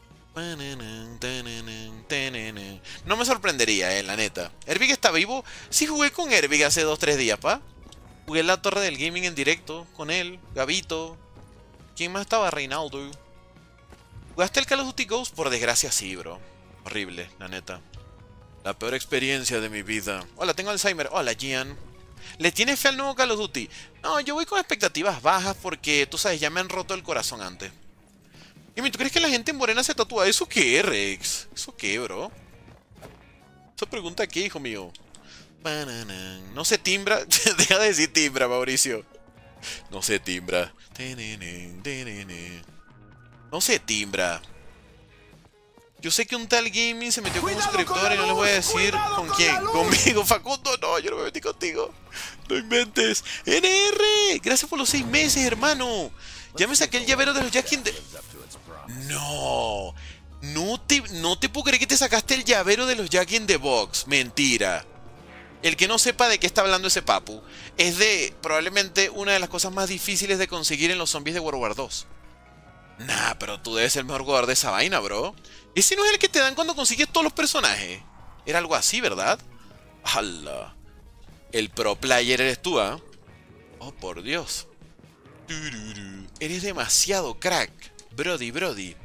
No me sorprendería, eh, la neta. ¿Herbig está vivo? Sí, jugué con Herbig hace dos tres días, pa. Jugué en la torre del gaming en directo con él, Gabito. ¿Quién más estaba? Reinaldo. ¿Jugaste el Call of Duty Ghost? Por desgracia sí, bro. Horrible, la neta. La peor experiencia de mi vida. Hola, tengo Alzheimer. Hola, Gian. ¿Le tienes fe al nuevo Call of Duty? No, yo voy con expectativas bajas porque, tú sabes, ya me han roto el corazón antes. Y ¿tú crees que la gente en Morena se tatúa? ¿Eso qué, Rex? ¿Eso qué, bro? Esa pregunta qué, hijo mío. No se timbra. Deja de decir timbra, Mauricio. No se timbra. No se timbra. Yo sé que un tal gaming se metió con un suscriptor y no les voy a decir con quién. Conmigo, Facundo. No, yo no me metí contigo. No inventes. N R, gracias por los seis meses, hermano. Ya me saqué el llavero de los Jack in the... No. No te, no te puedo creer que te sacaste el llavero de los Jack in the Box. Mentira. El que no sepa de qué está hablando ese papu, es de probablemente una de las cosas más difíciles de conseguir en los zombies de World War dos. Nah, pero tú debes ser el mejor jugador de esa vaina, bro. Ese no es el que te dan cuando consigues todos los personajes. Era algo así, ¿verdad? ¡Hala! El pro player eres tú, ¿ah? ¿eh? Oh, por Dios. Eres demasiado crack. Brody, brody.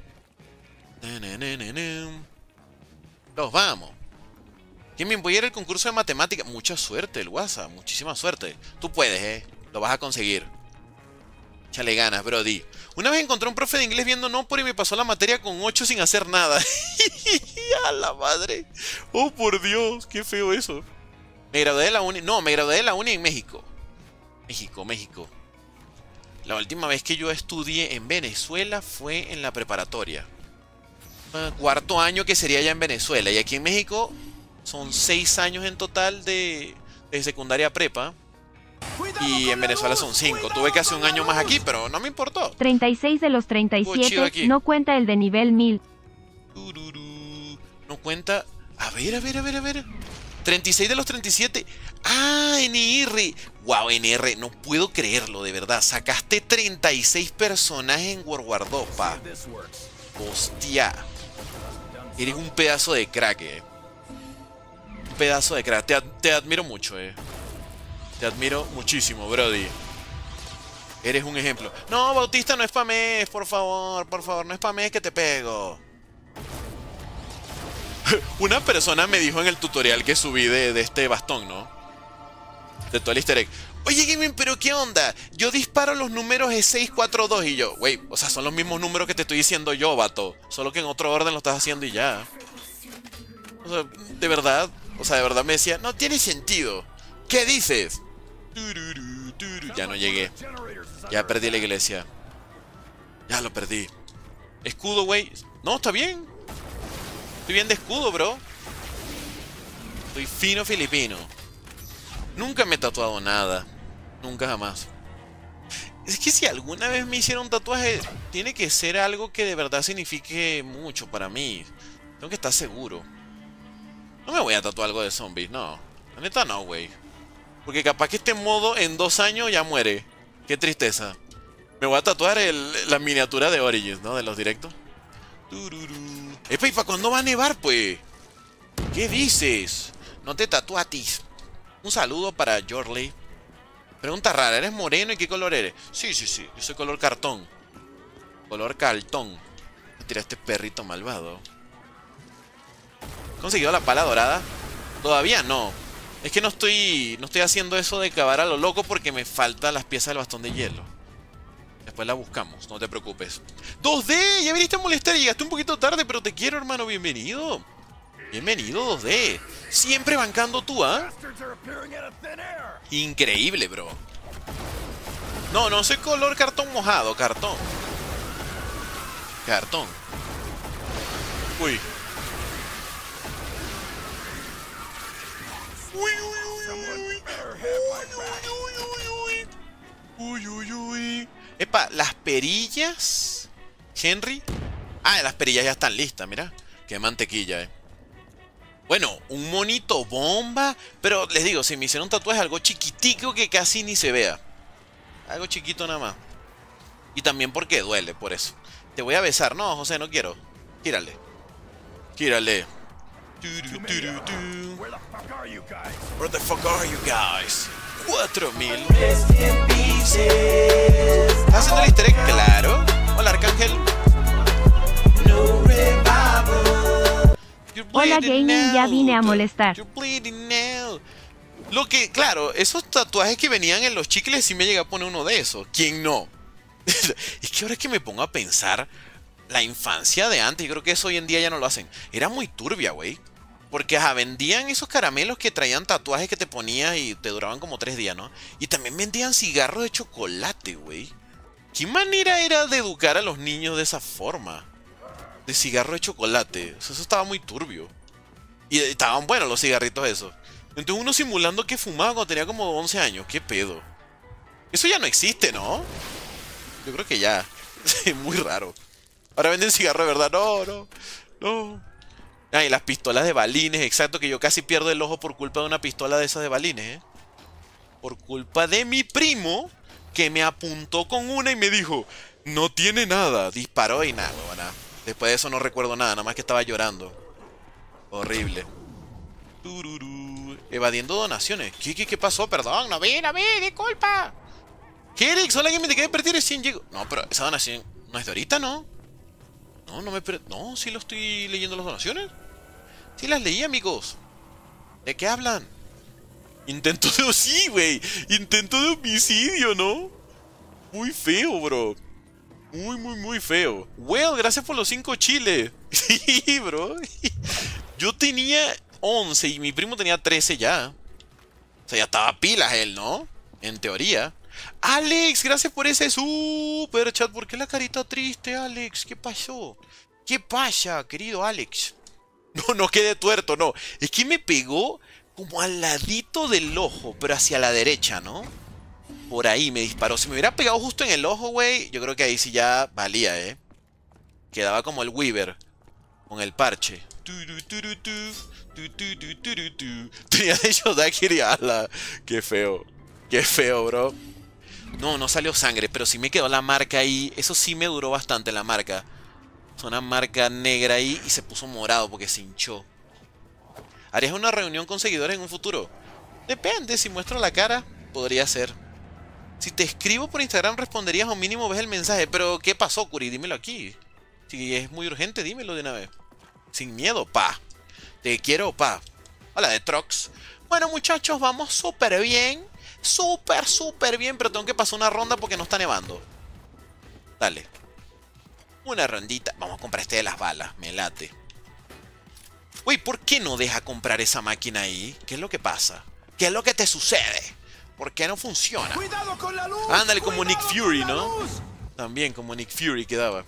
Nos vamos. ¿Quién me voy a ir al concurso de matemáticas? Mucha suerte, el WhatsApp. Muchísima suerte. Tú puedes, ¿eh? Lo vas a conseguir. Échale ganas, brody. Una vez encontré un profe de inglés viendo Nopor y me pasó la materia con ocho sin hacer nada. ¡A la madre! ¡Oh, por Dios! ¡Qué feo eso! Me gradué de la uni... No, me gradué de la uni en México. México, México. La última vez que yo estudié en Venezuela fue en la preparatoria. Cuarto año que sería ya en Venezuela. Y aquí en México son seis años en total de, de secundaria prepa. Y en Venezuela son cinco. Tuve que hacer un año más aquí, pero no me importó. treinta y seis de los treinta y siete. No cuenta el de nivel mil. No cuenta... A ver, a ver, a ver, a ver. treinta y seis de los treinta y siete. Ah, N R. Wow, N R. No puedo creerlo, de verdad. Sacaste treinta y seis personajes en World War dos, pa. Hostia. Eres un pedazo de crack, eh. Un pedazo de crack. Te, ad te admiro mucho, eh. Te admiro muchísimo, brody. Eres un ejemplo. No, Bautista, no spamees, por favor, por favor, no spamees que te pego. Una persona me dijo en el tutorial que subí de, de este bastón, ¿no? De todo el easter egg. Oye, Gaming, pero ¿qué onda? Yo disparo los números de seis cuatro dos y yo, wey, o sea, son los mismos números que te estoy diciendo yo, vato. Solo que en otro orden lo estás haciendo y ya. O sea, de verdad, o sea, de verdad me decía, no tiene sentido. ¿Qué dices? Ya no llegué. Ya perdí la iglesia. Ya lo perdí. Escudo, güey. No, está bien. Estoy bien de escudo, bro. Soy fino filipino. Nunca me he tatuado nada. Nunca jamás. Es que si alguna vez me hicieron un tatuaje, tiene que ser algo que de verdad signifique mucho para mí. Tengo que estar seguro. No me voy a tatuar algo de zombies, no. La neta no, güey. Porque capaz que este modo en dos años ya muere. Qué tristeza. Me voy a tatuar el, la miniatura de Origins, ¿no? De los directos. Epa, ¿y para cuándo va a nevar, pues? ¿Qué dices? No te tatuatis. Un saludo para Jorley. Pregunta rara, ¿eres moreno y qué color eres? Sí, sí, sí, yo soy color cartón. Color cartón. Tira este perrito malvado. ¿Conseguido la pala dorada? Todavía no. Es que no estoy no estoy haciendo eso de cavar a lo loco porque me faltan las piezas del bastón de hielo. Después la buscamos, no te preocupes. dos D, ya viniste a molestar, llegaste un poquito tarde, pero te quiero, hermano, bienvenido. Bienvenido, dos D. Siempre bancando tú, ¿ah? ¿eh? Increíble, bro. No, no soy color cartón mojado, cartón. Cartón. Uy. Uy, uy, uy, uy. Uy, uy, uy. Epa, las perillas. Henry. Ah, las perillas ya están listas, mira. Qué mantequilla, eh. Bueno, un monito bomba. Pero les digo, si me hicieron un tatuaje, algo chiquitico que casi ni se vea. Algo chiquito nada más. Y también porque duele, por eso. Te voy a besar. No, José, no quiero. Gírale. Gírale. Where the fuck are you guys? cuatro mil. ¿Estás haciendo el easter egg? Claro. Hola, Arcángel. Hola, Gaming, ya vine a molestar. Lo que, claro, esos tatuajes que venían en los chicles, sí me llega a poner uno de esos. ¿Quién no? Es que ahora que me pongo a pensar, la infancia de antes, yo creo que eso hoy en día ya no lo hacen. Era muy turbia, güey. Porque ajá, vendían esos caramelos que traían tatuajes que te ponías y te duraban como tres días, ¿no? Y también vendían cigarros de chocolate, güey. ¿Qué manera era de educar a los niños de esa forma? De cigarro de chocolate. O sea, eso estaba muy turbio. Y estaban buenos los cigarritos esos. Entonces uno simulando que fumaba cuando tenía como once años. ¿Qué pedo? Eso ya no existe, ¿no? Yo creo que ya. Es muy raro. Ahora venden cigarro de verdad. No, no, no. Ah, y las pistolas de balines, exacto, que yo casi pierdo el ojo por culpa de una pistola de esas de balines, ¿eh? Por culpa de mi primo, que me apuntó con una y me dijo, no tiene nada. Disparó y nada, nada. Después de eso no recuerdo nada, nada más que estaba llorando. Horrible. Tururú. Evadiendo donaciones. ¿Qué, qué, qué pasó? Perdón, no vi, no vi, disculpa. Kerix, hola, que me te quedé perder cien llegó. No, pero esa donación no es de ahorita, ¿no? No, no me... No, sí lo estoy leyendo las donaciones. Sí las leí, amigos. ¿De qué hablan? Intento de... Sí, güey. Intento de homicidio, ¿no? Muy feo, bro. Muy, muy, muy feo. Well, gracias por los cinco chiles. Sí, bro. Yo tenía once y mi primo tenía trece ya. O sea, ya estaba pilas él, ¿no? En teoría. Alex, gracias por ese super chat. ¿Por qué la carita triste, Alex? ¿Qué pasó? ¿Qué pasa, querido Alex? No, no quedé tuerto, no. Es que me pegó como al ladito del ojo, pero hacia la derecha, ¿no? Por ahí me disparó. Si me hubiera pegado justo en el ojo, güey, yo creo que ahí sí ya valía, ¿eh? Quedaba como el Weaver con el parche. Tenía de hecho Dakiri, ala. Qué feo. Qué feo, bro. No, no salió sangre, pero sí me quedó la marca ahí. Eso sí me duró bastante, la marca. Una marca negra ahí y se puso morado porque se hinchó. ¿Harías una reunión con seguidores en un futuro? Depende, si muestro la cara, podría ser. Si te escribo por Instagram, responderías o mínimo ves el mensaje. Pero, ¿qué pasó, Curi? Dímelo aquí. Si es muy urgente, dímelo de una vez. Sin miedo, pa. Te quiero, pa. Hola, de Trox. Bueno, muchachos, vamos súper bien. súper, súper bien, pero tengo que pasar una ronda porque no está nevando. Dale. Una rondita. Vamos a comprar este de las balas, me late. Uy, ¿por qué no deja comprar esa máquina ahí? ¿Qué es lo que pasa? ¿Qué es lo que te sucede? ¿Por qué no funciona? Cuidado con la luz. Ándale, como Nick Fury, ¿no? También como Nick Fury quedaba.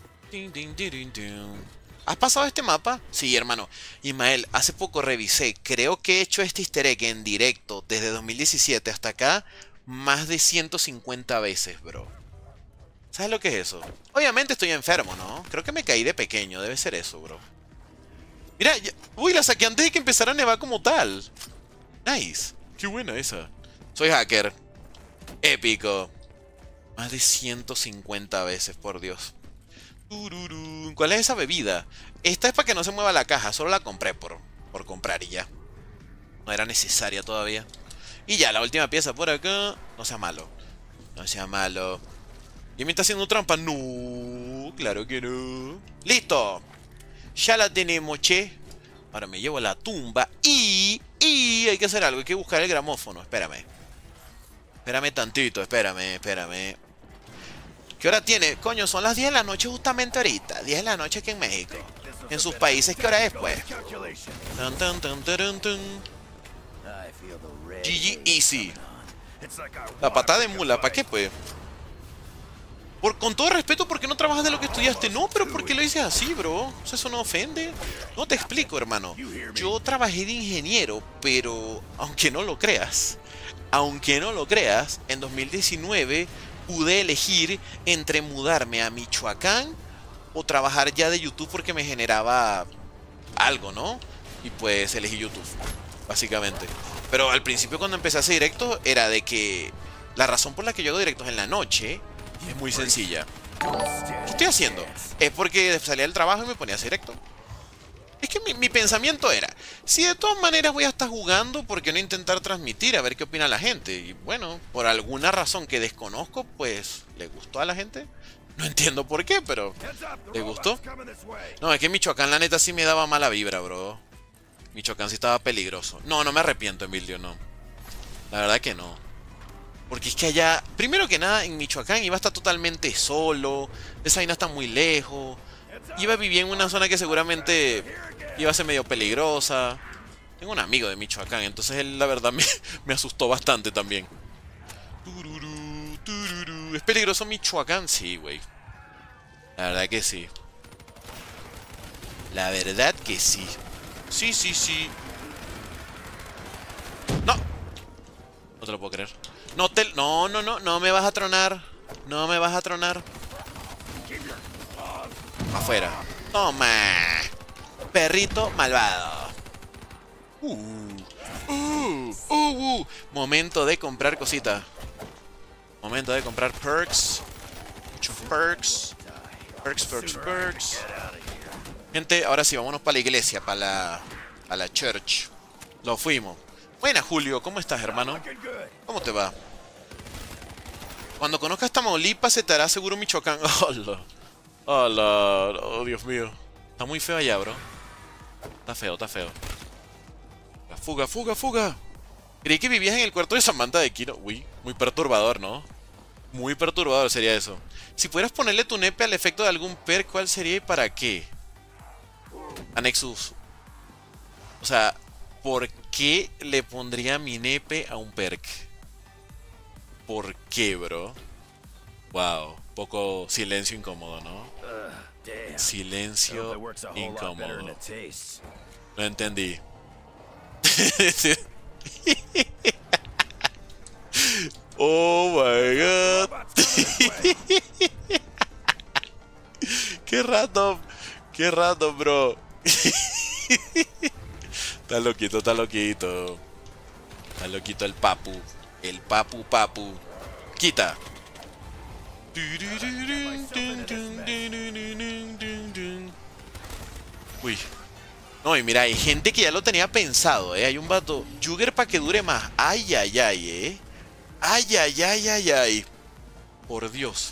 ¿Has pasado este mapa? Sí, hermano. Ismael, hace poco revisé. Creo que he hecho este easter egg en directo desde dos mil diecisiete hasta acá más de ciento cincuenta veces, bro. ¿Sabes lo que es eso? Obviamente estoy enfermo, ¿no? Creo que me caí de pequeño. Debe ser eso, bro. Mira, ya... uy, la saqué antes de que empezara a nevar como tal. Nice. Qué buena esa. Soy hacker. Épico. Más de ciento cincuenta veces, por Dios. ¿Cuál es esa bebida? Esta es para que no se mueva la caja. Solo la compré por, por comprar y ya. No era necesaria todavía. Y ya, la última pieza por acá. No sea malo. No sea malo. ¿Y me está haciendo trampa? No, claro que no. ¡Listo! Ya la tenemos, che. Ahora me llevo a la tumba. Y... Y hay que hacer algo. Hay que buscar el gramófono. Espérame. Espérame tantito. Espérame, espérame. ¿Qué hora tiene? Coño, son las diez de la noche justamente ahorita. diez de la noche aquí en México. En sus países, ¿qué hora es, pues? Tan, tan, tan, tan, tan. G G Easy. La patada de mula, ¿para qué, pues? Por, con todo respeto, ¿por qué no trabajas de lo que estudiaste? No, pero ¿por qué lo dices así, bro? ¿Eso no ofende? No te explico, hermano. Yo trabajé de ingeniero, pero aunque no lo creas, aunque no lo creas, en dos mil diecinueve pude elegir entre mudarme a Michoacán o trabajar ya de YouTube porque me generaba algo, ¿no? Y pues elegí YouTube, básicamente. Pero al principio cuando empecé a hacer directos era de que la razón por la que yo hago directos en la noche es muy sencilla. ¿Qué estoy haciendo? Es porque salía del trabajo y me ponía a hacer directo. Es que mi, mi pensamiento era, si de todas maneras voy a estar jugando, ¿por qué no intentar transmitir a ver qué opina la gente? Y bueno, por alguna razón que desconozco, pues, ¿le gustó a la gente? No entiendo por qué, pero ¿le gustó? No, es que Michoacán la neta sí me daba mala vibra, bro. Michoacán sí estaba peligroso. No, no me arrepiento, Emilio, no. La verdad que no. Porque es que allá, primero que nada, en Michoacán iba a estar totalmente solo. Esa vaina está muy lejos. Iba a vivir en una zona que seguramente iba a ser medio peligrosa. Tengo un amigo de Michoacán, entonces él la verdad me, me asustó bastante también. Tururú, tururú. ¿Es peligroso Michoacán? Sí, güey. La verdad que sí. La verdad que sí. Sí, sí, sí. No. No te lo puedo creer. No, te... no, no, no, no me vas a tronar. No me vas a tronar. Afuera. Toma. Perrito malvado. Uh, uh, uh, uh. Momento de comprar cositas. Momento de comprar perks. Muchos perks. Perks, perks, perks. Gente, ahora sí, vámonos para la iglesia, para la, para la church. Lo fuimos. Buena, Julio, ¿cómo estás, hermano? ¿Cómo te va? Cuando conozcas Tamaulipas se te hará seguro Michoacán. Hola. Hola. Oh, Dios mío. Está muy feo allá, bro. Está feo, está feo. Fuga, fuga, fuga. Creí que vivías en el cuarto de Samantha de Kino. Uy, muy perturbador, ¿no? Muy perturbador sería eso. Si pudieras ponerle tu nepe al efecto de algún perk, ¿cuál sería y para qué? A Nexus. O sea, ¿por qué le pondría mi nepe a un perk? ¿Por qué, bro? Wow, poco silencio incómodo, ¿no? Silencio incómodo. No entendí. Oh my god. Qué random. Qué random, bro. Está loquito, está loquito. Está loquito el papu. El papu papu. Quita. Uy. No, y mira, hay gente que ya lo tenía pensado, ¿eh? Hay un vato. Jugger para que dure más. Ay, ay, ay, ¿eh? Ay, ay, ay, ay, ay. Por Dios.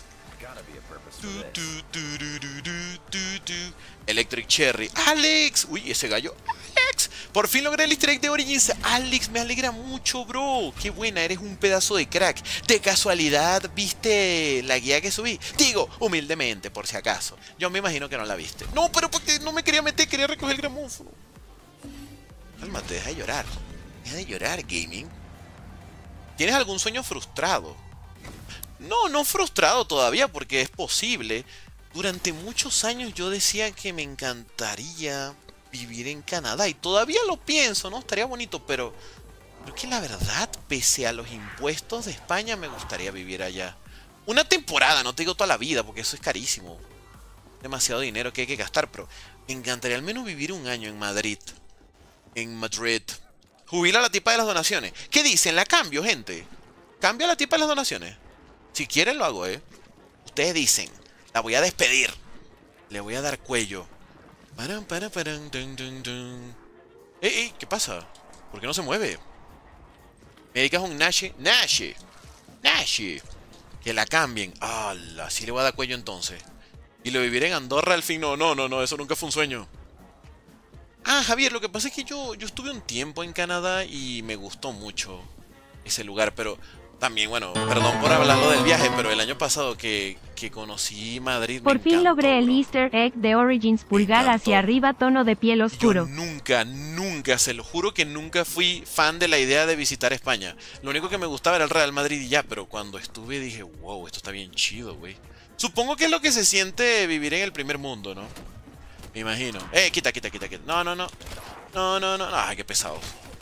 Electric Cherry. ¡Alex! Uy, ese gallo. ¡Alex! Por fin logré el easter egg de Origins. Alex, me alegra mucho, bro. Qué buena, eres un pedazo de crack. De casualidad, ¿viste la guía que subí? Digo, humildemente, por si acaso. Yo me imagino que no la viste. No, pero porque no me quería meter, quería recoger el gramófono. Cálmate, deja de llorar. Deja de llorar, gaming. ¿Tienes algún sueño frustrado? No, no frustrado todavía, porque es posible. Durante muchos años yo decía que me encantaría vivir en Canadá. Y todavía lo pienso, ¿no? Estaría bonito, pero creo que la verdad, pese a los impuestos de España, me gustaría vivir allá. Una temporada, no te digo toda la vida, porque eso es carísimo. Demasiado dinero que hay que gastar, pero me encantaría al menos vivir un año en Madrid. En Madrid. Jubila a la tipa de las donaciones. ¿Qué dicen? ¿La cambio, gente? ¿Cambio a la tipa de las donaciones? Si quieren lo hago, ¿eh? Ustedes dicen. La voy a despedir. Le voy a dar cuello. Paran, paran, paran, dun, dun, dun. ¡Ey, ey! ¿Qué pasa? ¿Por qué no se mueve? Me dedicas un Nashi. ¡Nashi! ¡Nashi! Que la cambien. ¡Hala! Sí le voy a dar cuello entonces. Y lo viviré en Andorra al fin. No, no, no, no. Eso nunca fue un sueño. Ah, Javier, lo que pasa es que yo, yo estuve un tiempo en Canadá y me gustó mucho ese lugar, pero también, bueno, perdón por hablarlo del viaje, pero el año pasado que, que conocí Madrid Por me fin encantó, logré el bro. Easter egg de Origins pulgar hacia arriba, tono de piel oscuro. Yo nunca, nunca, se lo juro que nunca fui fan de la idea de visitar España. Lo único que me gustaba era el Real Madrid y ya, pero cuando estuve dije, wow, esto está bien chido, güey. Supongo que es lo que se siente vivir en el primer mundo, ¿no? Me imagino. Eh, quita, quita, quita, quita. No, no, no. No, no, no. Ay, qué pesado.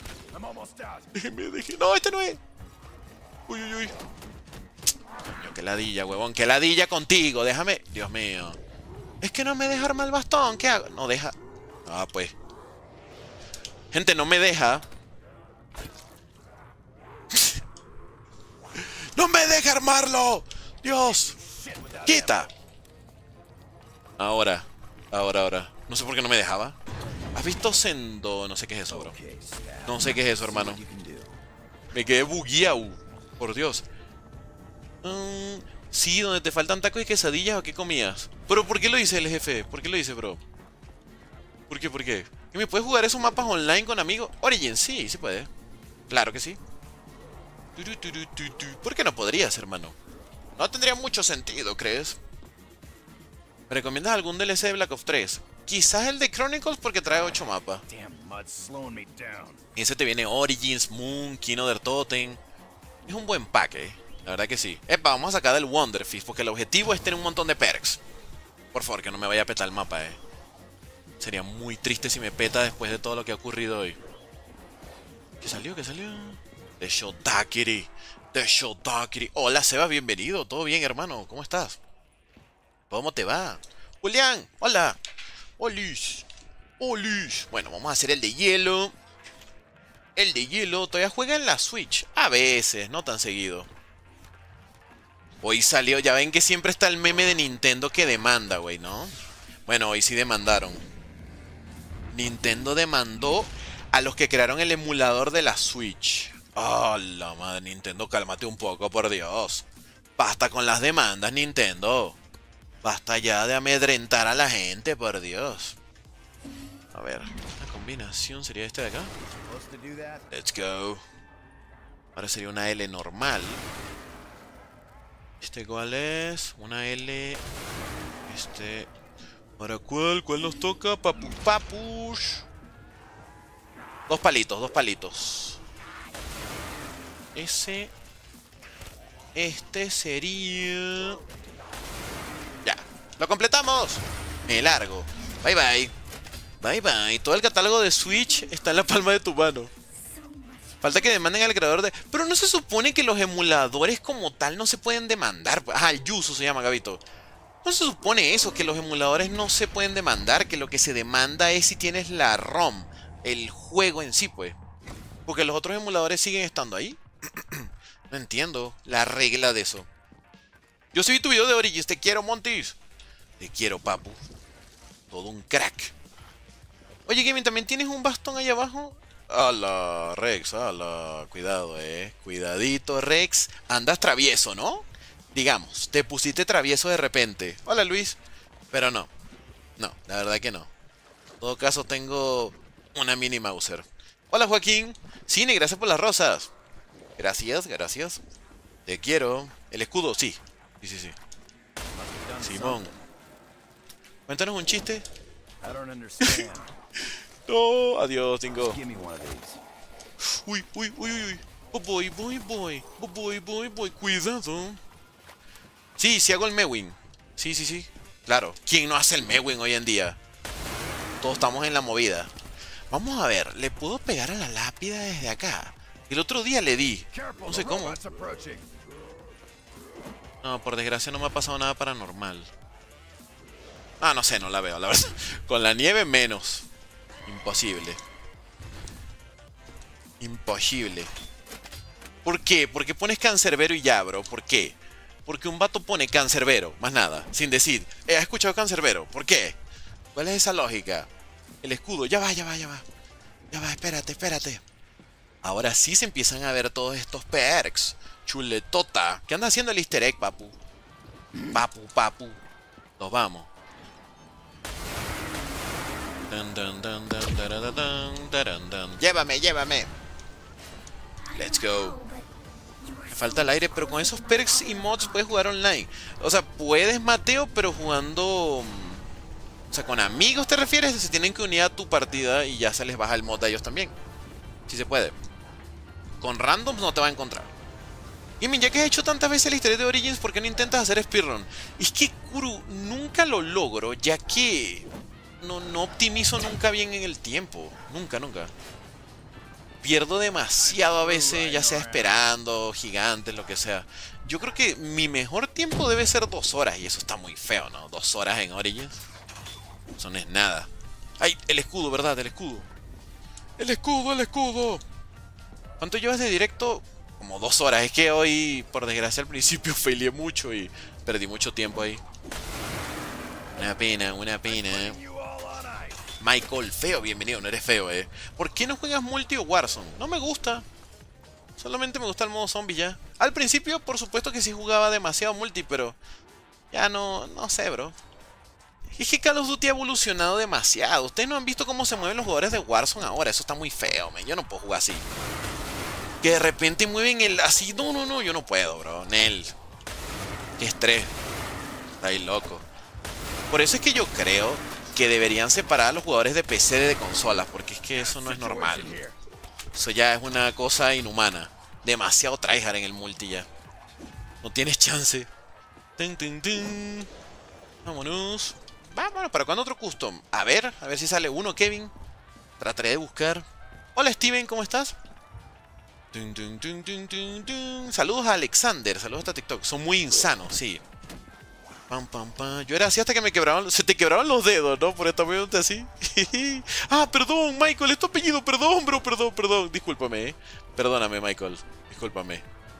Déjeme, déjeme. No, este no es. Uy, uy, uy. Coño, qué ladilla, huevón. Qué ladilla contigo. Déjame. Dios mío. Es que no me deja armar el bastón. ¿Qué hago? No deja. Ah, pues. Gente, no me deja. ¡No me deja armarlo! ¡Dios! ¡Quita! Ahora. Ahora, ahora. No sé por qué no me dejaba. ¿Has visto Sendo? No sé qué es eso, bro. No sé qué es eso, hermano. Me quedé bugueado. Por Dios. Um, sí, donde te faltan tacos y quesadillas, ¿o qué comías? Pero ¿por qué lo dice el jefe? ¿Por qué lo dice, bro? ¿Por qué? ¿Por qué? ¿Y me puedes jugar esos mapas online con amigos? Origin, sí, sí puede. Claro que sí. ¿Por qué no podrías, hermano? No tendría mucho sentido, ¿crees? ¿Me recomiendas algún D L C de Black Ops tres? Quizás el de Chronicles porque trae ocho mapas. Y ese te viene Origins, Moon, Kino Totem. Es un buen pack, eh. La verdad que sí. Epa, vamos a sacar del Wonder Fist porque el objetivo es tener un montón de perks. Por favor, que no me vaya a petar el mapa, eh. Sería muy triste si me peta después de todo lo que ha ocurrido hoy. ¿Qué salió? ¿Qué salió? The Shodakiri. The Shodakiri. Hola, Sebas, bienvenido. ¿Todo bien, hermano? ¿Cómo estás? ¿Cómo te va? Julián, hola. Olis. Olis. Bueno, vamos a hacer el de hielo. El de hielo. Todavía juega en la Switch. A veces, no tan seguido. Hoy salió, ya ven que siempre está el meme de Nintendo que demanda, güey, ¿no? Bueno, hoy sí demandaron. Nintendo demandó a los que crearon el emulador de la Switch. ¡Oh, la madre! Nintendo, cálmate un poco, por Dios. Basta con las demandas, Nintendo. Basta ya de amedrentar a la gente, por Dios. A ver, la combinación sería este de acá. Let's go. Ahora sería una L normal. ¿Este cuál es? Una L. Este. ¿Para cuál? ¿Cuál nos toca? Papu, papush. Dos palitos, dos palitos. Ese. Este sería. Ya, lo completamos. Me largo. Bye bye. Bye bye. Todo el catálogo de Switch está en la palma de tu mano. Falta que demanden al creador de... Pero no se supone que los emuladores como tal no se pueden demandar. Ah, el Yuzu se llama, Gabito. No se supone eso, que los emuladores no se pueden demandar. Que lo que se demanda es si tienes la ROM. El juego en sí, pues. Porque los otros emuladores siguen estando ahí. No entiendo la regla de eso. Yo sí vi tu video de Origins. Te quiero, Montis. Te quiero, papu. Todo un crack. Oye, Gaming, ¿también tienes un bastón ahí abajo? Ala, Rex, ala. Cuidado, eh. Cuidadito, Rex. Andas travieso, ¿no? Digamos, te pusiste travieso de repente. Hola, Luis. Pero no. No, la verdad que no. En todo caso, tengo Una mini Mauser. Hola Joaquín. Cine, gracias por las rosas. Gracias, gracias. Te quiero. El escudo, sí. Sí, sí, sí. Simón. Cuéntanos un chiste. No, adiós, Tingo. Uy, uy, uy, uy. Oh boy, boy, boy. Oh boy, boy, boy. Cuidado. Sí, sí hago el Mewing. Sí, sí, sí. Claro. ¿Quién no hace el Mewing hoy en día? Todos estamos en la movida. Vamos a ver. ¿Le puedo pegar a la lápida desde acá? El otro día le di. No sé cómo. No, por desgracia no me ha pasado nada paranormal. Ah, no sé, no la veo, la verdad. Con la nieve menos. Imposible. Imposible. ¿Por qué? Porque pones cancerbero y ya, bro. ¿Por qué? Porque un vato pone cancerbero, más nada. Sin decir, eh, ¿has escuchado cancerbero? ¿Por qué? ¿Cuál es esa lógica? El escudo, ya va, ya va, ya va. Ya va, espérate, espérate. Ahora sí se empiezan a ver todos estos perks. Chuletota. ¿Qué anda haciendo el easter egg, papu? Papu, papu. Nos vamos. Llévame, llévame. Let's go. Me falta el aire, pero con esos perks y mods puedes jugar online. O sea, puedes, Mateo, pero jugando... O sea, con amigos te refieres. Se tienen que unir a tu partida y ya se les baja el mod a ellos también. Si se puede. Con randoms no te va a encontrar. Gaming, ya que has hecho tantas veces el easter egg de Origins, ¿por qué no intentas hacer speedrun? Es que, Kuru, nunca lo logro, ya que... No, no optimizo nunca bien en el tiempo. Nunca, nunca. Pierdo demasiado a veces, ya sea esperando, gigantes, lo que sea. Yo creo que mi mejor tiempo debe ser dos horas. Y eso está muy feo, ¿no? Dos horas en Origins. Eso no es nada. ¡Ay! El escudo, ¿verdad? El escudo. ¡El escudo, el escudo! ¿Cuánto llevas de directo? Como dos horas. Es que hoy, por desgracia, al principio faileé mucho y perdí mucho tiempo ahí. Una pena, una pena. Michael, feo, bienvenido, no eres feo, eh. ¿Por qué no juegas multi o Warzone? No me gusta. Solamente me gusta el modo zombie ya. Al principio, por supuesto que sí jugaba demasiado multi, pero ya no, no sé, bro. Es que Call of Duty ha evolucionado demasiado. Ustedes no han visto cómo se mueven los jugadores de Warzone ahora. Eso está muy feo, man. Yo no puedo jugar así. Que de repente mueven el así. No, no, no, yo no puedo, bro. Nel. Qué estrés. Está ahí loco. Por eso es que yo creo que deberían separar a los jugadores de P C de consolas, porque es que eso no es normal. Eso ya es una cosa inhumana. Demasiado tryhard en el multi ya. No tienes chance. Tin, tin, tin. Vámonos. Vámonos, ¿para cuándo otro custom? A ver, a ver si sale uno, Kevin. Trataré de buscar. Hola Steven, ¿cómo estás? Tin, tin, tin, tin, tin, tin. Saludos a Alexander, saludos a TikTok. Son muy insanos, sí. Pam, pam, pam. Yo era así hasta que me quebraban. Se te quebraban los dedos, ¿no? Por estar viéndote así. Ah, perdón, Michael. Es tu apellido. Perdón, bro. Perdón, perdón. Discúlpame, ¿eh? Perdóname, Michael. Discúlpame.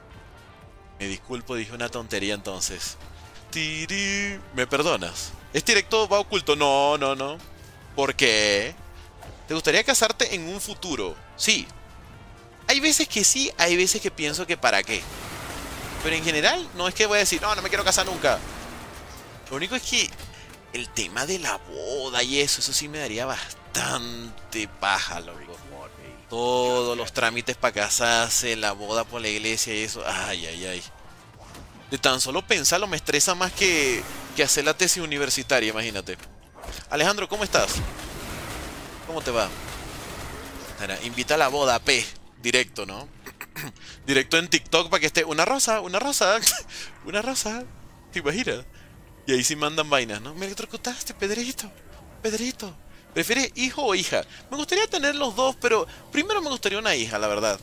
Me disculpo, dije una tontería entonces. Tiri. ¿Me perdonas? ¿Este directo va oculto? No, no, no. ¿Por qué? ¿Te gustaría casarte en un futuro? Sí. Hay veces que sí, hay veces que pienso que para qué. Pero en general, no es que voy a decir, no, no me quiero casar nunca. Lo único es que el tema de la boda y eso, eso sí me daría bastante paja, loco. Todos los trámites para casarse, la boda por la iglesia y eso. Ay, ay, ay. De tan solo pensarlo me estresa más que, que hacer la tesis universitaria, imagínate. Alejandro, ¿cómo estás? ¿Cómo te va? Ahora, invita a la boda, P. Directo, ¿no? Directo en TikTok para que esté una rosa, una rosa, una rosa. ¿Te imaginas? Y ahí sí mandan vainas, ¿no? Me electrocutaste, Pedrito. Pedrito. ¿Prefieres hijo o hija? Me gustaría tener los dos, pero primero me gustaría una hija, la verdad.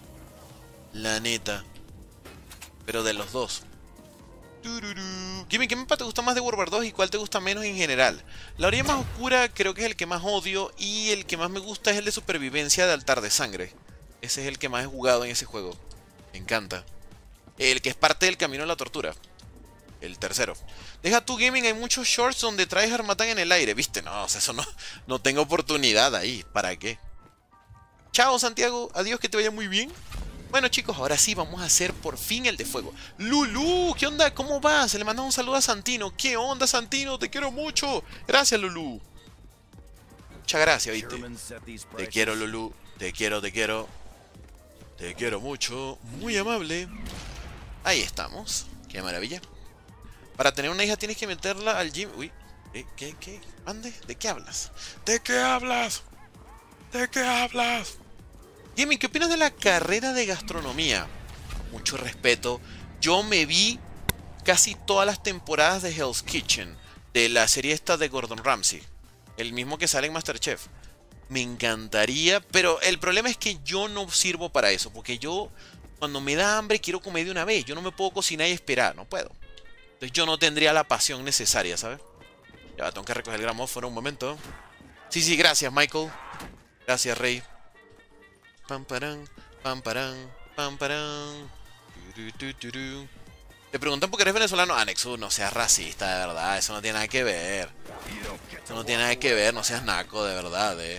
La neta. Pero de los dos. Dime, ¿qué mapa te gusta más de World War dos y cuál te gusta menos en general? La orilla más oscura creo que es el que más odio y el que más me gusta es el de supervivencia de altar de sangre. Ese es el que más he jugado en ese juego. Me encanta. El que es parte del camino a la tortura. El tercero. Deja tu gaming, hay muchos shorts donde tryhard matan en el aire. ¿Viste? No, o sea, eso no, no tengo oportunidad ahí. ¿Para qué? Chao, Santiago. Adiós, que te vaya muy bien. Bueno, chicos, ahora sí vamos a hacer por fin el de fuego. Lulu, ¿qué onda? ¿Cómo vas? Se le manda un saludo a Santino. ¿Qué onda, Santino? Te quiero mucho. Gracias, Lulu. mucha gracia, ¿viste? Te quiero, Lulu. Te quiero, te quiero. Te quiero mucho. Muy amable. Ahí estamos. Qué maravilla. Para tener una hija tienes que meterla al gym. Uy. ¿Qué? ¿Qué? ¿Qué? ¿Ande? ¿De qué hablas? ¿De qué hablas? ¿De qué hablas? Jimmy, ¿qué opinas de la carrera de gastronomía? Mucho respeto. Yo me vi casi todas las temporadas de Hell's Kitchen. De la serie esta de Gordon Ramsay. El mismo que sale en MasterChef. Me encantaría, pero el problema es que yo no sirvo para eso. Porque yo, cuando me da hambre, quiero comer de una vez. Yo no me puedo cocinar y esperar, no puedo. Entonces yo no tendría la pasión necesaria, ¿sabes? Ya, tengo que recoger el gramófono un momento. Sí, sí, gracias, Michael. Gracias, Rey. Pam, parán, pam, parán, pam, parán. Turu, turu, turu. Te preguntan por qué eres venezolano. Ah, Nexus, no seas racista, de verdad. Eso no tiene nada que ver. Eso no tiene nada que ver. No seas naco, de verdad, eh.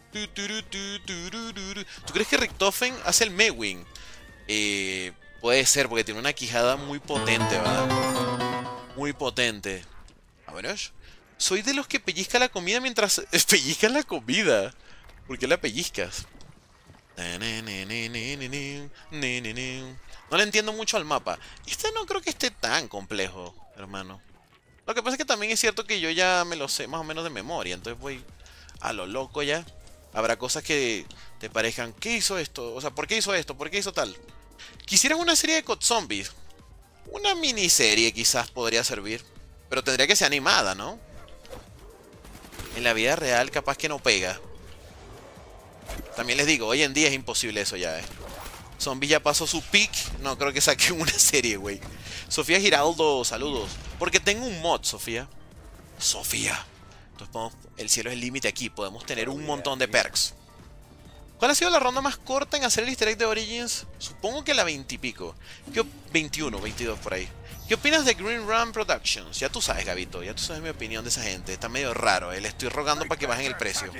¿Tú crees que Richtofen hace el Mewing? Eh, puede ser, porque tiene una quijada muy potente, ¿verdad? Muy potente. A ver, soy de los que pellizca la comida mientras... ¿Pellizcas la comida? ¿Por qué la pellizcas? No le entiendo mucho al mapa. Este no creo que esté tan complejo, hermano. Lo que pasa es que también es cierto que yo ya me lo sé más o menos de memoria. Entonces voy a lo loco ya. Habrá cosas que te parezcan, ¿qué hizo esto? O sea, ¿por qué hizo esto? ¿Por qué hizo tal? Quisieran una serie de C O D Zombies. Una miniserie quizás podría servir. Pero tendría que ser animada, ¿no? En la vida real capaz que no pega. También les digo, hoy en día es imposible eso ya, eh. Zombie ya pasó su peak. No, creo que saquen una serie, güey. Sofía Giraldo, saludos. Porque tengo un mod, Sofía. Sofía. Entonces podemos, el cielo es el límite aquí. Podemos tener un montón de perks. ¿Cuál ha sido la ronda más corta en hacer el easter egg de Origins? Supongo que la veinte y pico. ¿Qué veintiuno, veintidós por ahí. ¿Qué opinas de Green Run Productions? Ya tú sabes, Gabito. Ya tú sabes mi opinión de esa gente. Está medio raro, eh. Le estoy rogando para que bajen el precio.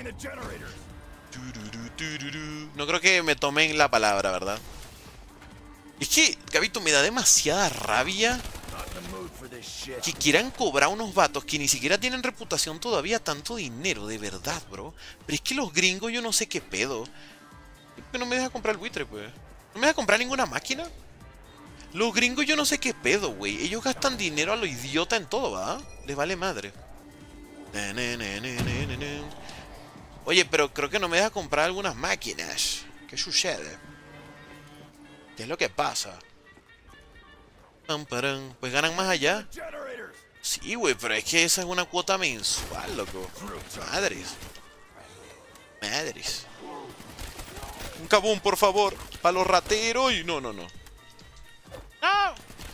No creo que me tomen la palabra, ¿verdad? Es que, Gabito, me da demasiada rabia que quieran cobrar unos vatos que ni siquiera tienen reputación todavía tanto dinero, de verdad, bro. Pero es que los gringos yo no sé qué pedo. ¿Por qué no me deja comprar el buitre, pues? ¿No me deja comprar ninguna máquina? Los gringos yo no sé qué pedo, güey. Ellos gastan dinero a lo idiota en todo, ¿verdad? Les vale madre. Oye, pero creo que no me deja comprar algunas máquinas. ¿Qué sucede? ¿Qué es lo que pasa? Pues ganan más allá. Sí, güey, pero es que esa es una cuota mensual, loco. Madres. Madres. Un cabún, por favor. Para los rateros. Y no, no, no. ¡No!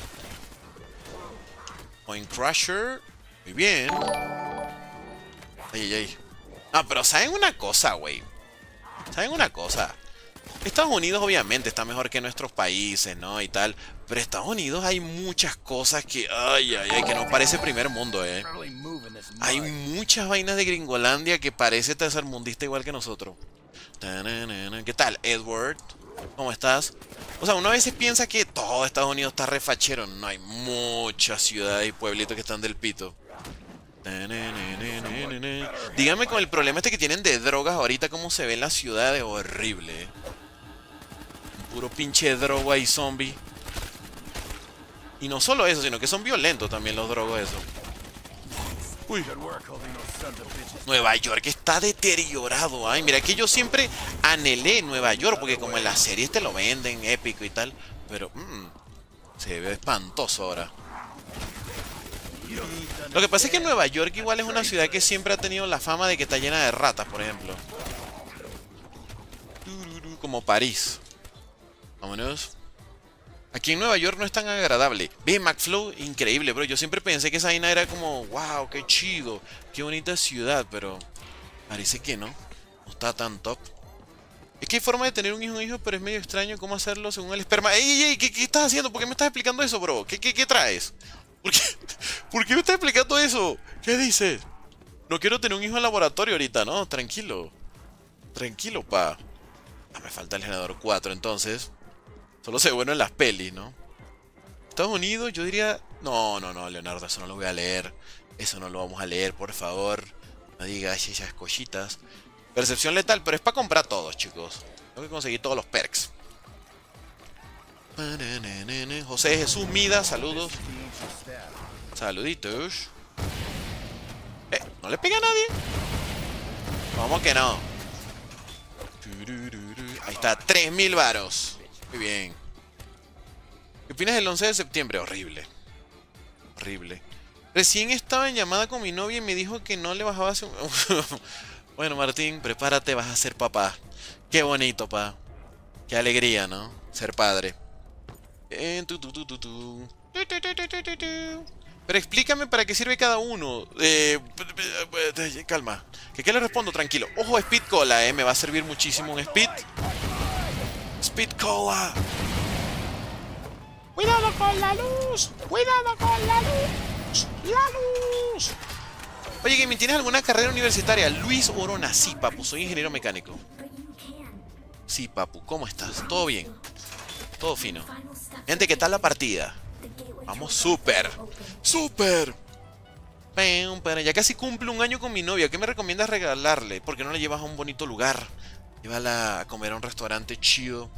Point Crusher. Muy bien. Ay, ay, ay. No, pero ¿saben una cosa, güey? ¿Saben una cosa? Estados Unidos obviamente está mejor que nuestros países, ¿no? Y tal. Pero Estados Unidos hay muchas cosas que... Ay, ay, ay, que no parece primer mundo, ¿eh? Hay muchas vainas de Gringolandia que parece tercermundista igual que nosotros. ¿Qué tal, Edward? ¿Cómo estás? O sea, uno a veces piensa que todo Estados Unidos está refachero. No, hay muchas ciudades y pueblitos que están del pito. Díganme con el problema este que tienen de drogas ahorita, cómo se ve en las ciudades. Horrible, ¿eh? Puro pinche droga y zombie. Y no solo eso, sino que son violentos también los drogos esos. Uy. Nueva York está deteriorado. Ay, mira que yo siempre anhelé Nueva York, porque como en las series te lo venden épico y tal. Pero mmm, se ve espantoso ahora. Lo que pasa es que Nueva York igual es una ciudad que siempre ha tenido la fama de que está llena de ratas, por ejemplo. Como París. Vámonos. Aquí en Nueva York no es tan agradable. Ve, McFlow, increíble, bro. Yo siempre pensé que esa vaina era como, wow, qué chido, qué bonita ciudad, pero parece que no. No está tan top. Es que hay forma de tener un hijo, un hijo, pero es medio extraño cómo hacerlo según el esperma. ¡Ey, ey! ¿Qué, qué estás haciendo? ¿Por qué me estás explicando eso, bro? ¿Qué, qué, qué traes? ¿Por qué? ¿Por qué me estás explicando eso? ¿Qué dices? No quiero tener un hijo en laboratorio ahorita, ¿no? Tranquilo. Tranquilo, pa. Ah, me falta el generador cuatro, entonces. Solo se ve bueno en las pelis, ¿no? Estados Unidos, yo diría... No, no, no, Leonardo, eso no lo voy a leer. Eso no lo vamos a leer, por favor. No digas esas cositas. Percepción letal, pero es para comprar todos, chicos. Tengo que conseguir todos los perks. José Jesús Mida, saludos. Saluditos. Eh, ¿no le pega a nadie? ¿Cómo que no? Ahí está, tres mil varos. Muy bien. ¿Qué opinas del once de septiembre? Horrible. Horrible. Recién estaba en llamada con mi novia y me dijo que no le bajaba su... Bueno, Martín, prepárate, vas a ser papá. Qué bonito, pa. Qué alegría, ¿no? Ser padre. Eh, tu, tu, tu, tu, tu. Tu, tu, tu, tu, tu, tu. Pero explícame para qué sirve cada uno. Eh, calma. ¿Qué, ¿Qué le respondo? Tranquilo. Ojo, Speed Cola, eh. Me va a servir muchísimo un Speed. Speed Cola. Cuidado con la luz. Cuidado con la luz. La luz. Oye, Gaming, ¿tienes alguna carrera universitaria? Luis Orona. Sí, papu. Soy ingeniero mecánico. Sí, papu. ¿Cómo estás? ¿Todo bien? Todo fino. Gente, ¿qué tal la partida? Vamos, súper. ¡Súper! Ya casi cumple un año con mi novia. ¿Qué me recomiendas regalarle? ¿Por qué no la llevas a un bonito lugar? Llévala a comer a un restaurante chido.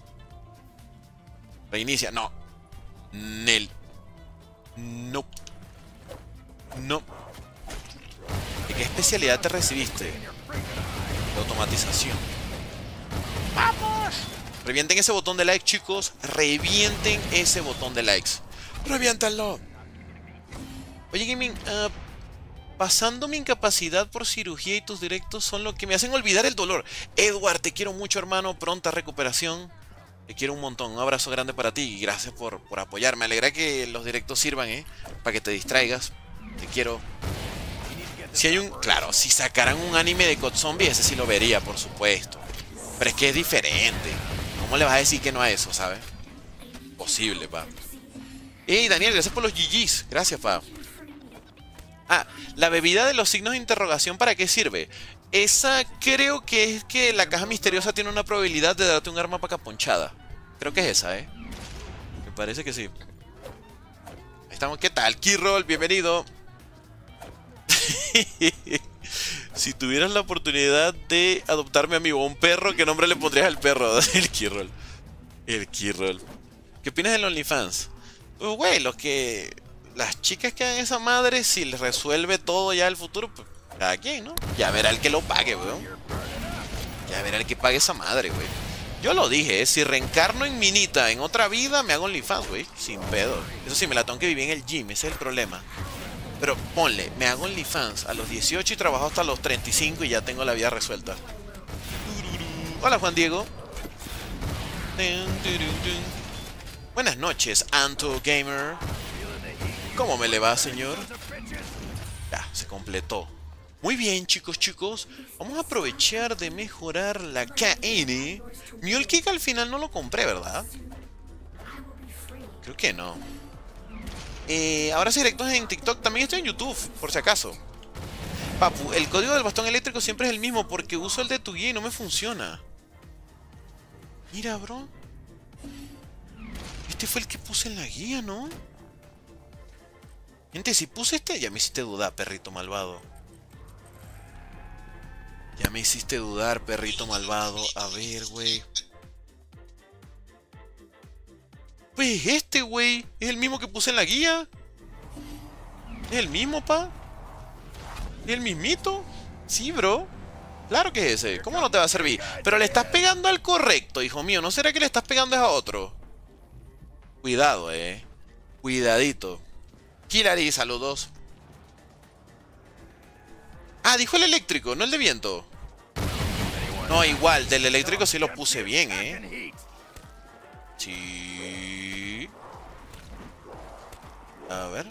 Reinicia. No. Nel. No. No. ¿De qué especialidad te recibiste? De automatización. ¡Vamos! Revienten ese botón de like, chicos. Revienten ese botón de likes. Reviéntenlo. Oye, Gaming, uh, pasando mi incapacidad por cirugía y tus directos son lo que me hacen olvidar el dolor. Edward, te quiero mucho, hermano. Pronta recuperación. Te quiero un montón. Un abrazo grande para ti y gracias por, por apoyarme. Me alegra que los directos sirvan, ¿eh? Para que te distraigas. Te quiero. Si hay un... Claro, si sacaran un anime de C O D Zombie, ese sí lo vería, por supuesto. Pero es que es diferente. ¿Cómo le vas a decir que no a eso, sabes? Posible, pa. Ey, Daniel, gracias por los G Gs. Gracias, pa. Ah, la bebida de los signos de interrogación, ¿para qué sirve? Esa creo que es que la caja misteriosa tiene una probabilidad de darte un arma para caponchada. Creo que es esa, ¿eh? Me parece que sí. Ahí estamos. ¿Qué tal? Keyroll, bienvenido. Si tuvieras la oportunidad de adoptarme a mí o un perro, ¿qué nombre le pondrías al perro? El Keyroll. El Keyroll. ¿Qué opinas del OnlyFans? Pues, güey, los que... Las chicas que hagan esa madre, si les resuelve todo ya el futuro, pues cada quien, ¿no? Ya verá el que lo pague, weón. Ya verá el que pague esa madre, güey. Yo lo dije, ¿eh? Si reencarno en Minita en otra vida, me hago OnlyFans, güey. Sin pedo. Eso sí, me la tengo que vivir en el gym, ese es el problema. Pero ponle, me hago OnlyFans a los dieciocho y trabajo hasta los treinta y cinco y ya tengo la vida resuelta. Hola, Juan Diego. Buenas noches, Anto Gamer. ¿Cómo me le va, señor? Ya, se completó. Muy bien, chicos, chicos. Vamos a aprovechar de mejorar la K N. Mule Kick al final no lo compré, ¿verdad? Creo que no. Eh, ahora sí, directos en TikTok. También estoy en YouTube, por si acaso. Papu, el código del bastón eléctrico siempre es el mismo porque uso el de tu guía y no me funciona. Mira, bro. Este fue el que puse en la guía, ¿no? Gente, si puse este, ya me hiciste dudar, perrito malvado. Ya me hiciste dudar, perrito malvado. A ver, güey. Pues este, güey. Es el mismo que puse en la guía. Es el mismo, pa. Es el mismito. Sí, bro. Claro que es ese. ¿Cómo no te va a servir? Pero le estás pegando al correcto, hijo mío. ¿No será que le estás pegando a otro? Cuidado, eh. Cuidadito. Kilari, saludos. Ah, dijo el eléctrico, no el de viento. No, igual, del eléctrico sí lo puse bien, ¿eh? Sí. A ver.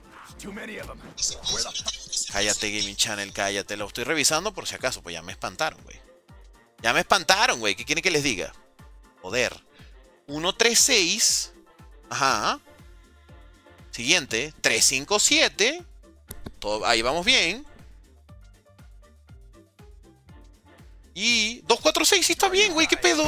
Cállate, Gaming Channel, cállate. Lo estoy revisando por si acaso, pues ya me espantaron, güey. Ya me espantaron, güey. ¿Qué quieren que les diga? Joder. uno tres seis. Ajá. Siguiente, tres cinco siete. Todo, ahí vamos bien. Y dos cuatro seis, sí está bien, güey, ¿qué pedo?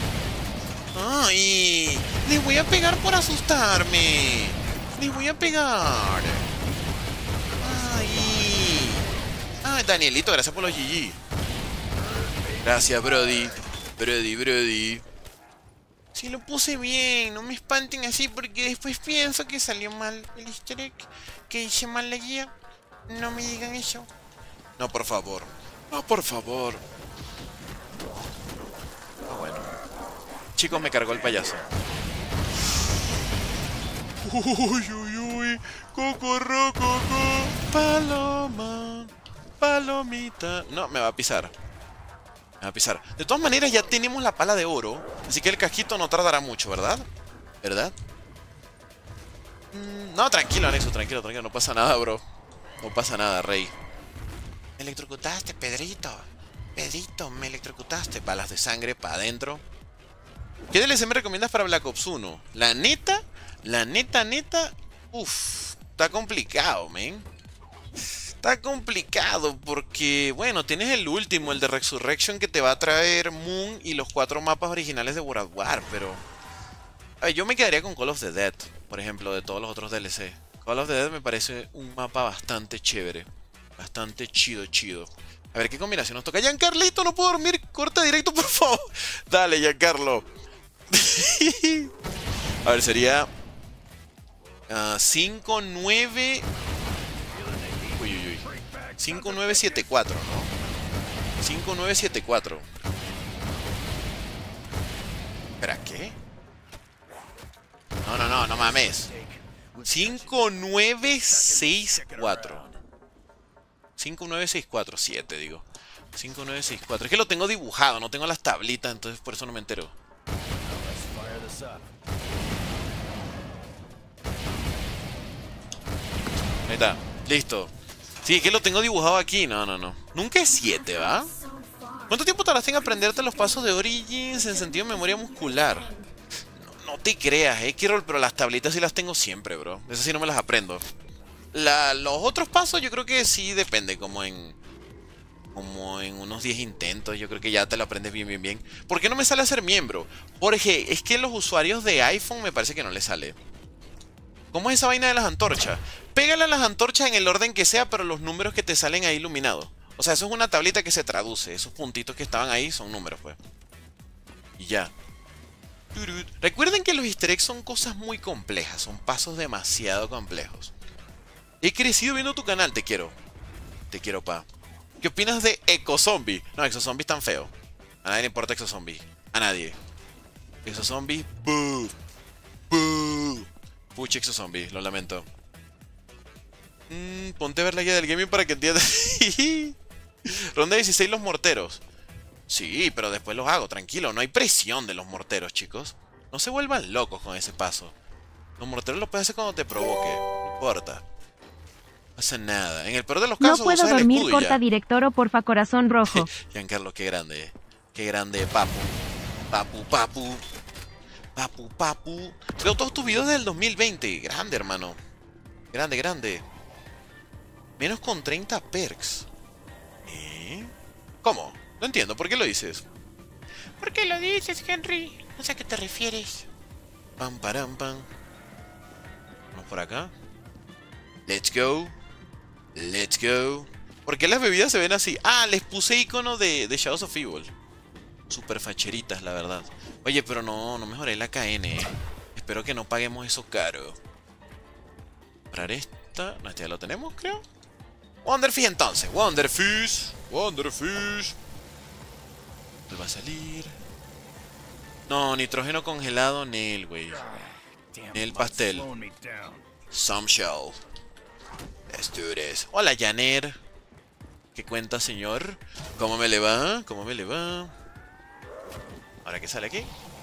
Ay, les voy a pegar por asustarme. Les voy a pegar. Ay. Ah, Danielito, gracias por los G G. Gracias, Brody. Brody, Brody. Sí, lo puse bien. No me espanten así porque después pienso que salió mal el easter egg. Que hice mal la guía. No me digan eso. No, por favor. No, por favor. Ah, bueno. Chicos, me cargó el payaso. Uy, uy, uy. Cocorro, coco. Paloma. Palomita. No, me va a pisar. Me va a pisar. De todas maneras, ya tenemos la pala de oro. Así que el casquito no tardará mucho, ¿verdad? ¿Verdad? Mm, no, tranquilo, Anexo, tranquilo, tranquilo. No pasa nada, bro. No pasa nada, rey. Me electrocutaste, Pedrito. Pedrito, me electrocutaste. Balas de sangre para adentro. ¿Qué D L C me recomiendas para Black Ops uno? La neta, la neta, neta. Uff, está complicado, men. Está complicado porque, bueno, tienes el último, el de Resurrection, que te va a traer Moon y los cuatro mapas originales de World War, pero... A ver, yo me quedaría con Call of the Dead, por ejemplo, de todos los otros D L C. Call of the Dead me parece un mapa bastante chévere. Bastante chido, chido. A ver, ¿qué combinación nos toca? Giancarlito, no puedo dormir. Corta directo, por favor. Dale, Giancarlo. A ver, sería... Uh, cinco nueve... Uy, uy, uy. cinco nueve siete cuatro, ¿no? cinco nueve siete cuatro. ¿Espera, qué? No, no, no, no mames. cinco nueve seis cuatro. cinco nueve seis cuatro, siete digo. cinco nueve seis cuatro. Es que lo tengo dibujado, no tengo las tablitas, entonces por eso no me entero. Ahí está, listo. Sí, es que lo tengo dibujado aquí. No, no, no. Nunca es siete, ¿va? ¿Cuánto tiempo tardaste en aprenderte los pasos de Origins en sentido de memoria muscular? No, no te creas, eh, Kirol, pero las tablitas sí las tengo siempre, bro. Esas sí no me las aprendo. La, los otros pasos yo creo que sí depende, como en... Como en unos diez intentos, yo creo que ya te lo aprendes bien, bien, bien. ¿Por qué no me sale a ser miembro? Jorge, es que los usuarios de iPhone me parece que no les sale. ¿Cómo es esa vaina de las antorchas? Pégale a las antorchas en el orden que sea, pero los números que te salen ahí iluminados. O sea, eso es una tablita que se traduce. Esos puntitos que estaban ahí son números, pues. Y ya. Recuerden que los easter eggs son cosas muy complejas. Son pasos demasiado complejos. He crecido viendo tu canal, te quiero. Te quiero, pa. ¿Qué opinas de Exozombie? No, Exozombie es tan feo. A nadie le importa Exozombie. A nadie. Exozombie, boo. Boo. Puch Exozombie, lo lamento. Mm, ponte a ver la guía del gaming para que entiendas. Ronda dieciséis, los morteros. Sí, pero después los hago, tranquilo. No hay presión de los morteros, chicos. No se vuelvan locos con ese paso. Los morteros los puedes hacer cuando te provoque. No importa. No pasa nada. En el peor de los casos, no puedo dormir, corta directoro, porfa, corazón rojo. Giancarlo, qué grande. Qué grande, papu. Papu, papu. Papu, papu. Veo todos tus videos del dos mil veinte. Grande, hermano. Grande, grande. Menos con treinta perks. ¿Eh? ¿Cómo? No entiendo. ¿Por qué lo dices? ¿Por qué lo dices, Henry? No sé a qué te refieres. Pam, param, pam. Vamos por acá. Let's go. Let's go. ¿Por qué las bebidas se ven así? Ah, les puse icono de, de Shadows of Evil. Super facheritas, la verdad. Oye, pero no, no mejoré la K N, eh. Espero que no paguemos eso caro. Comprar esta. No, este ya lo tenemos, creo. Wonderfish entonces. Wonderfish. Wonderfish. ¿Cuál va a salir? No, nitrógeno congelado, Nel, güey. Nel pastel. Some shell. Let's do this. Hola, Janer. ¿Qué cuenta, señor? ¿Cómo me le va? ¿Cómo me le va? Ahora, ¿qué sale aquí?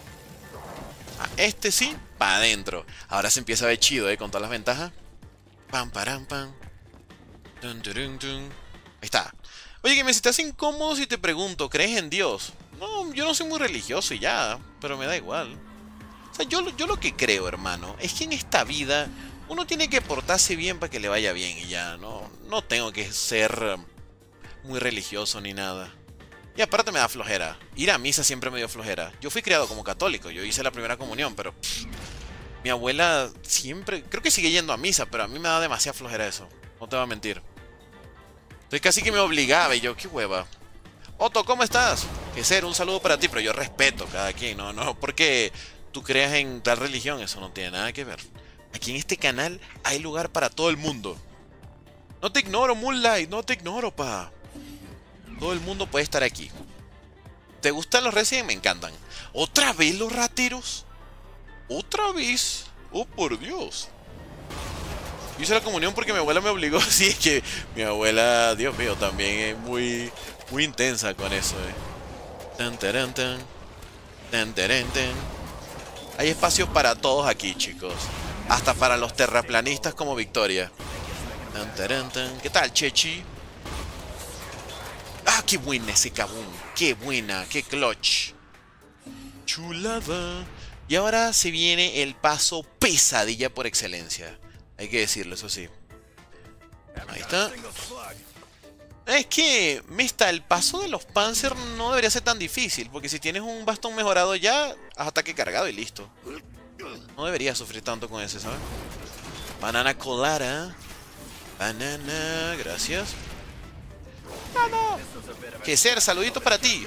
Ah, este sí, para adentro. Ahora se empieza a ver chido, ¿eh? Con todas las ventajas. Pam, param, pam. Dun, dun, dun. Ahí está. Oye, que me si te hace incómodo si te pregunto, ¿crees en Dios? No, yo no soy muy religioso y ya, pero me da igual. O sea, yo, yo lo que creo, hermano, es que en esta vida uno tiene que portarse bien para que le vaya bien y ya. No, no tengo que ser muy religioso ni nada. Y aparte me da flojera. Ir a misa siempre me dio flojera. Yo fui criado como católico, yo hice la primera comunión, pero pff, mi abuela siempre, creo que sigue yendo a misa, pero a mí me da demasiada flojera eso. No te voy a mentir. Estoy casi que me obligaba y yo, qué hueva. Otto, ¿cómo estás? Que ser, un saludo para ti, pero yo respeto cada quien, no, no, porque tú creas en tal religión, eso no tiene nada que ver. Aquí en este canal hay lugar para todo el mundo. No te ignoro, Moonlight, no te ignoro, pa. Todo el mundo puede estar aquí. ¿Te gustan los Resident? Me encantan. ¿Otra vez los rateros? ¿Otra vez? Oh, por Dios. Hice la comunión porque mi abuela me obligó. Sí, es que mi abuela, Dios mío, también es muy, muy intensa con eso, eh. Tan, taran, tan. Tan, taran, tan. Hay espacio para todos aquí, chicos. Hasta para los terraplanistas como Victoria. Tan, taran, tan. ¿Qué tal, Chechi? Ah, qué buena ese Kabum. Qué buena, qué clutch. Chulada. Y ahora se viene el paso pesadilla por excelencia. Hay que decirlo, eso sí. Ahí está. Es que, Mista, el paso de los Panzer no debería ser tan difícil. Porque si tienes un bastón mejorado ya, haz ataque cargado y listo. No debería sufrir tanto con ese, ¿sabes? Banana colada. Banana, gracias. ¡Vamos! Que ser, saludito para ti.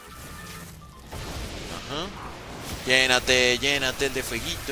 Ajá. Llénate, llénate el de fueguito.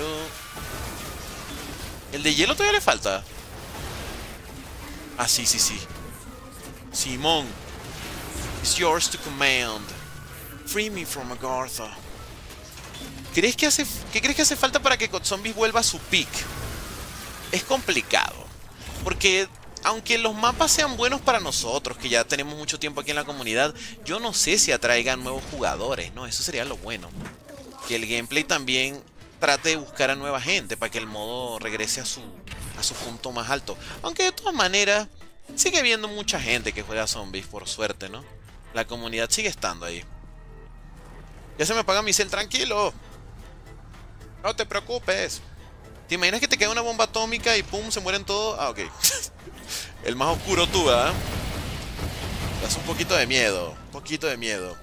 El de hielo todavía le falta. Ah, sí, sí, sí. Simón. It's yours to command. Free me from Agartha. ¿Crees que hace, ¿Qué crees que hace falta para que COD Zombies vuelva a su peak? Es complicado. Porque aunque los mapas sean buenos para nosotros, que ya tenemos mucho tiempo aquí en la comunidad, yo no sé si atraigan nuevos jugadores, ¿no? Eso sería lo bueno. Que el gameplay también trate de buscar a nueva gente para que el modo regrese a su, a su punto más alto. Aunque de todas maneras, sigue habiendo mucha gente que juega zombies, por suerte, ¿no? La comunidad sigue estando ahí. Ya se me apaga mi cel, tranquilo. No te preocupes. ¿Te imaginas que te cae una bomba atómica y pum, se mueren todos? Ah, ok. El más oscuro tú, ¿ah? ¿eh? Das un poquito de miedo. Un poquito de miedo.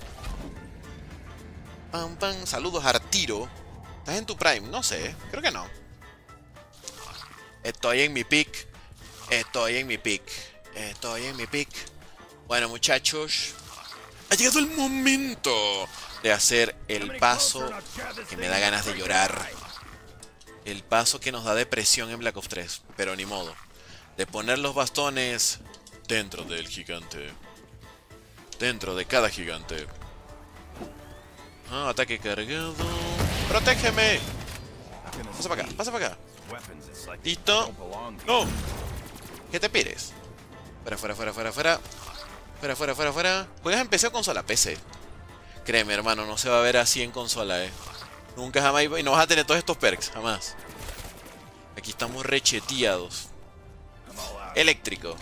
Pam, pam. Saludos, Artiro. ¿Estás en tu prime? No sé. Creo que no. Estoy en mi pick. Estoy en mi pick. Estoy en mi pick. Bueno, muchachos. Ha llegado el momento de hacer el paso que me da ganas de llorar. El paso que nos da depresión en Black Ops tres. Pero ni modo. De poner los bastones dentro del gigante. Dentro de cada gigante. Ah, ataque cargado. ¡Protégeme! Pasa para acá, pasa para acá. Listo. ¡No! ¿Qué te pides? Fuera, fuera, fuera, fuera, fuera. Fuera, fuera, fuera, fuera. ¿Juegas en P C o consola? P C. Créeme, hermano, no se va a ver así en consola, eh. Nunca jamás. Y no vas a tener todos estos perks, jamás. Aquí estamos recheteados. Eléctrico.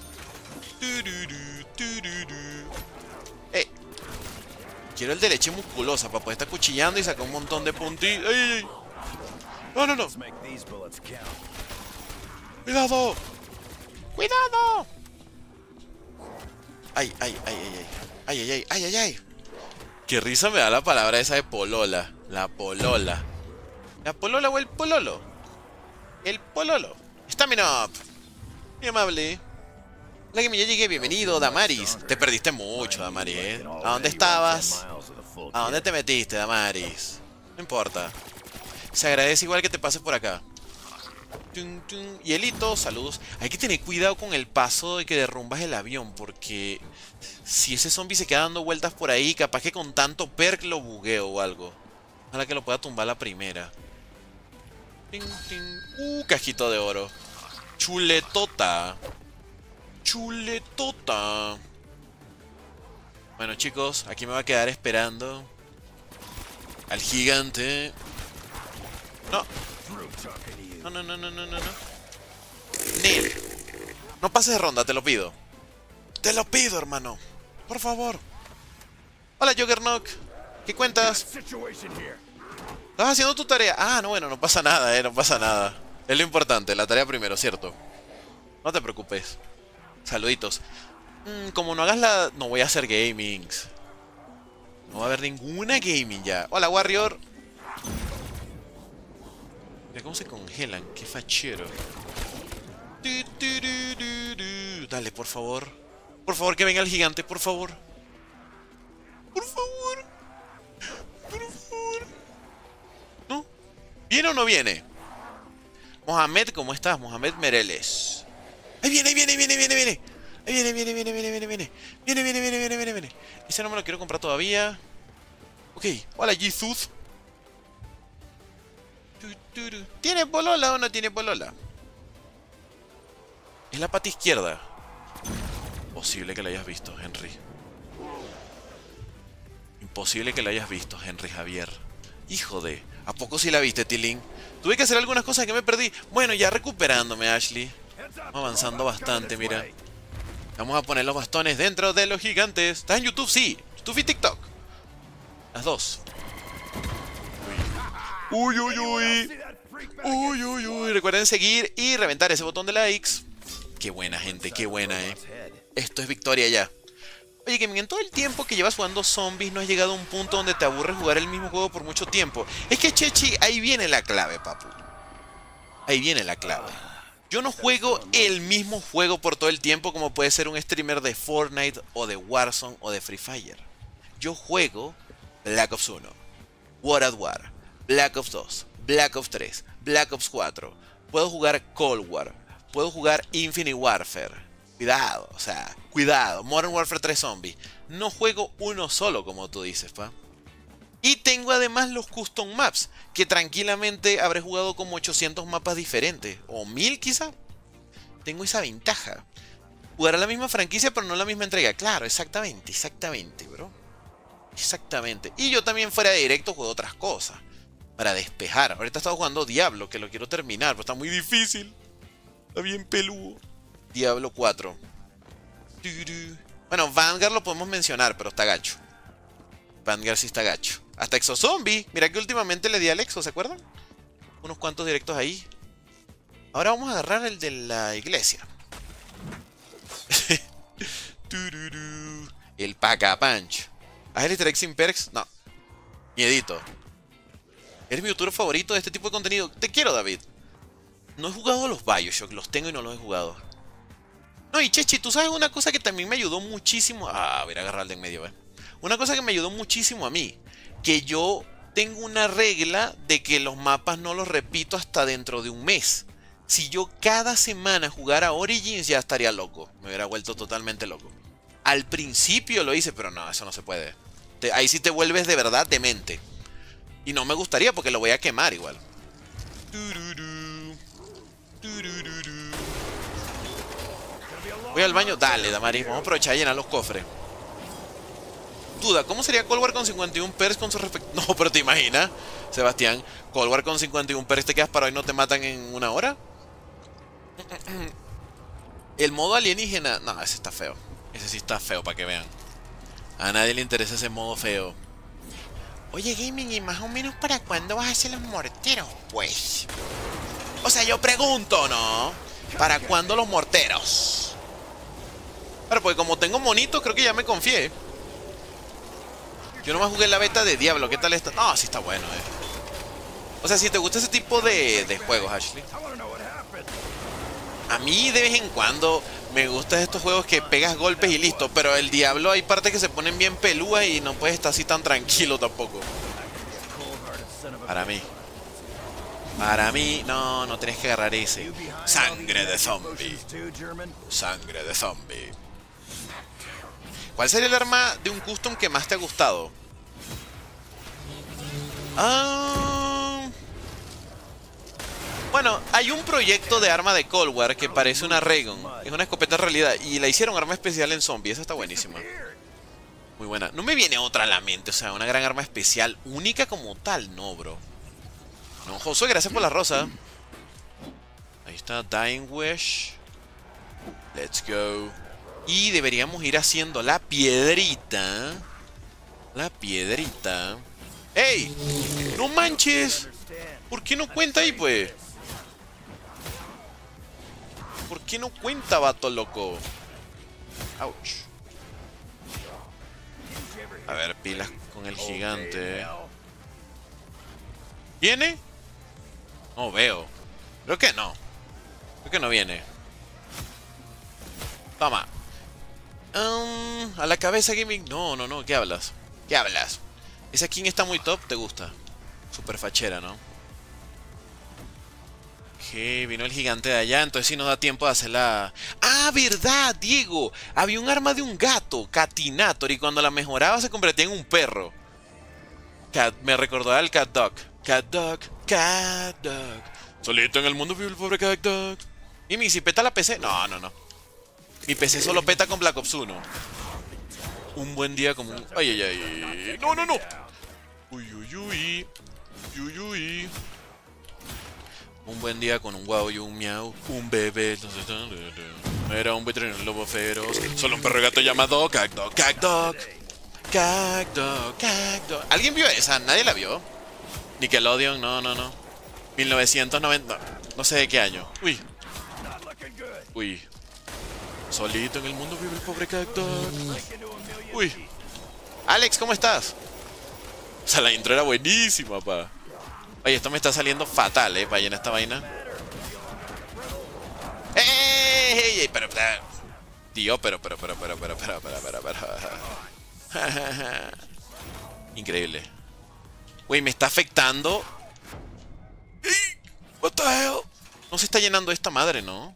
Eh. Quiero el de leche musculosa para poder estar cuchillando y sacar un montón de puntitos. ¡Ay, ay, ay! No, no, no. ¡Cuidado! ¡Cuidado! ¡Ay, ay, ay, ay, ay! ¡Ay, ay, ay, ay, ay, ay! Qué risa me da la palabra esa de polola. La polola. ¿La polola o el pololo? El pololo. Stamina up. Muy amable. Hola, que me ya llegué. Bienvenido, Damaris. Te perdiste mucho, Damaris, ¿eh? ¿A dónde estabas? ¿A dónde te metiste, Damaris? No importa. Se agradece igual que te pases por acá. Tum, tum. Hielito, saludos. Hay que tener cuidado con el paso de que derrumbas el avión, porque si ese zombie se queda dando vueltas por ahí, capaz que con tanto perk lo bugueo o algo. Ojalá que lo pueda tumbar la primera. Ting, ting. Uh, cajito de oro. Chuletota. Chuletota. Bueno, chicos, aquí me voy a quedar esperando al gigante. No. No, no, no, no, no, no. Neil. No pases de ronda, te lo pido. Te lo pido, hermano. Por favor. Hola, Juggernog. ¿Qué cuentas? ¿Estás haciendo tu tarea? Ah, no, bueno, no pasa nada, eh, no pasa nada. Es lo importante, la tarea primero, ¿cierto? No te preocupes. Saluditos. Mm, como no hagas la... No voy a hacer gamings. No va a haber ninguna gaming ya. Hola, Warrior. Mira cómo se congelan. Qué fachero. Dale, por favor. Por favor, que venga el gigante, por favor. Por favor. Por favor. ¿No? ¿Viene o no viene? Mohamed, ¿cómo estás? Mohamed Mereles. Ahí viene, ahí viene, ahí viene, viene, viene. Ahí viene, viene, viene, viene, viene, viene. Viene, viene, viene, viene, viene, viene. Ese no me lo quiero comprar todavía. Ok. Hola, Jesus. ¿Tiene polola o no tiene polola? Es la pata izquierda. Imposible que la hayas visto, Henry. Imposible que la hayas visto, Henry Javier. Hijo de... ¿A poco sí la viste, Tilín? Tuve que hacer algunas cosas que me perdí. Bueno, ya recuperándome, Ashley. Estamos avanzando bastante, mira. Vamos a poner los bastones dentro de los gigantes. ¿Estás en YouTube? Sí. YouTube y TikTok. Las dos. Uy, uy, uy. Uy, uy, uy. Recuerden seguir y reventar ese botón de likes. Qué buena, gente. Qué buena, eh. Esto es victoria ya. Oye, que en todo el tiempo que llevas jugando zombies no has llegado a un punto donde te aburre jugar el mismo juego por mucho tiempo. Es que, Chechi, ahí viene la clave, papu. Ahí viene la clave. Yo no juego el mismo juego por todo el tiempo como puede ser un streamer de Fortnite o de Warzone o de Free Fire. Yo juego Black Ops uno, World at War, Black Ops dos, Black Ops tres, Black Ops cuatro. Puedo jugar Cold War, puedo jugar Infinite Warfare. Cuidado, o sea, cuidado. Modern Warfare tres Zombie. No juego uno solo, como tú dices, pa. Y tengo además los custom maps, que tranquilamente habré jugado como ochocientos mapas diferentes. O mil quizá. Tengo esa ventaja. Jugar a la misma franquicia, pero no la misma entrega. Claro, exactamente, exactamente, bro. Exactamente. Y yo también fuera de directo juego otras cosas. Para despejar. Ahorita he estado jugando Diablo, que lo quiero terminar, pero está muy difícil. Está bien peludo. Diablo cuatro. Bueno, Vanguard lo podemos mencionar, pero está gacho. Vanguard sí está gacho. Hasta Exozombie. Mira que últimamente le di al Exo, ¿se acuerdan? Unos cuantos directos ahí. Ahora vamos a agarrar el de la iglesia. El Pack-a-Punch. ¿Haz el easter egg sin perks? No. Miedito. Eres mi youtuber favorito de este tipo de contenido. Te quiero, David. No he jugado a los Bioshock. Los tengo y no los he jugado. No, y Chechi, tú sabes una cosa que también me ayudó muchísimo. Ah, voy a agarrar el de en medio, ¿eh? Una cosa que me ayudó muchísimo a mí. Que yo tengo una regla de que los mapas no los repito hasta dentro de un mes. Si yo cada semana jugara Origins ya estaría loco. Me hubiera vuelto totalmente loco. Al principio lo hice, pero no, eso no se puede. Te, ahí sí te vuelves de verdad demente. Y no me gustaría porque lo voy a quemar igual. Voy al baño. Dale, Damaris. Vamos a aprovechar y llenar los cofres. Duda, ¿cómo sería Cold War con cincuenta y uno perks con su respecto? No, pero te imaginas, Sebastián, Cold War con cincuenta y uno perks, te quedas parado y no te matan en una hora. El modo alienígena. No, ese está feo. Ese sí está feo para que vean. A nadie le interesa ese modo feo. Oye, Gaming, ¿y más o menos para cuándo vas a hacer los morteros? Pues. O sea, yo pregunto, ¿no? ¿Para cuándo los morteros? Pero pues como tengo monito, creo que ya me confié. Yo nomás jugué la beta de Diablo. ¿Qué tal está? No, sí está bueno, eh. O sea, si te gusta ese tipo de, de juegos, Ashley. A mí de vez en cuando me gustan estos juegos que pegas golpes y listo. Pero el Diablo hay partes que se ponen bien pelúas y no puedes estar así tan tranquilo tampoco. Para mí. Para mí, no, no tenés que agarrar ese. Sangre de zombie. Sangre de zombie. ¿Cuál sería el arma de un custom que más te ha gustado? Ah... Bueno, hay un proyecto de arma de Cold War que parece una Raygun. Es una escopeta en realidad. Y la hicieron arma especial en zombie. Esa está buenísima. Muy buena. No me viene otra a la mente. O sea, una gran arma especial única como tal. No, bro. No, Josué, gracias por la rosa. Ahí está, Dying Wish. Let's go. Y deberíamos ir haciendo la piedrita. La piedrita. ¡Ey! ¡No manches! ¿Por qué no cuenta ahí, pues? ¿Por qué no cuenta, vato loco? Ouch. A ver, pilas con el gigante. ¿Viene? No veo. Creo que no. Creo que no viene. Toma. Um, a la cabeza gaming. No, no, no. ¿Qué hablas? ¿Qué hablas? Esa skin está muy top. ¿Te gusta? Super fachera, ¿no? Que vino el gigante de allá, entonces sí nos da tiempo de hacer la... ¡Ah, verdad, Diego! Había un arma de un gato, Catinator, y cuando la mejoraba se convertía en un perro. Cat... Me recordó al Cat Dog. Cat Dog, Cat Dog. Solito en el mundo vive el pobre Cat Dog. ¿Y mi si peta la P C? No, no, no. Mi P C solo peta con Black Ops uno. Un buen día como un... ¡Ay, ay, ay! ¡No, no, no! ¡Uy, uy, uy! ¡Uy, uy! Un buen día con un guau y un miau, un bebé. Era un veterinario lobo feroz. Solo un perro gato llamado Cagdog, Cagdog, Cagdog, Cagdog. ¿Alguien vio esa? ¿Nadie la vio? Nickelodeon, no, no, no. mil novecientos noventa. No sé de qué año. Uy. Uy. Solito en el mundo vive el pobre Cagdog. Uy. Alex, ¿cómo estás? O sea, la intro era buenísima, pa. Oye, esto me está saliendo fatal, eh, para llenar esta vaina. ¡Ey! ¡Ey! ey pero, pero, tío, pero, pero, pero, pero, pero, pero, pero, pero, pero. Increíble. Güey, me está afectando. What the hell? No se está llenando esta madre, ¿no?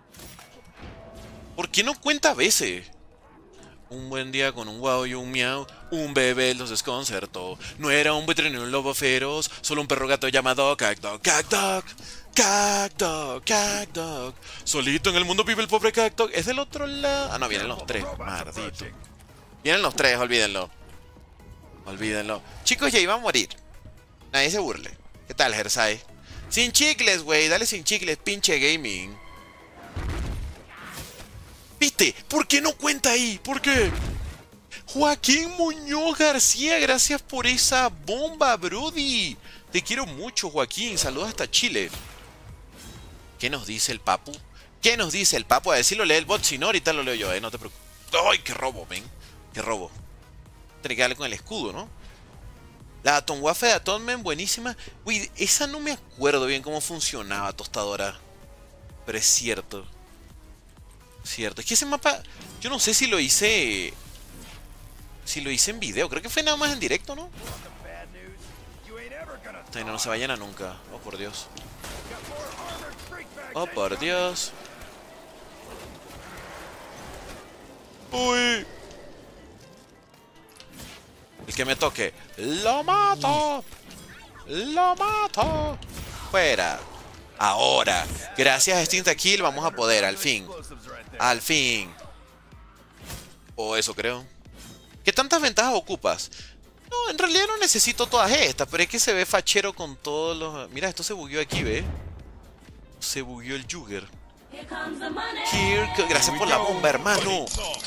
¿Por qué no cuenta a veces? Un buen día con un guau y un miau, un bebé los desconcertó. No era un veterinario un lobo feroz, solo un perro gato llamado Cagdog, Cagdog, Cagdog, Cagdog. Solito en el mundo vive el pobre Cagdog. ¿Es del otro lado? Ah, no, vienen los tres, maldito. Vienen los tres, olvídenlo. Olvídenlo. Chicos, ya iba a morir. Nadie se burle. ¿Qué tal, Jersai? Sin chicles, güey, dale sin chicles, pinche gaming. ¿Viste? ¿Por qué no cuenta ahí? ¿Por qué? Joaquín Muñoz García, gracias por esa bomba, brody. Te quiero mucho, Joaquín. Saludos hasta Chile. ¿Qué nos dice el papu? ¿Qué nos dice el papu? A ver si lo lee el bot, si no, ahorita lo leo yo, eh. No te preocupes. ¡Ay, qué robo, men! ¡Qué robo! Tiene que darle con el escudo, ¿no? La Atomwafe de Atonement, buenísima. Uy, esa no me acuerdo bien cómo funcionaba, tostadora. Pero es cierto. Cierto, es que ese mapa, yo no sé si lo hice Si lo hice en video, creo que fue nada más en directo, ¿no? Esta no, no se va a llenar nunca. Oh, por Dios. Oh, por Dios. Uy. El que me toque, ¡lo mato! ¡Lo mato! Fuera. Ahora, gracias a Instinct Kill vamos a poder, al fin. Al fin. O eso creo. ¿Qué tantas ventajas ocupas? No, en realidad no necesito todas estas, pero es que se ve fachero con todos los... Mira, esto se bugueó aquí, ¿ve? Se bugueó el Jugger. Here... Gracias por la bomba, hermano.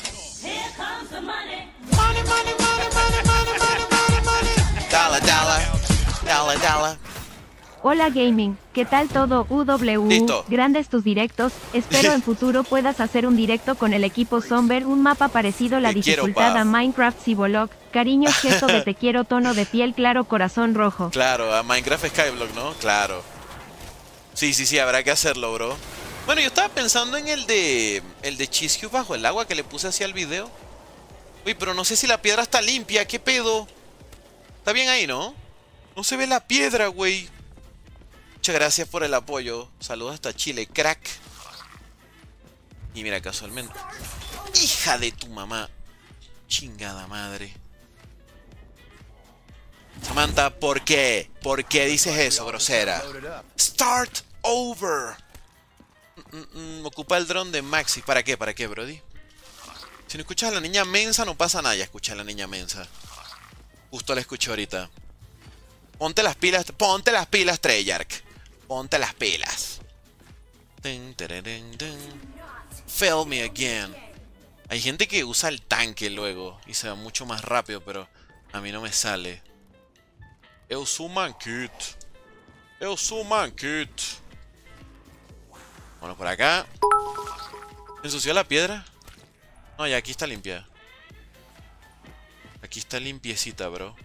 Dala, dala. Dala, dala. Hola gaming, ¿qué tal todo? U W, Listo. Grandes tus directos, espero en futuro puedas hacer un directo con el equipo Somber, un mapa parecido la te dificultad quiero, a Minecraft Cybolog, cariños gesto de te quiero tono de piel claro corazón rojo. Claro, a Minecraft Skyblock, ¿no? Claro. Sí, sí, sí, habrá que hacerlo, bro. Bueno, yo estaba pensando en el de... El de Cheese Cube bajo el agua que le puse hacia el video. Uy, pero no sé si la piedra está limpia, ¿qué pedo? Está bien ahí, ¿no? No se ve la piedra, güey. Muchas gracias por el apoyo. Saludos hasta Chile, crack. Y mira, casualmente. Hija de tu mamá. Chingada madre. Samantha, ¿por qué? ¿Por qué dices eso, grosera? Start over. Mm, mm, ocupa el dron de Maxi. ¿Para qué? ¿Para qué, brody? Si no escuchas a la niña mensa, no pasa nada. Ya escuché a la niña mensa. Justo la escuché ahorita. Ponte las pilas. Ponte las pilas, Treyarch. Ponte las pilas. Fail me again. Hay gente que usa el tanque luego y se va mucho más rápido, pero a mí no me sale. Eu sou manquit. Eu sou manquit. Bueno, por acá. ¿Se ensució la piedra? No, ya aquí está limpia. Aquí está limpiecita, bro.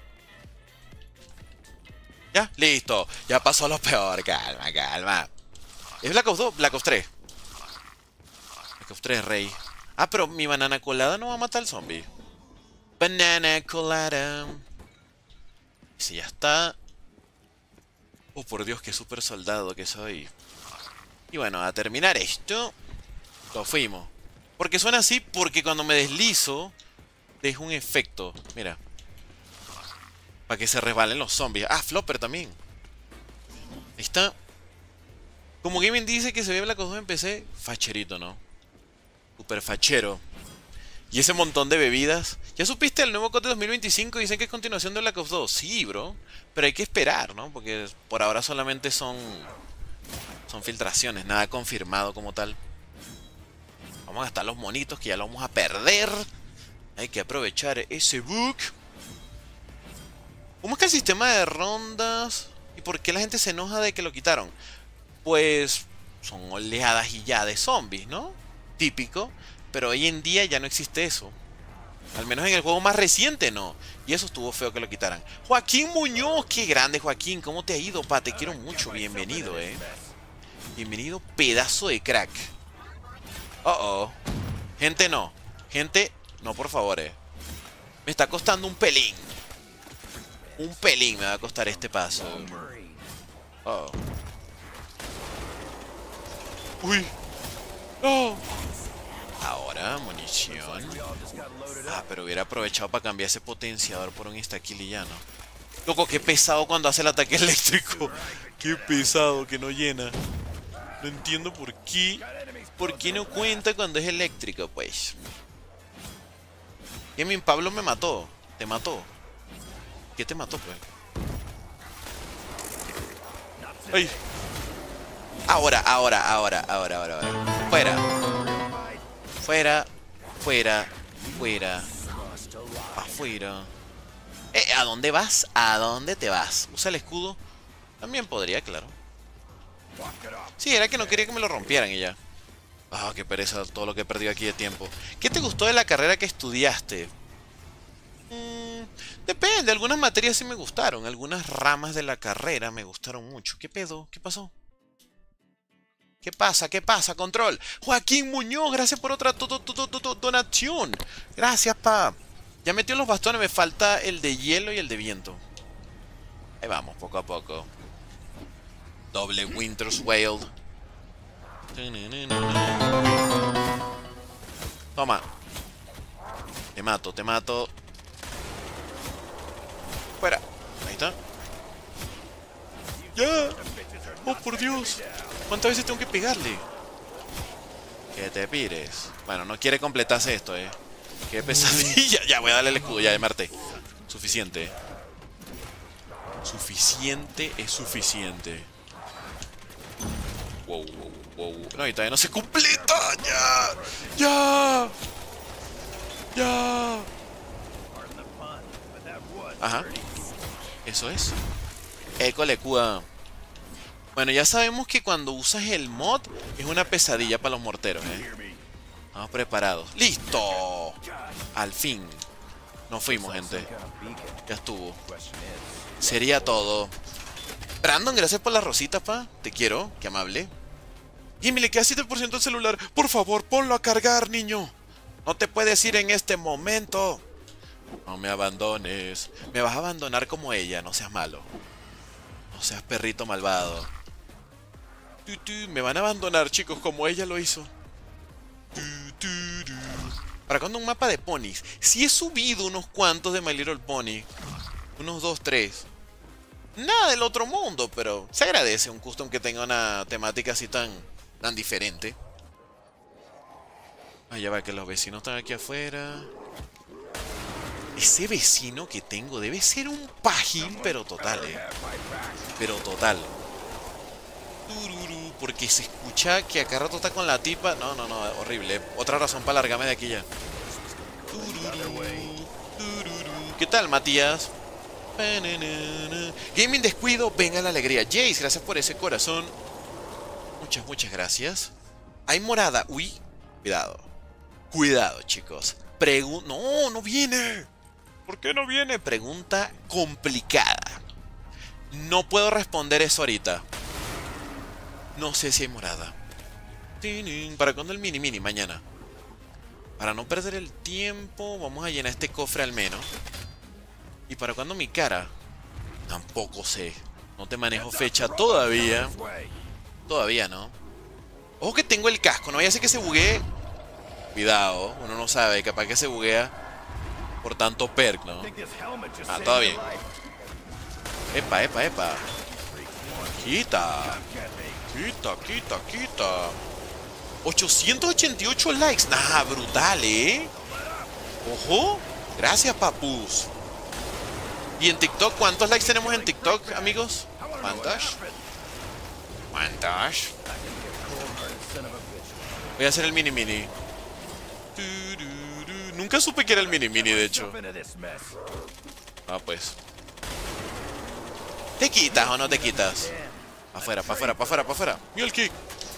Ya, listo. Ya pasó lo peor. Calma, calma. ¿Es Black Ops dos? Black Ops tres. Black Ops tres, rey. Ah, pero mi banana colada no va a matar al zombie. Banana colada. Y si ya está. Oh, por Dios, qué super soldado que soy. Y bueno, a terminar esto, lo fuimos. Porque suena así porque cuando me deslizo, dejo un efecto. Mira. Para que se resbalen los zombies. Ah, flopper también. Ahí está. Como Gaming dice que se ve Black Ops dos en P C, facherito, ¿no? Super fachero. Y ese montón de bebidas. ¿Ya supiste el nuevo C O D dos mil veinticinco? Dicen que es continuación de Black Ops dos. Sí, bro. Pero hay que esperar, ¿no? Porque por ahora solamente son... Son filtraciones, nada confirmado como tal. Vamos a gastar los monitos que ya lo vamos a perder. Hay que aprovechar ese bug. ¿Cómo es que el sistema de rondas? ¿Y por qué la gente se enoja de que lo quitaron? Pues son oleadas y ya de zombies, ¿no? Típico. Pero hoy en día ya no existe eso. Al menos en el juego más reciente no. Y eso estuvo feo que lo quitaran. Joaquín Muñoz, qué grande Joaquín. ¿Cómo te ha ido, pa? Te quiero mucho. Bienvenido, eh. Bienvenido, pedazo de crack. Oh, oh. Gente, no. Gente, no, por favor, eh. Me está costando un pelín. Un pelín me va a costar este paso. Oh. Uy. No. Ahora, munición. Ah, pero hubiera aprovechado para cambiar ese potenciador por un instakill y ya, ¿no? Loco, qué pesado cuando hace el ataque eléctrico. Qué pesado que no llena. No entiendo por qué. ¿Por qué no cuenta cuando es eléctrico, pues? Y mi Pablo me mató. Te mató. ¿Qué te mató, pues? ¡Ay! Ahora, ahora, ahora, ahora, ahora, ahora. Fuera. Fuera. Fuera. Fuera. Afuera. Eh, ¿a dónde vas? ¿A dónde te vas? Usa el escudo. También podría, claro. Sí, era que no quería que me lo rompieran y ya. Ah, qué pereza todo lo que he perdido aquí de tiempo. ¿Qué te gustó de la carrera que estudiaste? Mm, depende, algunas materias sí me gustaron. Algunas ramas de la carrera me gustaron mucho. ¿Qué pedo? ¿Qué pasó? ¿Qué pasa? ¿Qué pasa? Control. Joaquín Muñoz, gracias por otra donación. Gracias, pa. Ya metió los bastones, me falta el de hielo y el de viento. Ahí vamos, poco a poco. Doble Winter's Wail. Toma. Te mato, te mato. Fuera. Ahí está. ¡Ya! ¡Oh, por Dios! ¿Cuántas veces tengo que pegarle? Que te pires. Bueno, no quiere completarse esto, eh. Qué pesadilla. Ya, voy a darle el escudo, ya, de Marte. Suficiente. Suficiente es suficiente. Wow, wow, wow. No, y todavía no se completa. ¡Ya! ¡Ya! ¡Ya! Ajá. Eso es. École, cuda. Bueno, ya sabemos que cuando usas el mod es una pesadilla para los morteros, ¿eh? Estamos preparados. ¡Listo! Al fin. Nos fuimos, gente. Ya estuvo. Sería todo. Brandon, gracias por las rositas, pa. Te quiero. Qué amable. Jimmy, le queda siete por ciento el celular. Por favor, ponlo a cargar, niño. No te puedes ir en este momento. No me abandones. Me vas a abandonar como ella. No seas malo. No seas perrito malvado. Me van a abandonar, chicos, como ella lo hizo. ¿Para cuándo un mapa de ponis? Sí he subido unos cuantos de My Little Pony. Unos dos, tres. Nada del otro mundo, pero se agradece un custom que tenga una temática así tan, tan diferente. Ah, ya va, que los vecinos están aquí afuera. Ese vecino que tengo debe ser un pajín, pero total, eh. Pero total. Porque se escucha que acá rato está con la tipa. No, no, no, horrible. Otra razón para largarme de aquí ya. ¿Qué tal, Matías? Gaming Descuido, venga la alegría. Jace, gracias por ese corazón. Muchas, muchas gracias. Hay morada. Uy, cuidado. Cuidado, chicos. Pregu no, no viene. ¿Por qué no viene? Pregunta complicada. No puedo responder eso ahorita. No sé si hay morada. ¿Para cuándo el mini mini? Mañana. Para no perder el tiempo, vamos a llenar este cofre al menos. ¿Y para cuándo mi cara? Tampoco sé. No te manejo fecha todavía. Todavía no. Ojo que tengo el casco, no vaya a ser que se buguee. Cuidado, uno no sabe, capaz que se buguea por tanto perk, ¿no? Ah, todo bien. Epa, epa, epa. Quita. Quita, quita, quita. ochocientos ochenta y ocho likes. Nah, brutal, ¿eh? Ojo. Gracias, papus. ¿Y en TikTok? ¿Cuántos likes tenemos en TikTok, amigos? ¿Cuántos? ¿Cuántos? Voy a hacer el mini mini. Nunca supe que era el mini mini, de hecho. Ah, pues. ¿Te quitas o no te quitas? Pa' afuera, pa' afuera, pa' afuera, pa' afuera. Mule kick.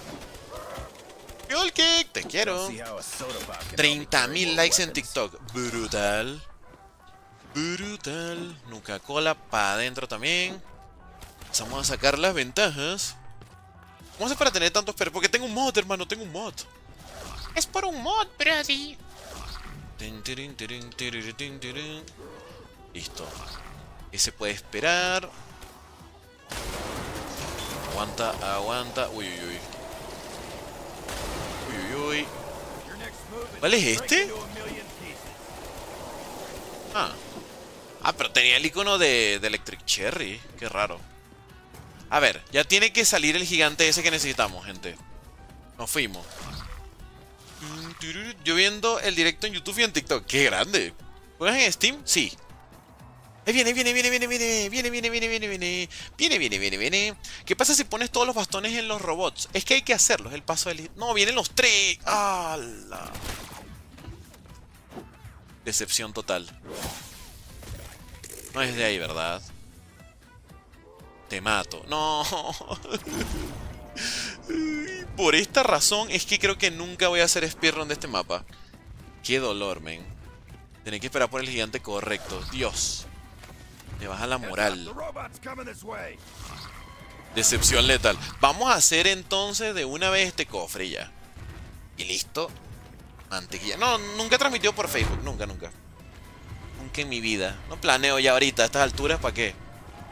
Mule kick. Te quiero. treinta mil likes en TikTok. Brutal. Brutal. Nuca Cola para adentro también. Vamos a sacar las ventajas. ¿Cómo hacer para tener tantos perros? Porque tengo un mod, hermano. Tengo un mod. Es por un mod, Brady. Listo. Ese puede esperar. Aguanta, aguanta. Uy, uy, uy. Uy, uy, uy. ¿Cuál es este? Ah. Ah, pero tenía el icono de, de Electric Cherry. Qué raro. A ver, ya tiene que salir el gigante ese que necesitamos, gente. Nos fuimos. Yo viendo el directo en YouTube y en TikTok. ¡Qué grande! ¿Juegas en Steam? Sí. Ahí viene, viene, viene, viene, viene, viene, viene, viene, viene, viene, viene, viene, viene, viene. ¿Qué pasa si pones todos los bastones en los robots? Es que hay que hacerlos, el paso del... No, vienen los tres. ¡Hala! Decepción total. No es de ahí, ¿verdad? Te mato. No. Por esta razón es que creo que nunca voy a hacer speedrun de este mapa. Qué dolor, men. Tener que esperar por el gigante correcto. Dios. Me baja la moral. Decepción letal. Vamos a hacer entonces de una vez este cofre ya. Y listo. Mantequilla. No, nunca transmitió por Facebook. Nunca, nunca. Nunca en mi vida. No planeo ya ahorita a estas alturas. ¿Para qué?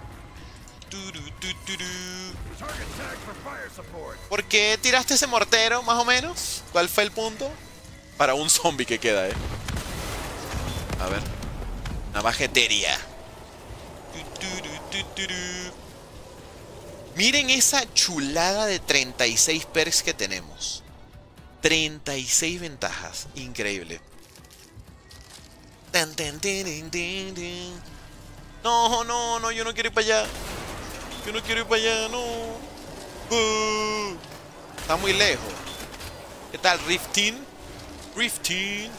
¿Por qué tiraste ese mortero, más o menos? ¿Cuál fue el punto? Para un zombie que queda, eh. A ver. Navajetería. Miren esa chulada de treinta y seis perks que tenemos. treinta y seis ventajas. Increíble. No, no, no, yo no quiero ir para allá. Yo no quiero ir para allá, no. Uh, está muy lejos. ¿Qué tal, Riftin? Riftin.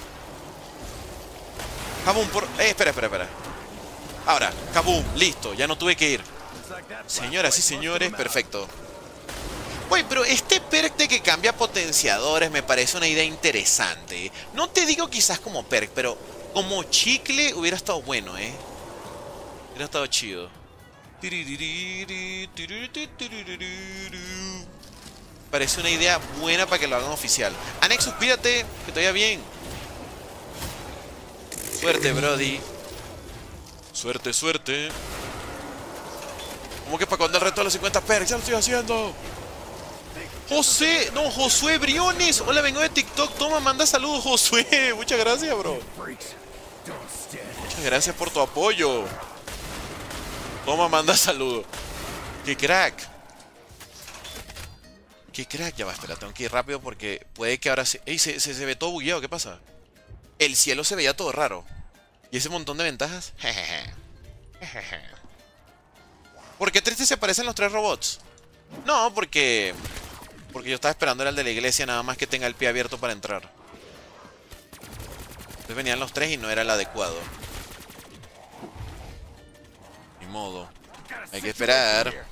Kaboom, por... Eh, espera, espera, espera. Ahora, kaboom, listo, ya no tuve que ir. Señoras y señores, perfecto. Uy, pero este perk de que cambia potenciadores me parece una idea interesante. No te digo quizás como perk, pero como chicle hubiera estado bueno, ¿eh? Hubiera estado chido. Parece una idea buena para que lo hagan oficial. Anexus, cuídate, que te vaya bien. Suerte, Brody. Suerte, suerte. ¿Cómo que para cuando el reto de los cincuenta perks? Ya lo estoy haciendo. José, no, Josué Briones. Hola, vengo de TikTok. Toma, manda saludos, Josué. Muchas gracias, bro. Muchas gracias por tu apoyo. Toma, manda saludos. ¡Qué crack! ¡Qué crack! Ya va, espera, tengo que ir rápido porque puede que ahora se... ¡Ey! Se, se, se ve todo bugueado, ¿qué pasa? El cielo se veía todo raro. ¿Y ese montón de ventajas? ¿Por qué triste se parecen los tres robots? No, porque... Porque yo estaba esperando era el de la iglesia, nada más que tenga el pie abierto para entrar. Entonces venían los tres y no era el adecuado. Ni modo. Hay que esperar.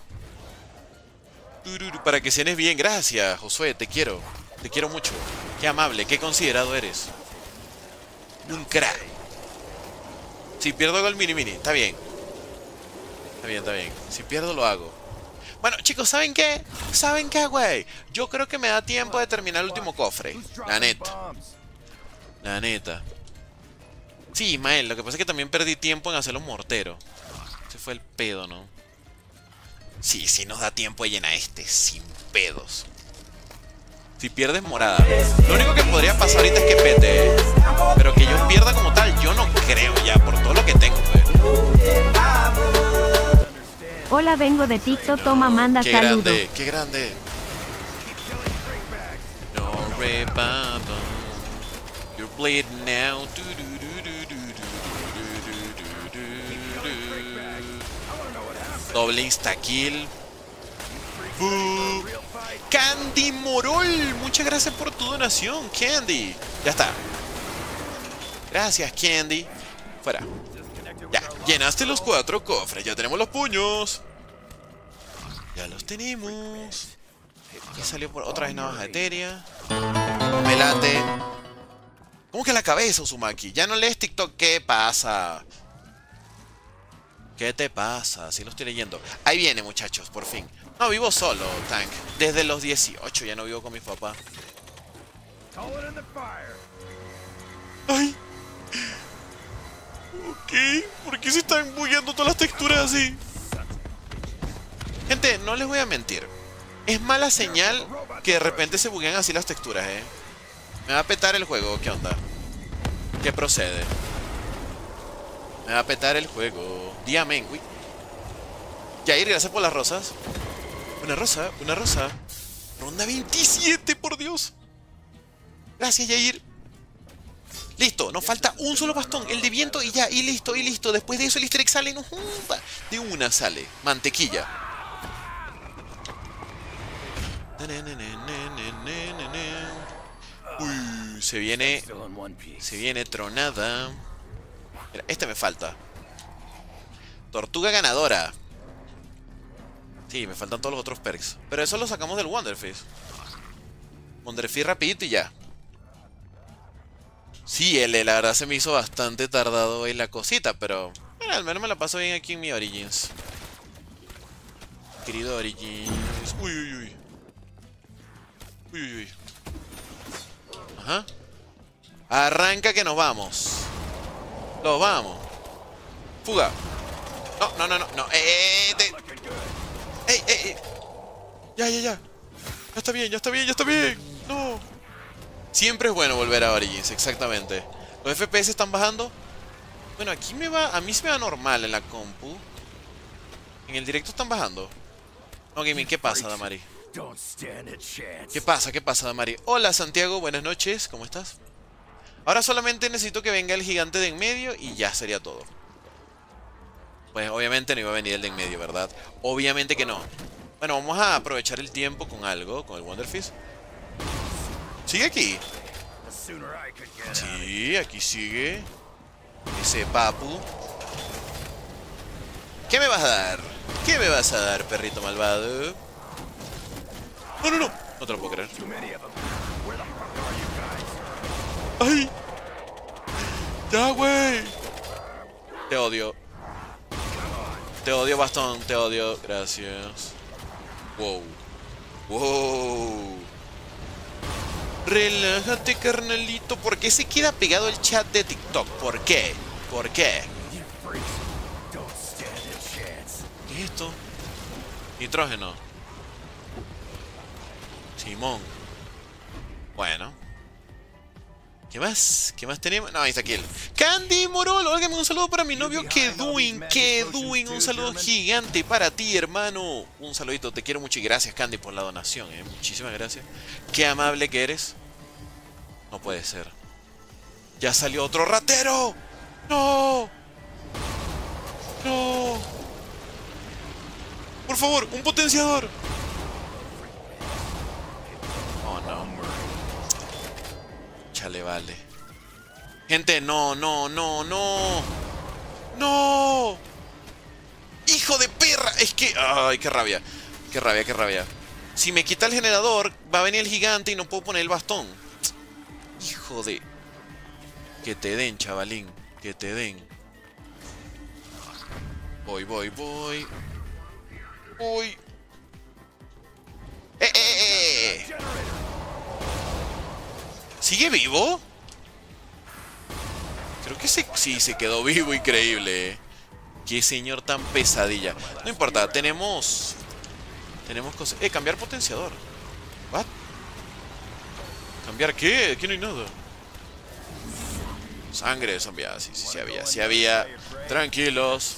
Para que cenes bien. Gracias, Josué. Te quiero. Te quiero mucho. Qué amable, qué considerado eres. Un crack. Si pierdo hago el mini mini. Está bien. Está bien, está bien. Si pierdo lo hago. Bueno, chicos, ¿saben qué? ¿Saben qué, güey? Yo creo que me da tiempo de terminar el último cofre. La neta. La neta. Sí, Ismael, lo que pasa es que también perdí tiempo en hacer los morteros. Ese fue el pedo, ¿no? Sí, sí nos da tiempo de llenar este, sin pedos. Si pierdes morada. Lo único que podría pasar ahorita es que pete, ¿eh? Pero que yo pierda como tal, yo no creo ya, por todo lo que tengo, pues. Hola, vengo de TikTok, toma, manda qué saludo. Grande, qué grande. No rebaba. You're bleeding now. Doble insta-kill. Uh, Candy Morol, muchas gracias por tu donación, Candy. Ya está. Gracias, Candy. Fuera. Ya, llenaste los cuatro cofres. Ya tenemos los puños. Ya los tenemos. Ya salió por otra vez navaja etérea. Me late. ¿Cómo que la cabeza, Uzumaki? Ya no lees TikTok. ¿Qué pasa? ¿Qué te pasa? Sí lo estoy leyendo. Ahí viene, muchachos, por fin. No, vivo solo, Tank. Desde los dieciocho ya no vivo con mis papás. Ay. Ok. ¿Por qué se están bugueando todas las texturas así? Gente, no les voy a mentir. Es mala señal que de repente se buguean así las texturas, eh. Me va a petar el juego, ¿qué onda? ¿Qué procede? Me va a petar el juego. Dígame, uy. Jair, gracias por las rosas. Una rosa, una rosa. Ronda veintisiete, por Dios. Gracias, Jair. Listo, nos falta un solo bastón, el de viento y ya, y listo, y listo. Después de eso el easter egg sale, no, de una sale. Mantequilla. Uy, se viene. Se viene tronada. Mira, este me falta. Tortuga ganadora. Sí, me faltan todos los otros perks. Pero eso lo sacamos del Wonderfizz. Wonderfizz rapidito y ya. Sí, L, la verdad se me hizo bastante tardado ahí la cosita, pero bueno, al menos me la paso bien aquí en mi Origins. Querido Origins. Uy, uy, uy. Uy, uy, uy. Ajá. Arranca que nos vamos. Nos vamos. Fuga. No, no, no, no, no. Eh, eh, te... ¡Ey, ey, ey! Ya, ya, ya. Ya está bien, ya está bien, ya está bien. No. Siempre es bueno volver a Origins, exactamente. Los F P S están bajando. Bueno, aquí me va... A mí se me va normal en la compu. En el directo están bajando. No, Gaming, ¿qué pasa, Damari? ¿Qué pasa? ¿Qué pasa, Damari? Hola, Santiago, buenas noches. ¿Cómo estás? Ahora solamente necesito que venga el gigante de en medio y ya sería todo. Pues obviamente no iba a venir el de en medio, ¿verdad? Obviamente que no. Bueno, vamos a aprovechar el tiempo con algo, con el Wonderfizz. ¿Sigue aquí? Sí, aquí sigue. Ese papu. ¿Qué me vas a dar? ¿Qué me vas a dar, perrito malvado? No, no, no. No te lo puedo creer. ¡Ay! ¡Ya, güey! Te odio. Te odio, bastón. Te odio. Gracias. Wow. Wow. Relájate, carnalito. ¿Por qué se queda pegado el chat de TikTok? ¿Por qué? ¿Por qué? ¿Qué es esto? Nitrógeno. Simón. Bueno. ¿Qué más? ¿Qué más tenemos? No, ahí está aquí el Candy Morol. Óigame, un saludo para mi novio Keduin. Keduin, un saludo gigante para ti, hermano. Un saludito, te quiero mucho y gracias, Candy, por la donación, eh. Muchísimas gracias. Qué amable que eres. No puede ser. Ya salió otro ratero. No. No. Por favor, un potenciador. Oh, no. Chale, vale. Gente, no, no, no, no. No. Hijo de perra. Es que... Ay, qué rabia. Qué rabia, qué rabia. Si me quita el generador, va a venir el gigante y no puedo poner el bastón. Hijo de... Que te den, chavalín. Que te den. Voy, voy, voy. Voy. ¡Eh, eh, eh! ¿Sigue vivo? Creo que sí, sí se quedó vivo, increíble. Qué señor tan pesadilla. No importa, tenemos... Tenemos cosas... Eh, cambiar potenciador. ¿What? ¿Cambiar qué? Aquí no hay nada. Sangre de zombie. Ah, sí, sí, sí había, sí había. Tranquilos.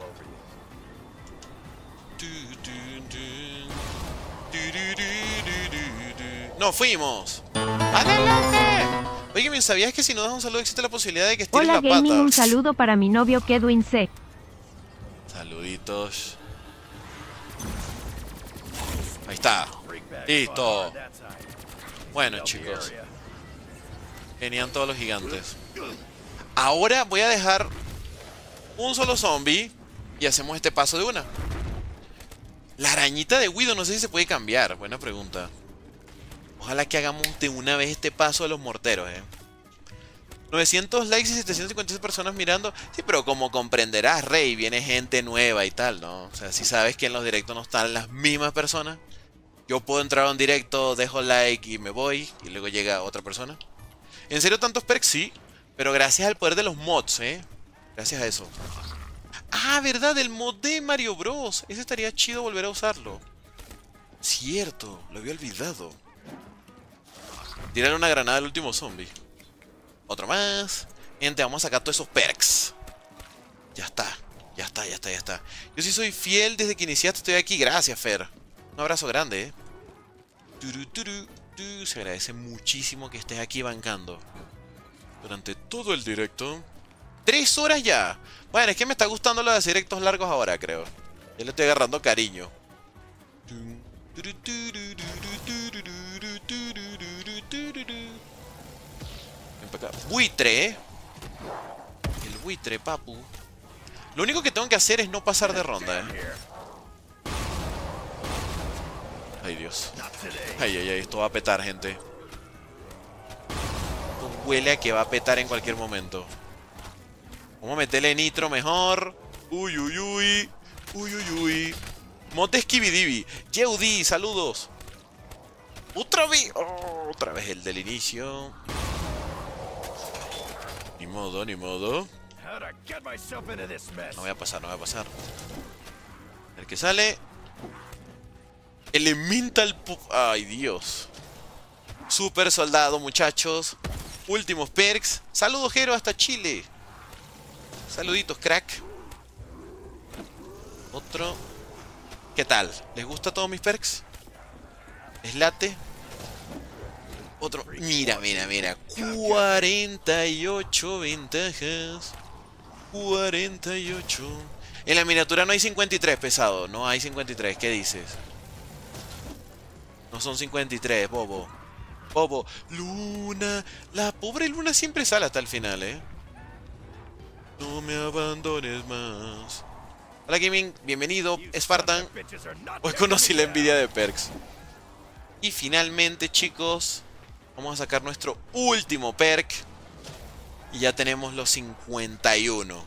¡No fuimos! ¡Adelante! Oye, ¿me sabías que si no das un saludo existe la posibilidad de que estires Hola, la pata? Gaming, un saludo para mi novio Kedwin C. Saluditos. Ahí está. Listo. Bueno, chicos. Venían todos los gigantes. Ahora voy a dejar un solo zombie y hacemos este paso de una. La arañita de Widow no sé si se puede cambiar. Buena pregunta. Ojalá que hagamos de una vez este paso de los morteros, eh. novecientos likes y setecientas cincuenta y seis personas mirando. Sí, pero como comprenderás, Rey, viene gente nueva y tal, ¿no? O sea, si sabes que en los directos no están las mismas personas, yo puedo entrar a un directo, dejo like y me voy, y luego llega otra persona. ¿En serio tantos perks? Sí, pero gracias al poder de los mods, ¿eh? Gracias a eso. Ah, ¿verdad? El mod de Mario Bros. Ese estaría chido volver a usarlo. Cierto, lo había olvidado. Tirar una granada al último zombie. Otro más. Gente, vamos a sacar todos esos perks. Ya está, ya está, ya está, ya está. Yo sí soy fiel desde que iniciaste, estoy aquí. Gracias, Fer. Un abrazo grande, eh. Turu, turu, turu. Se agradece muchísimo que estés aquí bancando durante todo el directo. Tres horas ya. Bueno, es que me está gustando los directos largos ahora, creo. Ya le estoy agarrando cariño. Ven para acá. Buitre, ¿eh? El buitre, papu. Lo único que tengo que hacer es no pasar de ronda, ¿eh? Ay, Dios. Ay, ay, ay. Esto va a petar, gente. Esto huele a que va a petar en cualquier momento. Vamos a meterle nitro mejor. Uy, uy, uy. Uy, uy, uy. Monte Skibidi. Yeudi, saludos. Otra vez. Oh, otra vez el del inicio. Ni modo, ni modo. No voy a pasar, no voy a pasar. El que sale. Elemental Pup. Ay, Dios. Super soldado, muchachos. Últimos perks. Saludos, Jero, hasta Chile. Saluditos, crack. Otro. ¿Qué tal? ¿Les gusta todos mis perks? ¿Les late? Otro. Mira, mira, mira. cuarenta y ocho ventajas. cuarenta y ocho. En la miniatura no hay cincuenta y tres, pesado. No hay cincuenta y tres. ¿Qué dices? No son cincuenta y tres, bobo. Bobo. Luna. La pobre Luna siempre sale hasta el final, ¿eh? No me abandones más. Hola, Gaming. Bienvenido, Spartan. Hoy conocí la envidia de perks. Y finalmente, chicos, vamos a sacar nuestro último perk. Y ya tenemos los cincuenta y uno.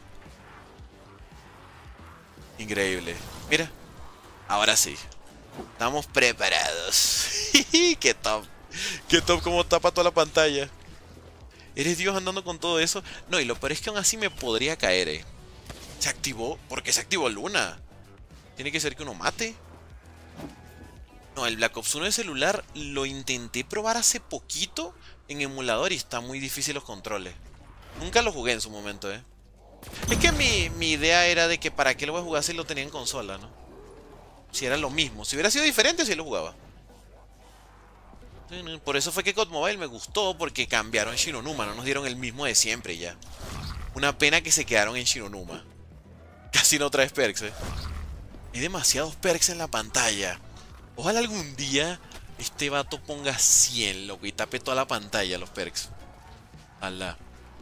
Increíble. Mira. Ahora sí. Estamos preparados. Qué top. Qué top como tapa toda la pantalla. ¿Eres Dios andando con todo eso? No, y lo peor es que aún así me podría caer, eh. ¿Se activó? ¿Por qué se activó Luna? ¿Tiene que ser que uno mate? No, el Black Ops uno de celular lo intenté probar hace poquito en emulador y está muy difícil los controles. Nunca lo jugué en su momento, eh. Es que mi, mi idea era de que para qué lo voy a jugar si lo tenía en consola, ¿no? Si era lo mismo. Si hubiera sido diferente, sí lo jugaba. Por eso fue que C O D Mobile me gustó, porque cambiaron Shinonuma, no nos dieron el mismo de siempre ya. Una pena que se quedaron en Shinonuma. Casi no traes perks, eh. Hay demasiados perks en la pantalla. Ojalá algún día este vato ponga cien, loco, y tape toda la pantalla los perks. Alá.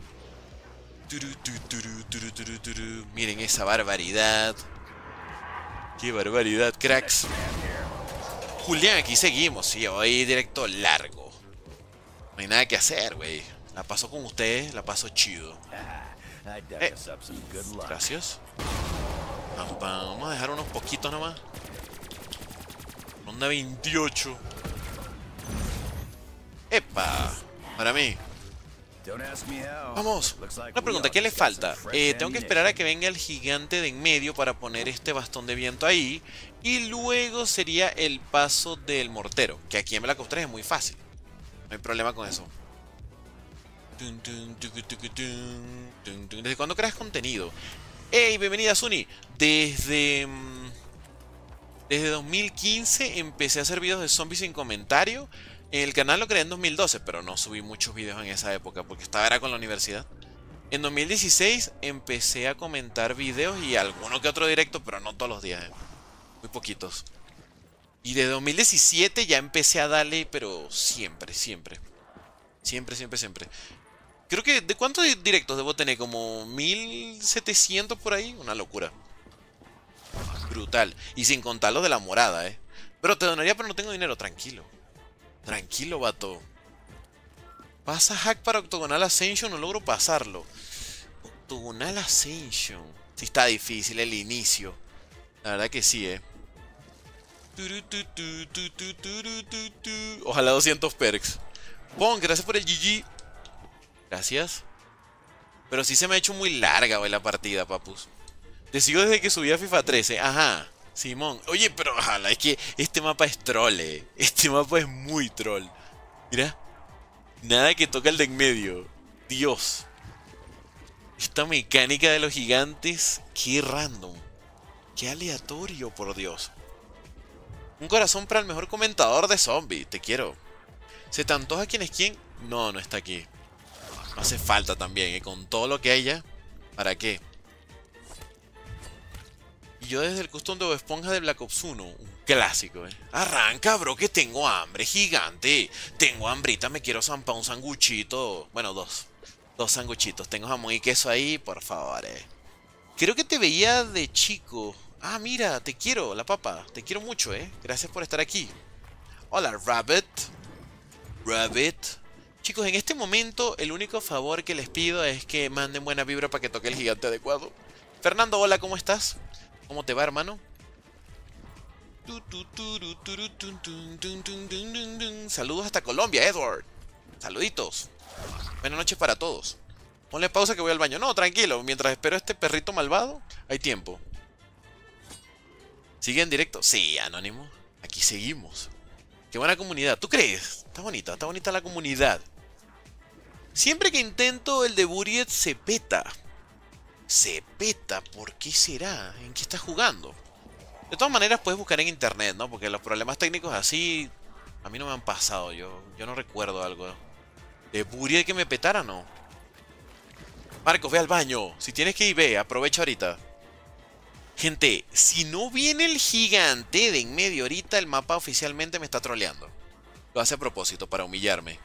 Miren esa barbaridad. Qué barbaridad, cracks. Julián, aquí seguimos, sí, hoy directo largo. No hay nada que hacer, güey. La paso con ustedes, la paso chido. Eh, gracias. Vamos a dejar unos poquitos nomás. Ronda veintiocho. ¡Epa! Para mí. Vamos. Una pregunta, ¿qué le falta? Eh, tengo que esperar a que venga el gigante de en medio para poner este bastón de viento ahí. Y luego sería el paso del mortero, que aquí en Black Ops tres es muy fácil. No hay problema con eso. ¿Desde cuándo creas contenido? ¡Hey! Bienvenida, Suni. Desde... Desde dos mil quince empecé a hacer videos de zombies sin comentario. El canal lo creé en dos mil doce, pero no subí muchos videos en esa época porque estaba era con la universidad. En dos mil dieciséis empecé a comentar videos y alguno que otro directo, pero no todos los días, eh. Muy poquitos. Y de dos mil diecisiete ya empecé a darle, pero siempre, siempre. Siempre, siempre, siempre. Creo que, ¿de cuántos directos debo tener? Como mil setecientos por ahí. Una locura. Brutal. Y sin contar lo de la morada, eh. Pero te donaría, pero no tengo dinero. Tranquilo. Tranquilo, vato. Pasa hack para Octogonal Ascension. No logro pasarlo. Octogonal Ascension. Sí está difícil el inicio. La verdad que sí, eh. Ojalá doscientos perks. Pon, gracias por el G G. Gracias. Pero sí se me ha hecho muy larga hoy la partida, papus. Te sigo desde que subí a FIFA trece. Ajá, Simón. Oye, pero ojalá, es que este mapa es troll, eh. Este mapa es muy troll. Mira. Nada que toca el de en medio. Dios. Esta mecánica de los gigantes. Qué random. Qué aleatorio, por Dios. Un corazón para el mejor comentador de zombie. Te quiero. ¿Se te antoja quién es quién? No, no está aquí. No hace falta también, ¿eh? Con todo lo que hay ya. ¿Para qué? Y yo desde el custom de Bob Esponja de Black Ops uno. Un clásico, ¿eh? Arranca, bro, que tengo hambre, gigante. Tengo hambrita, me quiero zampar un sanguchito. Bueno, dos. Dos sanguchitos. Tengo jamón y queso ahí, por favor, eh. Creo que te veía de chico. Ah, mira, te quiero, la papa. Te quiero mucho, eh. Gracias por estar aquí. Hola, Rabbit. Rabbit. Chicos, en este momento el único favor que les pido es que manden buena vibra para que toque el gigante adecuado. Fernando, hola, ¿cómo estás? ¿Cómo te va, hermano? Saludos hasta Colombia, Edward. Saluditos. Buenas noches para todos. Ponle pausa que voy al baño. No, tranquilo. Mientras espero a este perrito malvado, hay tiempo. ¿Sigue en directo? Sí, Anónimo. Aquí seguimos. Qué buena comunidad. ¿Tú crees? Está bonita, está bonita la comunidad. Siempre que intento el de Buried se peta. Se peta. ¿Por qué será? ¿En qué está jugando? De todas maneras puedes buscar en internet, ¿no? Porque los problemas técnicos así a mí no me han pasado. Yo, yo no recuerdo algo. ¿De Buried que me petara? No. Marcos, ve al baño. Si tienes que ir, ve. Aprovecha ahorita. Gente, si no viene el gigante de en medio ahorita, el mapa oficialmente me está troleando. Lo hace a propósito, para humillarme.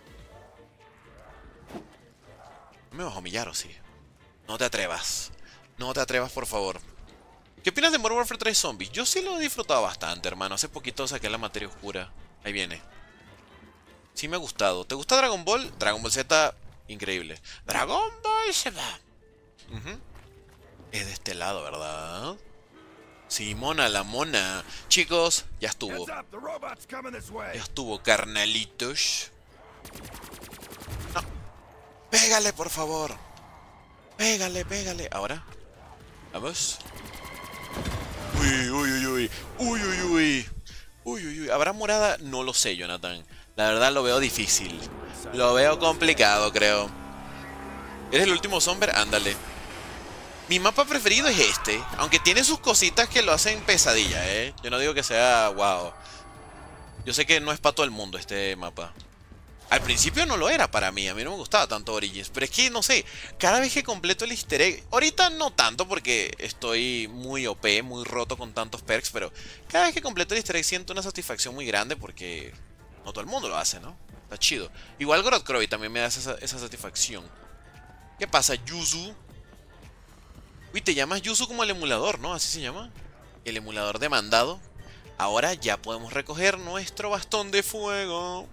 ¿No me vas a humillar o sí? No te atrevas. No te atrevas, por favor. ¿Qué opinas de Modern Warfare tres Zombies? Yo sí lo he disfrutado bastante, hermano. Hace poquito saqué la materia oscura. Ahí viene. Sí me ha gustado. ¿Te gusta Dragon Ball? Dragon Ball Z, increíble. Dragon Ball Z. Uh-huh. Es de este lado, ¿verdad? Sí, mona, la mona. Chicos, ya estuvo. Ya estuvo, carnalitos. No. Pégale, por favor. Pégale, pégale. Ahora. Vamos. Uy, uy, uy, uy. Uy, uy, uy. Uy, uy, uy. ¿Habrá morada? No lo sé, Jonathan. La verdad lo veo difícil. Lo veo complicado, creo. ¿Eres el último zombie? Ándale. Mi mapa preferido es este. Aunque tiene sus cositas que lo hacen pesadilla, ¿eh? Yo no digo que sea wow. Yo sé que no es para todo el mundo este mapa. Al principio no lo era para mí. A mí no me gustaba tanto Origins. Pero es que, no sé, cada vez que completo el easter egg... Ahorita no tanto porque estoy muy O P, muy roto con tantos perks. Pero cada vez que completo el easter egg siento una satisfacción muy grande porque no todo el mundo lo hace, ¿no? Está chido. Igual Godcroy también me da esa, esa satisfacción. ¿Qué pasa, Yuzu? Uy, te llamas Yuzu como el emulador, ¿no? Así se llama. El emulador demandado. Ahora ya podemos recoger nuestro bastón de fuego.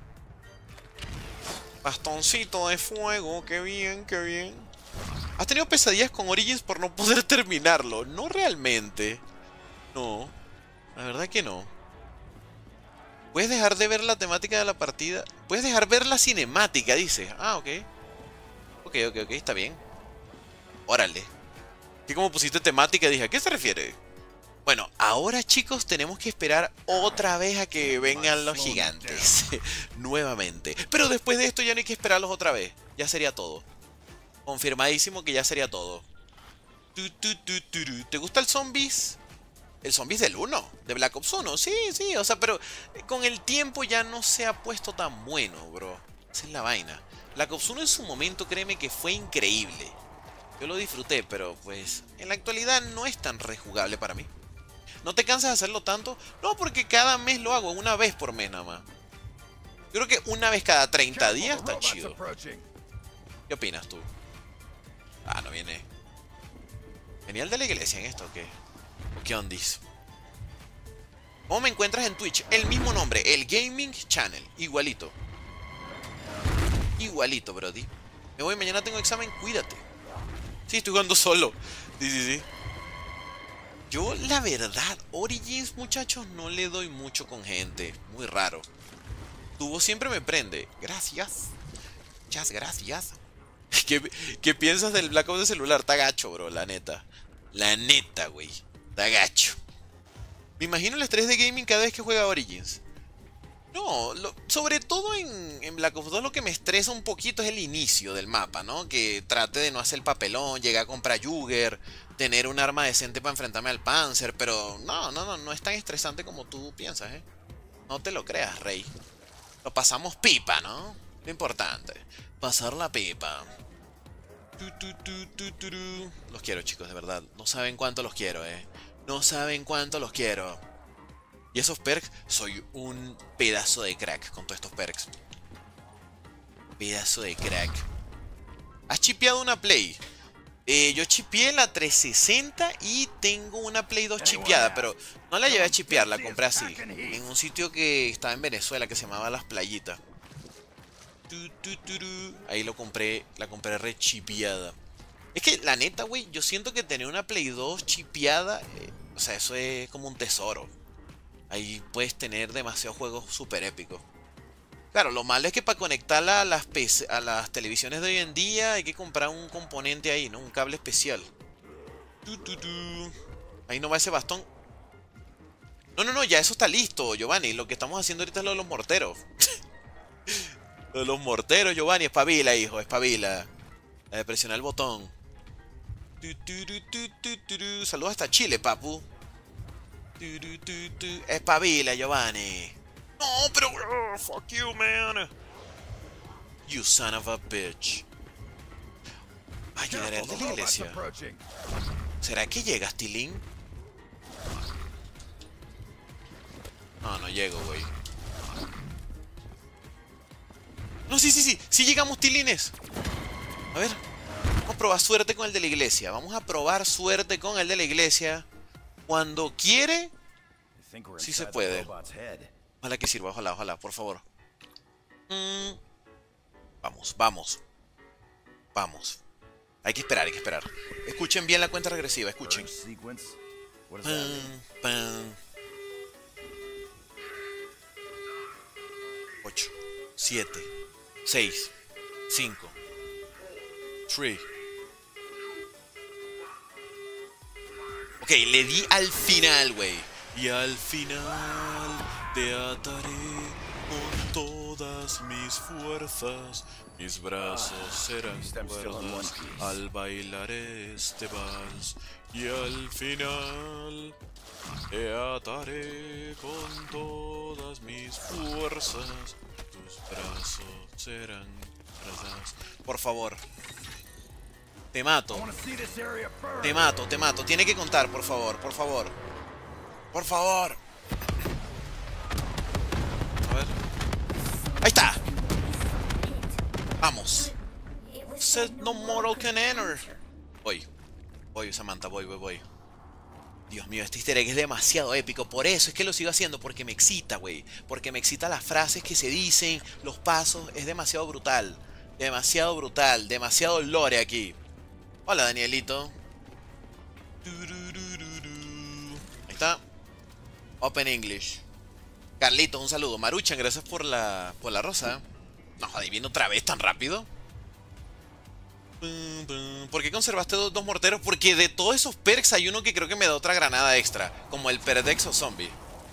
Bastoncito de fuego. Qué bien, qué bien. ¿Has tenido pesadillas con Origins por no poder terminarlo? No realmente. No. La verdad que no. ¿Puedes dejar de ver la temática de la partida? ¿Puedes dejar ver la cinemática? Dice. Ah, ok. Ok, ok, ok, está bien. Órale. Que como pusiste temática, dije, ¿a qué se refiere? Bueno, ahora chicos tenemos que esperar otra vez a que vengan los gigantes. Nuevamente. Pero después de esto ya no hay que esperarlos otra vez. Ya sería todo. Confirmadísimo que ya sería todo. ¿Te gusta el Zombies? El Zombies del uno, de Black Ops uno. Sí, sí, o sea, pero con el tiempo ya no se ha puesto tan bueno, bro. Esa es la vaina. Black Ops uno en su momento, créeme que fue increíble. Yo lo disfruté, pero pues en la actualidad no es tan rejugable para mí. ¿No te cansas de hacerlo tanto? No, porque cada mes lo hago, una vez por mes nada más. Yo creo que una vez cada treinta días está chido. ¿Qué opinas tú? Ah, no viene. ¿Venía el de la iglesia en esto o qué? ¿O qué ondis? ¿Cómo me encuentras en Twitch? El mismo nombre, el Gaming Channel. Igualito. Igualito, brody. Me voy, mañana tengo examen, cuídate. Sí, estoy jugando solo. Sí, sí, sí. Yo, la verdad, Origins, muchachos, no le doy mucho con gente. Muy raro. Tu voz siempre me prende. Gracias. Muchas gracias. ¿Qué, ¿Qué piensas del Black Ops de celular? Está gacho, bro, la neta. La neta, güey. Está gacho. Me imagino el estrés de gaming cada vez que juega Origins. No, lo, sobre todo en, en Black Ops dos lo que me estresa un poquito es el inicio del mapa, ¿no? Que trate de no hacer el papelón, llegar a comprar Jugger, tener un arma decente para enfrentarme al Panzer, pero no, no, no, no es tan estresante como tú piensas, ¿eh? No te lo creas, Rey. Lo pasamos pipa, ¿no? Lo importante, pasar la pipa. Tu, tu, tu, tu, tu, tu. Los quiero, chicos, de verdad. No saben cuánto los quiero, ¿eh? No saben cuánto los quiero. Y esos perks, soy un pedazo de crack con todos estos perks. Pedazo de crack. ¿Has chipeado una Play? Eh, yo chipeé la trescientos sesenta y tengo una Play dos chipeada, pero no la llevé a chipear, la compré así. En un sitio que estaba en Venezuela que se llamaba Las Playitas. Ahí lo compré, la compré re chipeada. Es que la neta, güey, yo siento que tener una Play dos chipeada, eh, o sea, eso es como un tesoro. Ahí puedes tener demasiados juegos súper épicos. Claro, lo malo es que para conectarla a las, P C, a las televisiones de hoy en día hay que comprar un componente ahí, ¿no? Un cable especial. Tu, tu, tu. Ahí no va ese bastón. No, no, no, ya eso está listo, Giovanni. Lo que estamos haciendo ahorita es lo de los morteros. Lo de los morteros, Giovanni. Espabila, hijo, espabila. La de presionar el botón. Tu, tu, tu, tu, tu, tu. Saludos hasta Chile, papu. Tu, tu, tu, tu. Espabila, Giovanni. No, pero... Oh, fuck you, man. You son of a bitch. Ay, llegaré al de la iglesia. ¿Será que llegas, Tilín? No, no llego, güey. No, sí, sí, sí. Sí llegamos, Tilines. A ver. Vamos a probar suerte con el de la iglesia. Vamos a probar suerte con el de la iglesia. Cuando quiere, sí se puede. Ojalá que sirva, ojalá, ojalá, por favor. Mm. Vamos, vamos. Vamos. Hay que esperar, hay que esperar. Escuchen bien la cuenta regresiva, escuchen. Pam, pam. ocho, siete, seis, cinco, tres. Ok, le di al final, güey. Y al final te ataré con todas mis fuerzas. Mis brazos serán cuerdas al bailar este vals. Y al final te ataré con todas mis fuerzas. Tus brazos serán cuerdas. Por favor. Te mato. Te mato, te mato. Tiene que contar, por favor, por favor. Por favor. A ver. Ahí está. Vamos. Said no mortal can enter. Voy. Voy, Samantha, voy, voy, voy. Dios mío, este easter egg es demasiado épico. Por eso es que lo sigo haciendo. Porque me excita, güey. Porque me excita las frases que se dicen, los pasos. Es demasiado brutal. Demasiado brutal. Demasiado lore aquí. Hola, Danielito. Ahí está. Open English. Carlitos, un saludo. Maruchan, gracias por la, por la rosa. No, joder, viene otra vez tan rápido. ¿Por qué conservaste dos, dos morteros? Porque de todos esos perks hay uno que creo que me da otra granada extra. Como el Perdex o Zombie.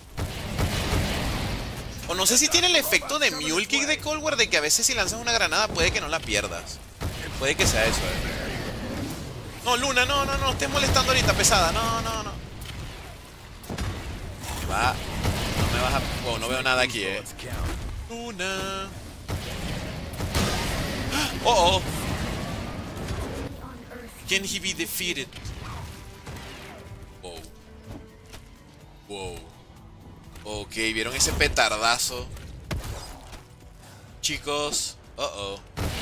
O no sé si tiene el efecto de Mule Kick de Cold War, de que a veces si lanzas una granada puede que no la pierdas. Puede que sea eso, eh. No, Luna, no, no, no, estés molestando ahorita, pesada. No, no, no. Va. No me vas a... Wow, no veo nada aquí, eh. Luna. Oh, oh. Can he be defeated? Wow. Wow. Ok, ¿vieron ese petardazo? Chicos. Uh oh.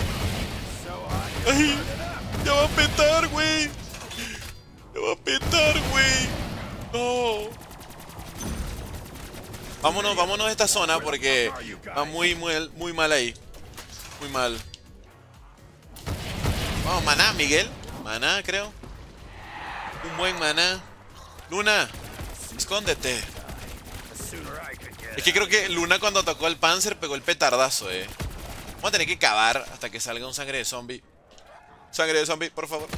¡Ay! ¡Ya va a petar, güey! ¡Ya va a petar, güey! ¡No! Vámonos, vámonos de esta zona porque va muy, muy, muy mal ahí. Muy mal. Vamos, maná, Miguel. Maná, creo. Un buen maná. Luna, escóndete. Es que creo que Luna cuando tocó el Panzer pegó el petardazo, eh. Vamos a tener que cavar hasta que salga un sangre de zombie. Sangre de zombie, por favor.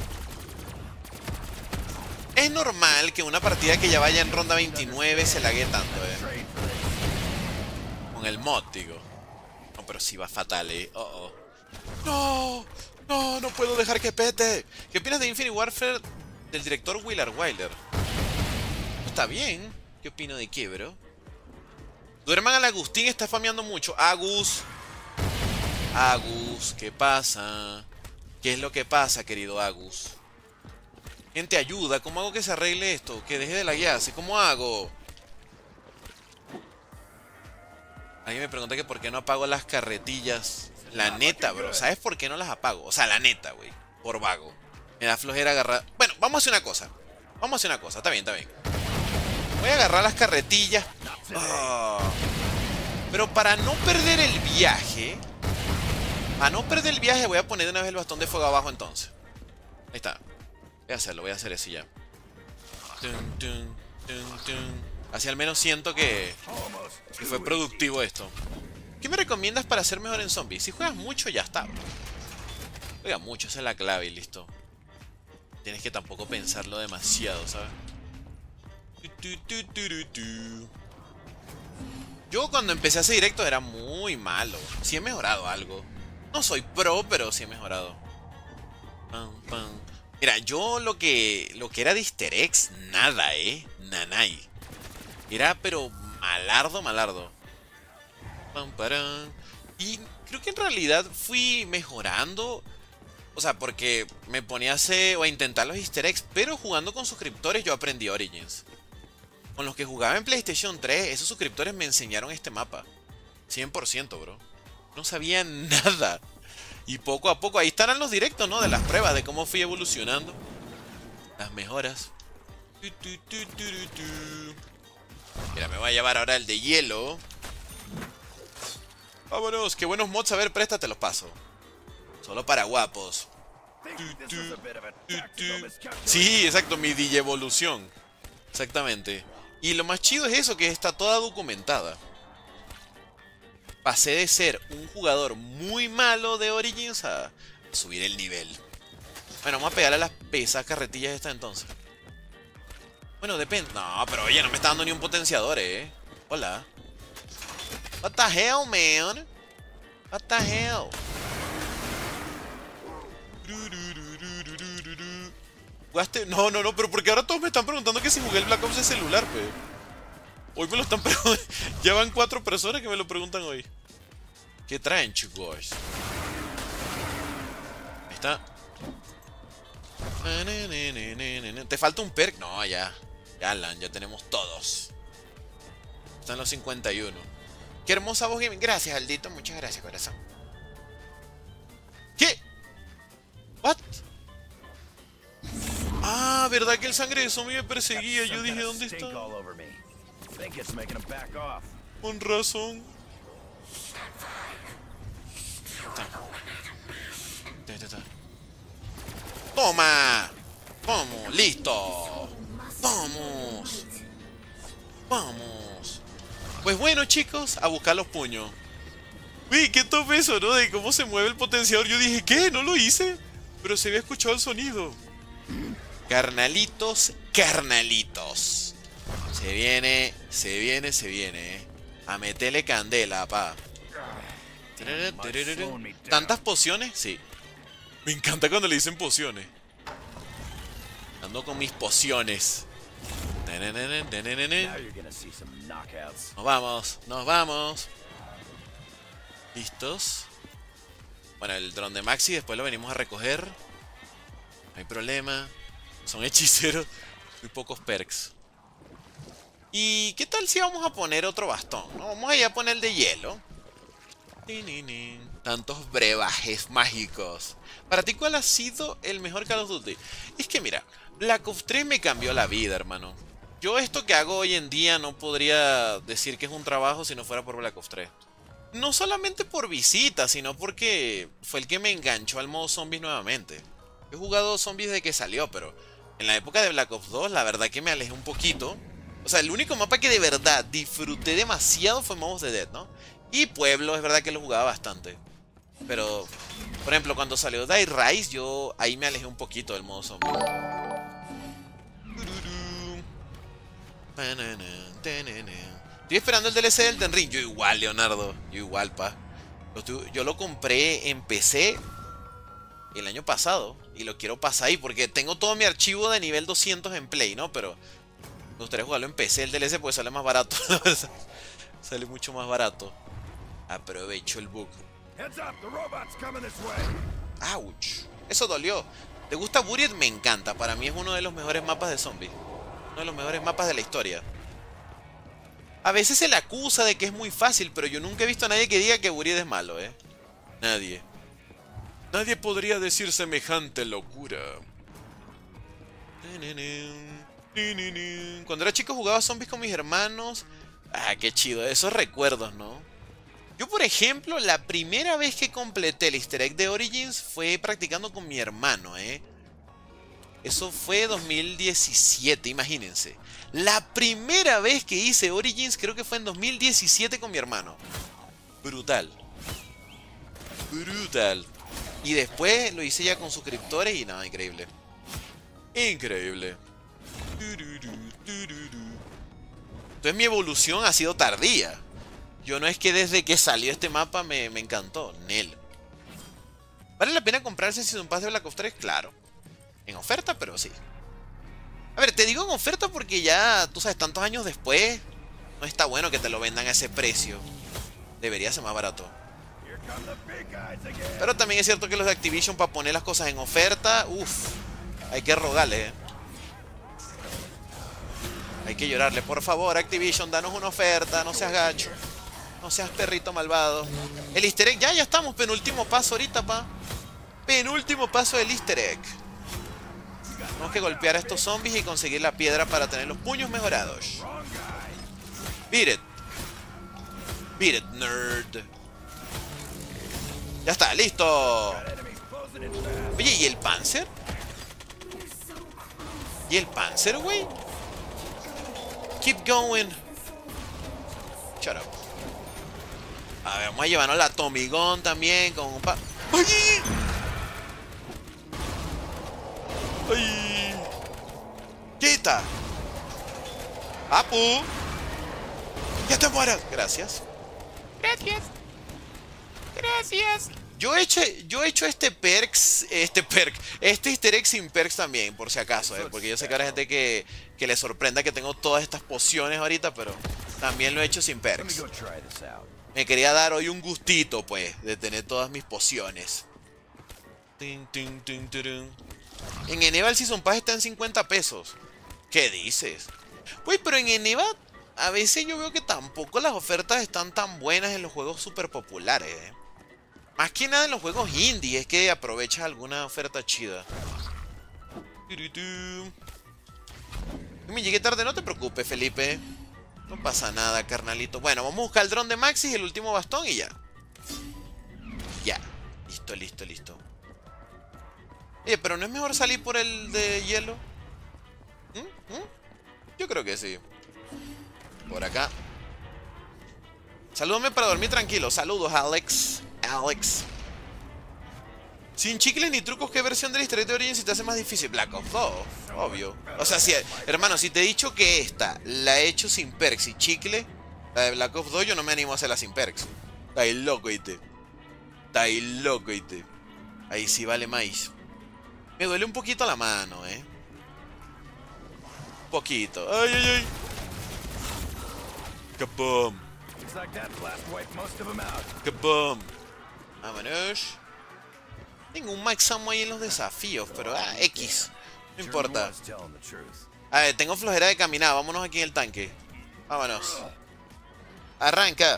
Es normal que una partida que ya vaya en ronda veintinueve se lague tanto, eh. Con el mod, digo. No, pero sí va fatal, eh. Oh, oh. No, no, no puedo dejar que pete. ¿Qué opinas de Infinite Warfare del director Willard Wilder? Está bien. ¿Qué opino de qué, bro? Duerman al Agustín, está fameando mucho. Agus. Agus, ¿qué pasa? ¿Qué es lo que pasa, querido Agus? Gente, ayuda. ¿Cómo hago que se arregle esto? Que deje de laguearse. ¿Cómo hago? Alguien me pregunta que por qué no apago las carretillas. La neta, bro. ¿Sabes por qué no las apago? O sea, la neta, güey. Por vago. Me da flojera agarrar... Bueno, vamos a hacer una cosa. Vamos a hacer una cosa. Está bien, está bien. Voy a agarrar las carretillas. Oh. Pero para no perder el viaje... Para no perder el viaje voy a poner de una vez el bastón de fuego abajo entonces. Ahí está. Voy a hacerlo, voy a hacer eso ya. Tun, tun, tun, tun. Así al menos siento que, que fue productivo esto. ¿Qué me recomiendas para ser mejor en zombies? Si juegas mucho ya está. Juega mucho, esa es la clave y listo. Tienes que tampoco pensarlo demasiado, ¿sabes? Yo cuando empecé a hacer directo era muy malo. Sí he mejorado algo. No soy pro, pero sí he mejorado. Pam, pam. Mira, yo lo que lo que era de easter eggs, nada, eh. Nanay. Era pero malardo, malardo. Pam, param. Y creo que en realidad fui mejorando. O sea, porque me ponía a hacer o a intentar los easter eggs, pero jugando con suscriptores yo aprendí Origins. Con los que jugaba en PlayStation tres, esos suscriptores me enseñaron este mapa. cien por ciento, bro. No sabía nada. Y poco a poco, ahí estarán los directos, ¿no? De las pruebas, de cómo fui evolucionando. Las mejoras. Mira, me voy a llevar ahora el de hielo. Vámonos, qué buenos mods. A ver, préstate, los paso. Solo para guapos. Sí, exacto, mi digievolución. Exactamente. Y lo más chido es eso, que está toda documentada. Pasé de ser un jugador muy malo de Origins a subir el nivel. Bueno, vamos a pegarle a las pesas carretillas estas entonces. Bueno, depende. No, pero oye, no me está dando ni un potenciador, eh. Hola. What the hell, man? What the hell? ¿Jugaste? No, no, no, pero porque ahora todos me están preguntando que si jugué el Black Ops de celular, pues. Hoy me lo están preguntando. Ya van cuatro personas que me lo preguntan hoy. ¿Qué traen, chicos? Ahí está. ¿Te falta un perk? No, ya. Ya, Alan, ya tenemos todos. Están los cincuenta y uno. Qué hermosa voz gaming. Gracias, Aldito. Muchas gracias, corazón. ¿Qué? ¿What? Ah, ¿verdad que el sangre de zombie me perseguía? Yo dije, ¿dónde está? Con razón. ¡Toma! ¡Vamos! ¡Listo! ¡Vamos! ¡Vamos! Pues bueno, chicos, a buscar los puños. Uy, qué top eso, ¿no? De cómo se mueve el potenciador. Yo dije, ¿qué? ¿No lo hice? Pero se había escuchado el sonido. Carnalitos, carnalitos. Se viene, se viene, se viene. Eh. A meterle candela, pa. ¿Tantas pociones? Sí. Me encanta cuando le dicen pociones. Ando con mis pociones. Nos vamos, nos vamos. ¿Listos? Bueno, el dron de Maxi después lo venimos a recoger. No hay problema. Son hechiceros. Muy pocos perks. ¿Y qué tal si vamos a poner otro bastón? ¿No? Vamos a ir a poner el de hielo. Tantos brebajes mágicos. ¿Para ti cuál ha sido el mejor Call of Duty? Es que mira, Black Ops tres me cambió la vida, hermano. Yo esto que hago hoy en día no podría decir que es un trabajo si no fuera por Black Ops tres. No solamente por visita, sino porque fue el que me enganchó al modo zombies nuevamente. He jugado zombies desde que salió, pero en la época de Black Ops dos la verdad que me alejé un poquito. O sea, el único mapa que de verdad disfruté demasiado fue Mouse of the Dead, ¿no? Y Pueblo, es verdad que lo jugaba bastante. Pero, por ejemplo, cuando salió Die Rise, yo ahí me alejé un poquito del modo zombie. Estoy esperando el D L C del Elden Ring. Yo igual, Leonardo. Yo igual, pa. Yo lo compré en P C el año pasado. Y lo quiero pasar ahí porque tengo todo mi archivo de nivel doscientos en Play, ¿no? Pero me gustaría jugarlo en P C el D L C porque sale más barato. Sale mucho más barato. Aprovecho el bug. Ouch. Eso dolió. ¿Te gusta Buried? Me encanta. Para mí es uno de los mejores mapas de zombies. Uno de los mejores mapas de la historia. A veces se le acusa de que es muy fácil, pero yo nunca he visto a nadie que diga que Buried es malo, ¿eh? Nadie. Nadie podría decir semejante locura. Cuando era chico jugaba zombies con mis hermanos. Ah, qué chido. Esos recuerdos, ¿no? Yo, por ejemplo, la primera vez que completé el easter egg de Origins fue practicando con mi hermano, ¿eh? Eso fue dos mil diecisiete, imagínense. La primera vez que hice Origins creo que fue en dos mil diecisiete con mi hermano. Brutal. Brutal. Y después lo hice ya con suscriptores y nada, increíble. Increíble. Entonces mi evolución ha sido tardía. Yo no es que desde que salió este mapa me, me encantó. Nel. ¿Vale la pena comprarse Season Pass de Black Ops tres? Claro. En oferta, pero sí. A ver, te digo en oferta porque ya, tú sabes, tantos años después, no está bueno que te lo vendan a ese precio. Debería ser más barato. Pero también es cierto que los de Activision, para poner las cosas en oferta, uff, hay que rogarle, ¿eh? Hay que llorarle. Por favor, Activision, danos una oferta, no seas gacho. No seas perrito malvado. El easter egg, ya, ya estamos. Penúltimo paso ahorita, pa. Penúltimo paso del easter egg. Tenemos que golpear a estos zombies y conseguir la piedra para tener los puños mejorados. Beat it. Beat it, nerd. Ya está, listo. Oye, ¿y el Panzer? ¿Y el Panzer, güey? Keep going. Shut up. A ver, vamos a llevarnos la Tommy Gun también con un pa... ¡Ay! ¡Ay! ¡Quita! ¡Apu! ¡Ya te mueras! Gracias. Gracias. Gracias. Yo he hecho, yo he hecho este perks, este perk, este easter egg sin perks también, por si acaso, ¿eh? Porque yo sé que habrá gente que, que le sorprenda que tengo todas estas pociones ahorita, pero también lo he hecho sin perks. Me quería dar hoy un gustito, pues, de tener todas mis pociones. En Eneva el Season Pass está en cincuenta pesos. ¿Qué dices? Pues, pero en Eneva a veces yo veo que tampoco las ofertas están tan buenas en los juegos super populares, ¿eh? Más que nada en los juegos indie es que aprovechas alguna oferta chida. Me llegué tarde, no te preocupes, Felipe. No pasa nada, carnalito. Bueno, vamos a buscar el dron de Maxis, el último bastón y ya. Ya. Listo, listo, listo. Oye, pero ¿no es mejor salir por el de hielo? ¿Mm? ¿Mm? Yo creo que sí. Por acá. Salúdame para dormir tranquilo. Saludos, Alex. Alex. Sin chicles ni trucos, ¿qué versión del Easter egg de Origins se te hace más difícil? Black Ops dos, obvio. O sea, si, hermano, si te he dicho que esta la he hecho sin perks y chicle, la de Black Ops dos yo no me animo a hacerla sin perks. Está ahí loco, ¿viste? Está ahí loco, ¿viste? Ahí sí vale más. Me duele un poquito la mano, ¿eh? Un poquito. ¡Ay, ay, ay! ¡Kaboom! ¡Kaboom! Vámonos. Tengo un Max Ammo ahí en los desafíos, pero ah, X. No importa. A ver, tengo flojera de caminar. Vámonos aquí en el tanque. Vámonos. Arranca.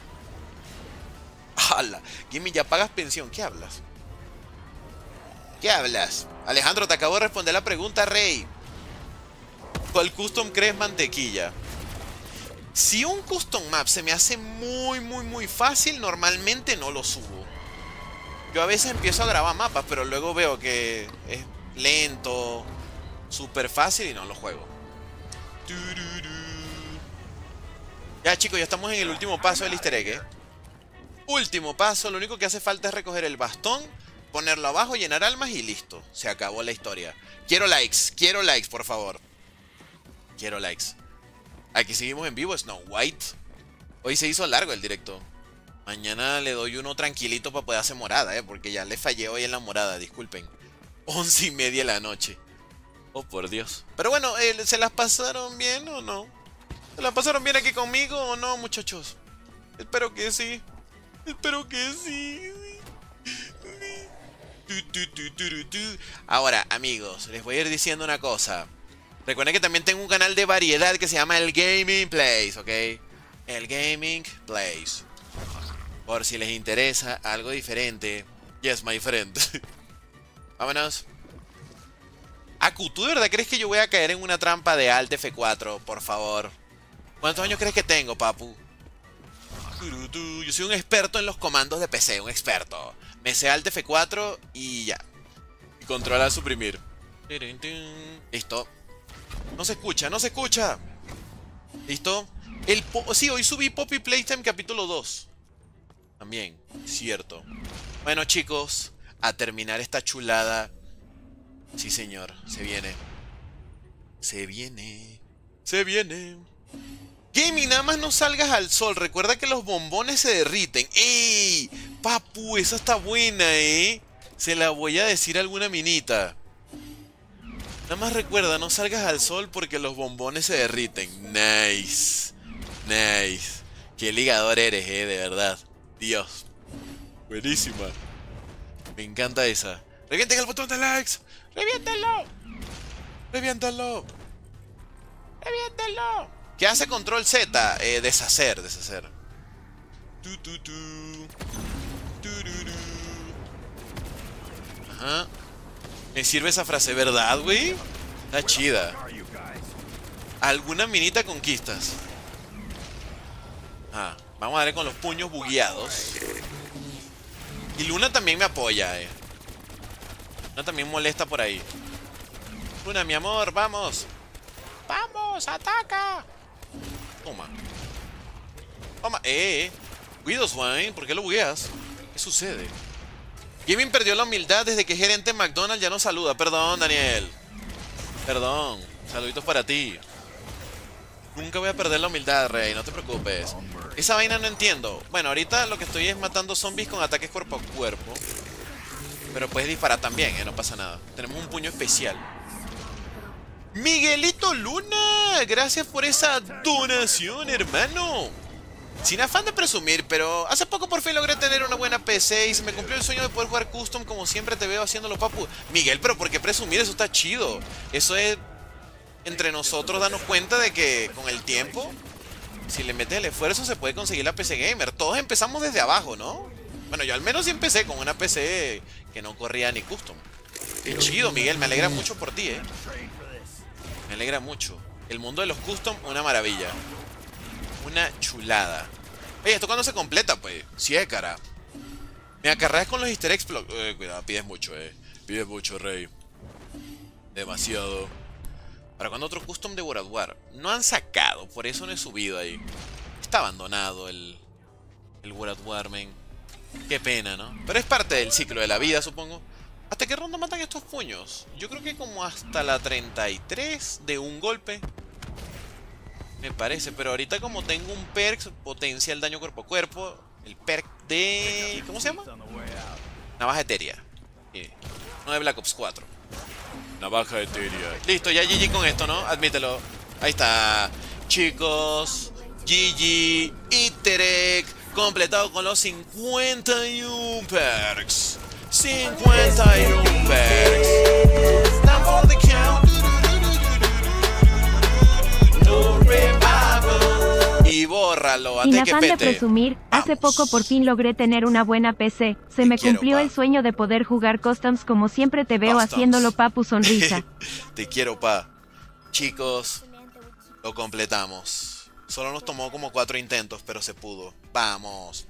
¡Hala! Gimme, ya pagas pensión. ¿Qué hablas? ¿Qué hablas? Alejandro, te acabo de responder la pregunta, Rey. ¿Cuál custom crees mantequilla? Si un custom map se me hace muy, muy, muy fácil, normalmente no lo subo. Yo a veces empiezo a grabar mapas, pero luego veo que es lento, súper fácil y no lo juego. Ya, chicos, ya estamos en el último paso del easter egg, ¿eh? Último paso, lo único que hace falta es recoger el bastón, ponerlo abajo, llenar almas y listo. Se acabó la historia. Quiero likes, quiero likes, por favor. Quiero likes. Aquí seguimos en vivo, Snow White. Hoy se hizo largo el directo. Mañana le doy uno tranquilito para poder hacer morada, eh, porque ya le fallé hoy en la morada, disculpen. Once y media de la noche. Oh, por Dios. Pero bueno, eh, ¿se las pasaron bien o no? ¿Se las pasaron bien aquí conmigo o no, muchachos? Espero que sí. Espero que sí. Ahora, amigos, les voy a ir diciendo una cosa. Recuerden que también tengo un canal de variedad que se llama El Gaming Place, ¿ok? El Gaming Place. Por si les interesa algo diferente. Yes, my friend. Vámonos. Aku, ¿tú de verdad crees que yo voy a caer en una trampa de Alt F cuatro? Por favor. ¿Cuántos años crees que tengo, papu? Yo soy un experto en los comandos de P C, un experto. Me sé Alt F cuatro y ya. Y controlar suprimir. Listo. No se escucha, no se escucha. ¿Listo? El po sí, hoy subí Poppy Playtime capítulo dos. También, cierto. Bueno, chicos, a terminar esta chulada. Sí, señor, se viene. Se viene. Se viene. Gaming, nada más no salgas al sol. Recuerda que los bombones se derriten. ¡Ey! Papu, esa está buena, ¿eh? Se la voy a decir a alguna minita. Nada más recuerda, no salgas al sol porque los bombones se derriten. Nice. Nice. Qué ligador eres, eh, de verdad. Dios. Buenísima. Me encanta esa. ¡Revienten el botón de likes! ¡Reviéntenlo! ¡Reviéntenlo! ¡Reviéntenlo! ¿Qué hace control Z? Eh, deshacer, deshacer. Tu, tu, tu. Tu, tu, tu. Ajá. Me sirve esa frase, ¿verdad, güey? Está chida. ¿Alguna minita conquistas? Ah, vamos a darle con los puños bugueados. Y Luna también me apoya, eh. Luna también molesta por ahí. Luna, mi amor, vamos. ¡Vamos, ataca! Toma. Toma, eh, eh. Cuidos, Wayne, ¿por qué lo bugueas? ¿Qué sucede? Gaming perdió la humildad desde que gerente McDonald's ya no saluda. Perdón, Daniel. Perdón. Saluditos para ti. Nunca voy a perder la humildad, Rey, no te preocupes. Esa vaina no entiendo. Bueno, ahorita lo que estoy es matando zombies con ataques cuerpo a cuerpo. Pero puedes disparar también, eh, no pasa nada. Tenemos un puño especial. Miguelito Luna, gracias por esa donación, hermano. Sin afán de presumir, pero hace poco por fin logré tener una buena P C y se me cumplió el sueño de poder jugar custom como siempre te veo haciéndolo, papu. Miguel, pero ¿por qué presumir? Eso está chido. Eso es entre nosotros darnos cuenta de que con el tiempo, si le metes el esfuerzo, se puede conseguir la P C Gamer. Todos empezamos desde abajo, ¿no? Bueno, yo al menos sí empecé con una P C que no corría ni custom. Qué chido, Miguel, me alegra mucho por ti, ¿eh? Me alegra mucho. El mundo de los custom, una maravilla. Una chulada. Oye, ¿esto cuándo se completa, pues? Sí, eh, cara. Me acarreas con los easter eggs. Eh, cuidado, pides mucho, eh. Pides mucho, Rey. Demasiado. ¿Para cuándo otro custom de World of War? No han sacado, por eso no he subido ahí. Está abandonado el, el World of War, man. Qué pena, ¿no? Pero es parte del ciclo de la vida, supongo. ¿Hasta qué ronda matan estos puños? Yo creo que como hasta la treinta y tres de un golpe. Me parece, pero ahorita como tengo un perk, potencia el daño cuerpo a cuerpo. El perk de... ¿cómo se llama? Navaja etérea. Sí. No de Black Ops cuatro. Navaja etérea. Listo, ya G G con esto, ¿no? Admítelo. Ahí está. Chicos, G G Iterek completado con los cincuenta y uno perks. cincuenta y uno perks. Now for the count. No revival. Y bórralo antes Sin que afán pete. de presumir, hace poco por fin logré tener una buena P C. Se Te me quiero, cumplió pa. el sueño de poder jugar Customs como siempre te veo Customs. haciéndolo, papu sonrisa. Te quiero, pa. Chicos, lo completamos. Solo nos tomó como cuatro intentos, pero se pudo. Vamos.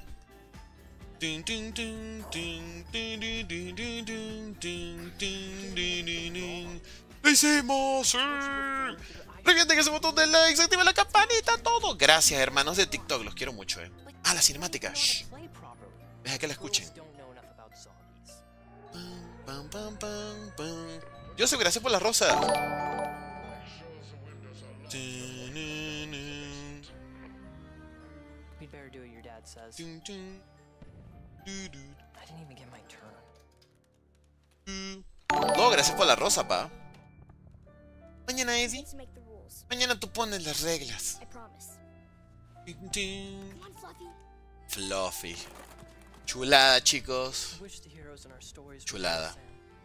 ¡Lo hicimos! ¡Sí! Revienten ese botón de likes, activen la campanita, todo. Gracias, hermanos de TikTok, los quiero mucho, eh. Ah, la cinemática. Shh. Deja que la escuchen. Pam, pam, pam, pam. Yo soy, gracias por la rosa. We'd better do what your dad says. I didn't even get my turn. No, gracias por la rosa, pa. Mañana, Eddie. Mañana tú pones las reglas. Fluffy. Chulada, chicos. Chulada.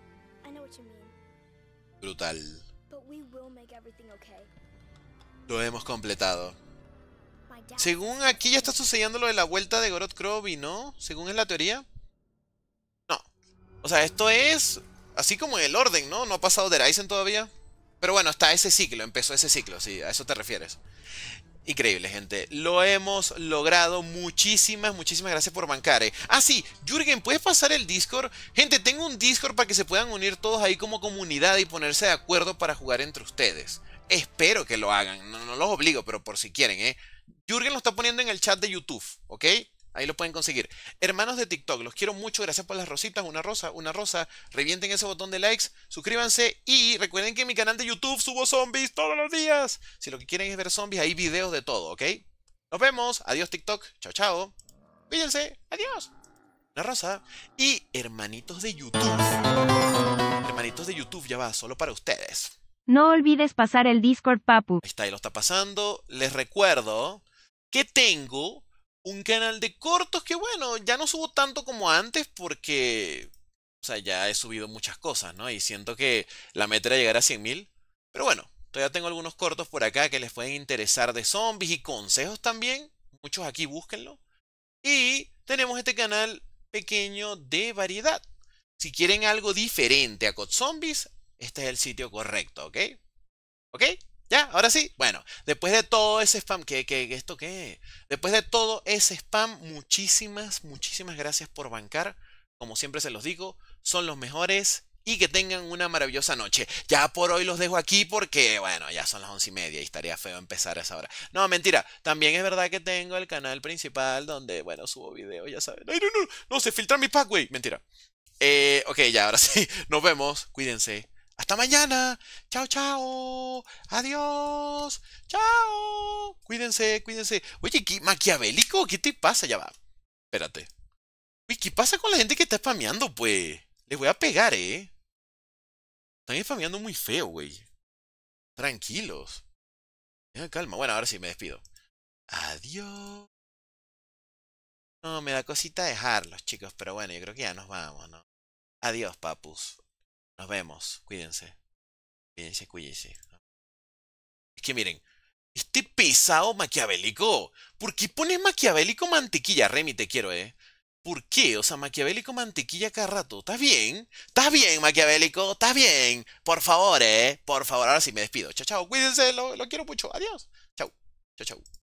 Brutal. Lo hemos completado. Según aquí ya está sucediendo lo de la vuelta de Gorod Krovi, ¿no? Según es la teoría. No. O sea, esto es así como en el orden, ¿no? No ha pasado de Ryzen todavía. Pero bueno, está ese ciclo, empezó ese ciclo, sí, a eso te refieres. Increíble, gente. Lo hemos logrado. Muchísimas, muchísimas gracias por bancar, eh. Ah, sí, Jürgen, ¿puedes pasar el Discord? Gente, tengo un Discord para que se puedan unir todos ahí como comunidad y ponerse de acuerdo para jugar entre ustedes. Espero que lo hagan, no, no los obligo, pero por si quieren, eh. Jürgen lo está poniendo en el chat de YouTube, ¿ok? Ahí lo pueden conseguir. Hermanos de TikTok, los quiero mucho. Gracias por las rositas. Una rosa, una rosa. Revienten ese botón de likes. Suscríbanse. Y recuerden que en mi canal de YouTube subo zombies todos los días. Si lo que quieren es ver zombies, hay videos de todo, ¿ok? Nos vemos. Adiós, TikTok. Chao, chao. Cuídense. Adiós. Una rosa. Y hermanitos de YouTube. Hermanitos de YouTube, ya va. Solo para ustedes. No olvides pasar el Discord, papu. Ahí está, ahí lo está pasando. Les recuerdo que tengo un canal de cortos que, bueno, ya no subo tanto como antes porque, o sea, ya he subido muchas cosas, ¿no? Y siento que la meta era llegar a cien mil. Pero bueno, todavía tengo algunos cortos por acá que les pueden interesar de zombies y consejos también. Muchos aquí, búsquenlo. Y tenemos este canal pequeño de variedad. Si quieren algo diferente a C O D Zombies, este es el sitio correcto, ¿ok? ¿Ok? ¿Ya? Ahora sí. Bueno, después de todo ese spam, ¿qué, qué, esto qué? Después de todo ese spam, muchísimas, muchísimas gracias por bancar. Como siempre se los digo, son los mejores y que tengan una maravillosa noche. Ya por hoy los dejo aquí porque, bueno, ya son las once y media y estaría feo empezar a esa hora. No, mentira. También es verdad que tengo el canal principal donde, bueno, subo videos, ya saben. ¡Ay, no, no! No, se filtra mi pack, güey. Mentira. Eh, ok, ya, ahora sí. Nos vemos. Cuídense. ¡Hasta mañana! ¡Chao, chao! ¡Adiós! ¡Chao! Cuídense, cuídense. Oye, ¿qué maquiavélico? ¿Qué te pasa? Ya va. Espérate. Uy, ¿qué pasa con la gente que está spameando, pues? Les voy a pegar, ¿eh? Están spameando muy feo, güey. Tranquilos. Tengan calma. Bueno, ahora sí, me despido. Adiós. No, me da cosita dejarlos, chicos. Pero bueno, yo creo que ya nos vamos, ¿no? Adiós, papus. Nos vemos. Cuídense. Cuídense, cuídense. Es que miren, este pesado maquiavélico. ¿Por qué pones maquiavélico mantequilla? Remy, te quiero, ¿eh? ¿Por qué? O sea, maquiavélico mantequilla cada rato. ¿Estás bien? ¿Estás bien, maquiavélico? ¿Estás bien? Por favor, ¿eh? Por favor, ahora sí me despido. Chao, chao. Cuídense. Lo, lo quiero mucho. Adiós. Chao. Chao, chao.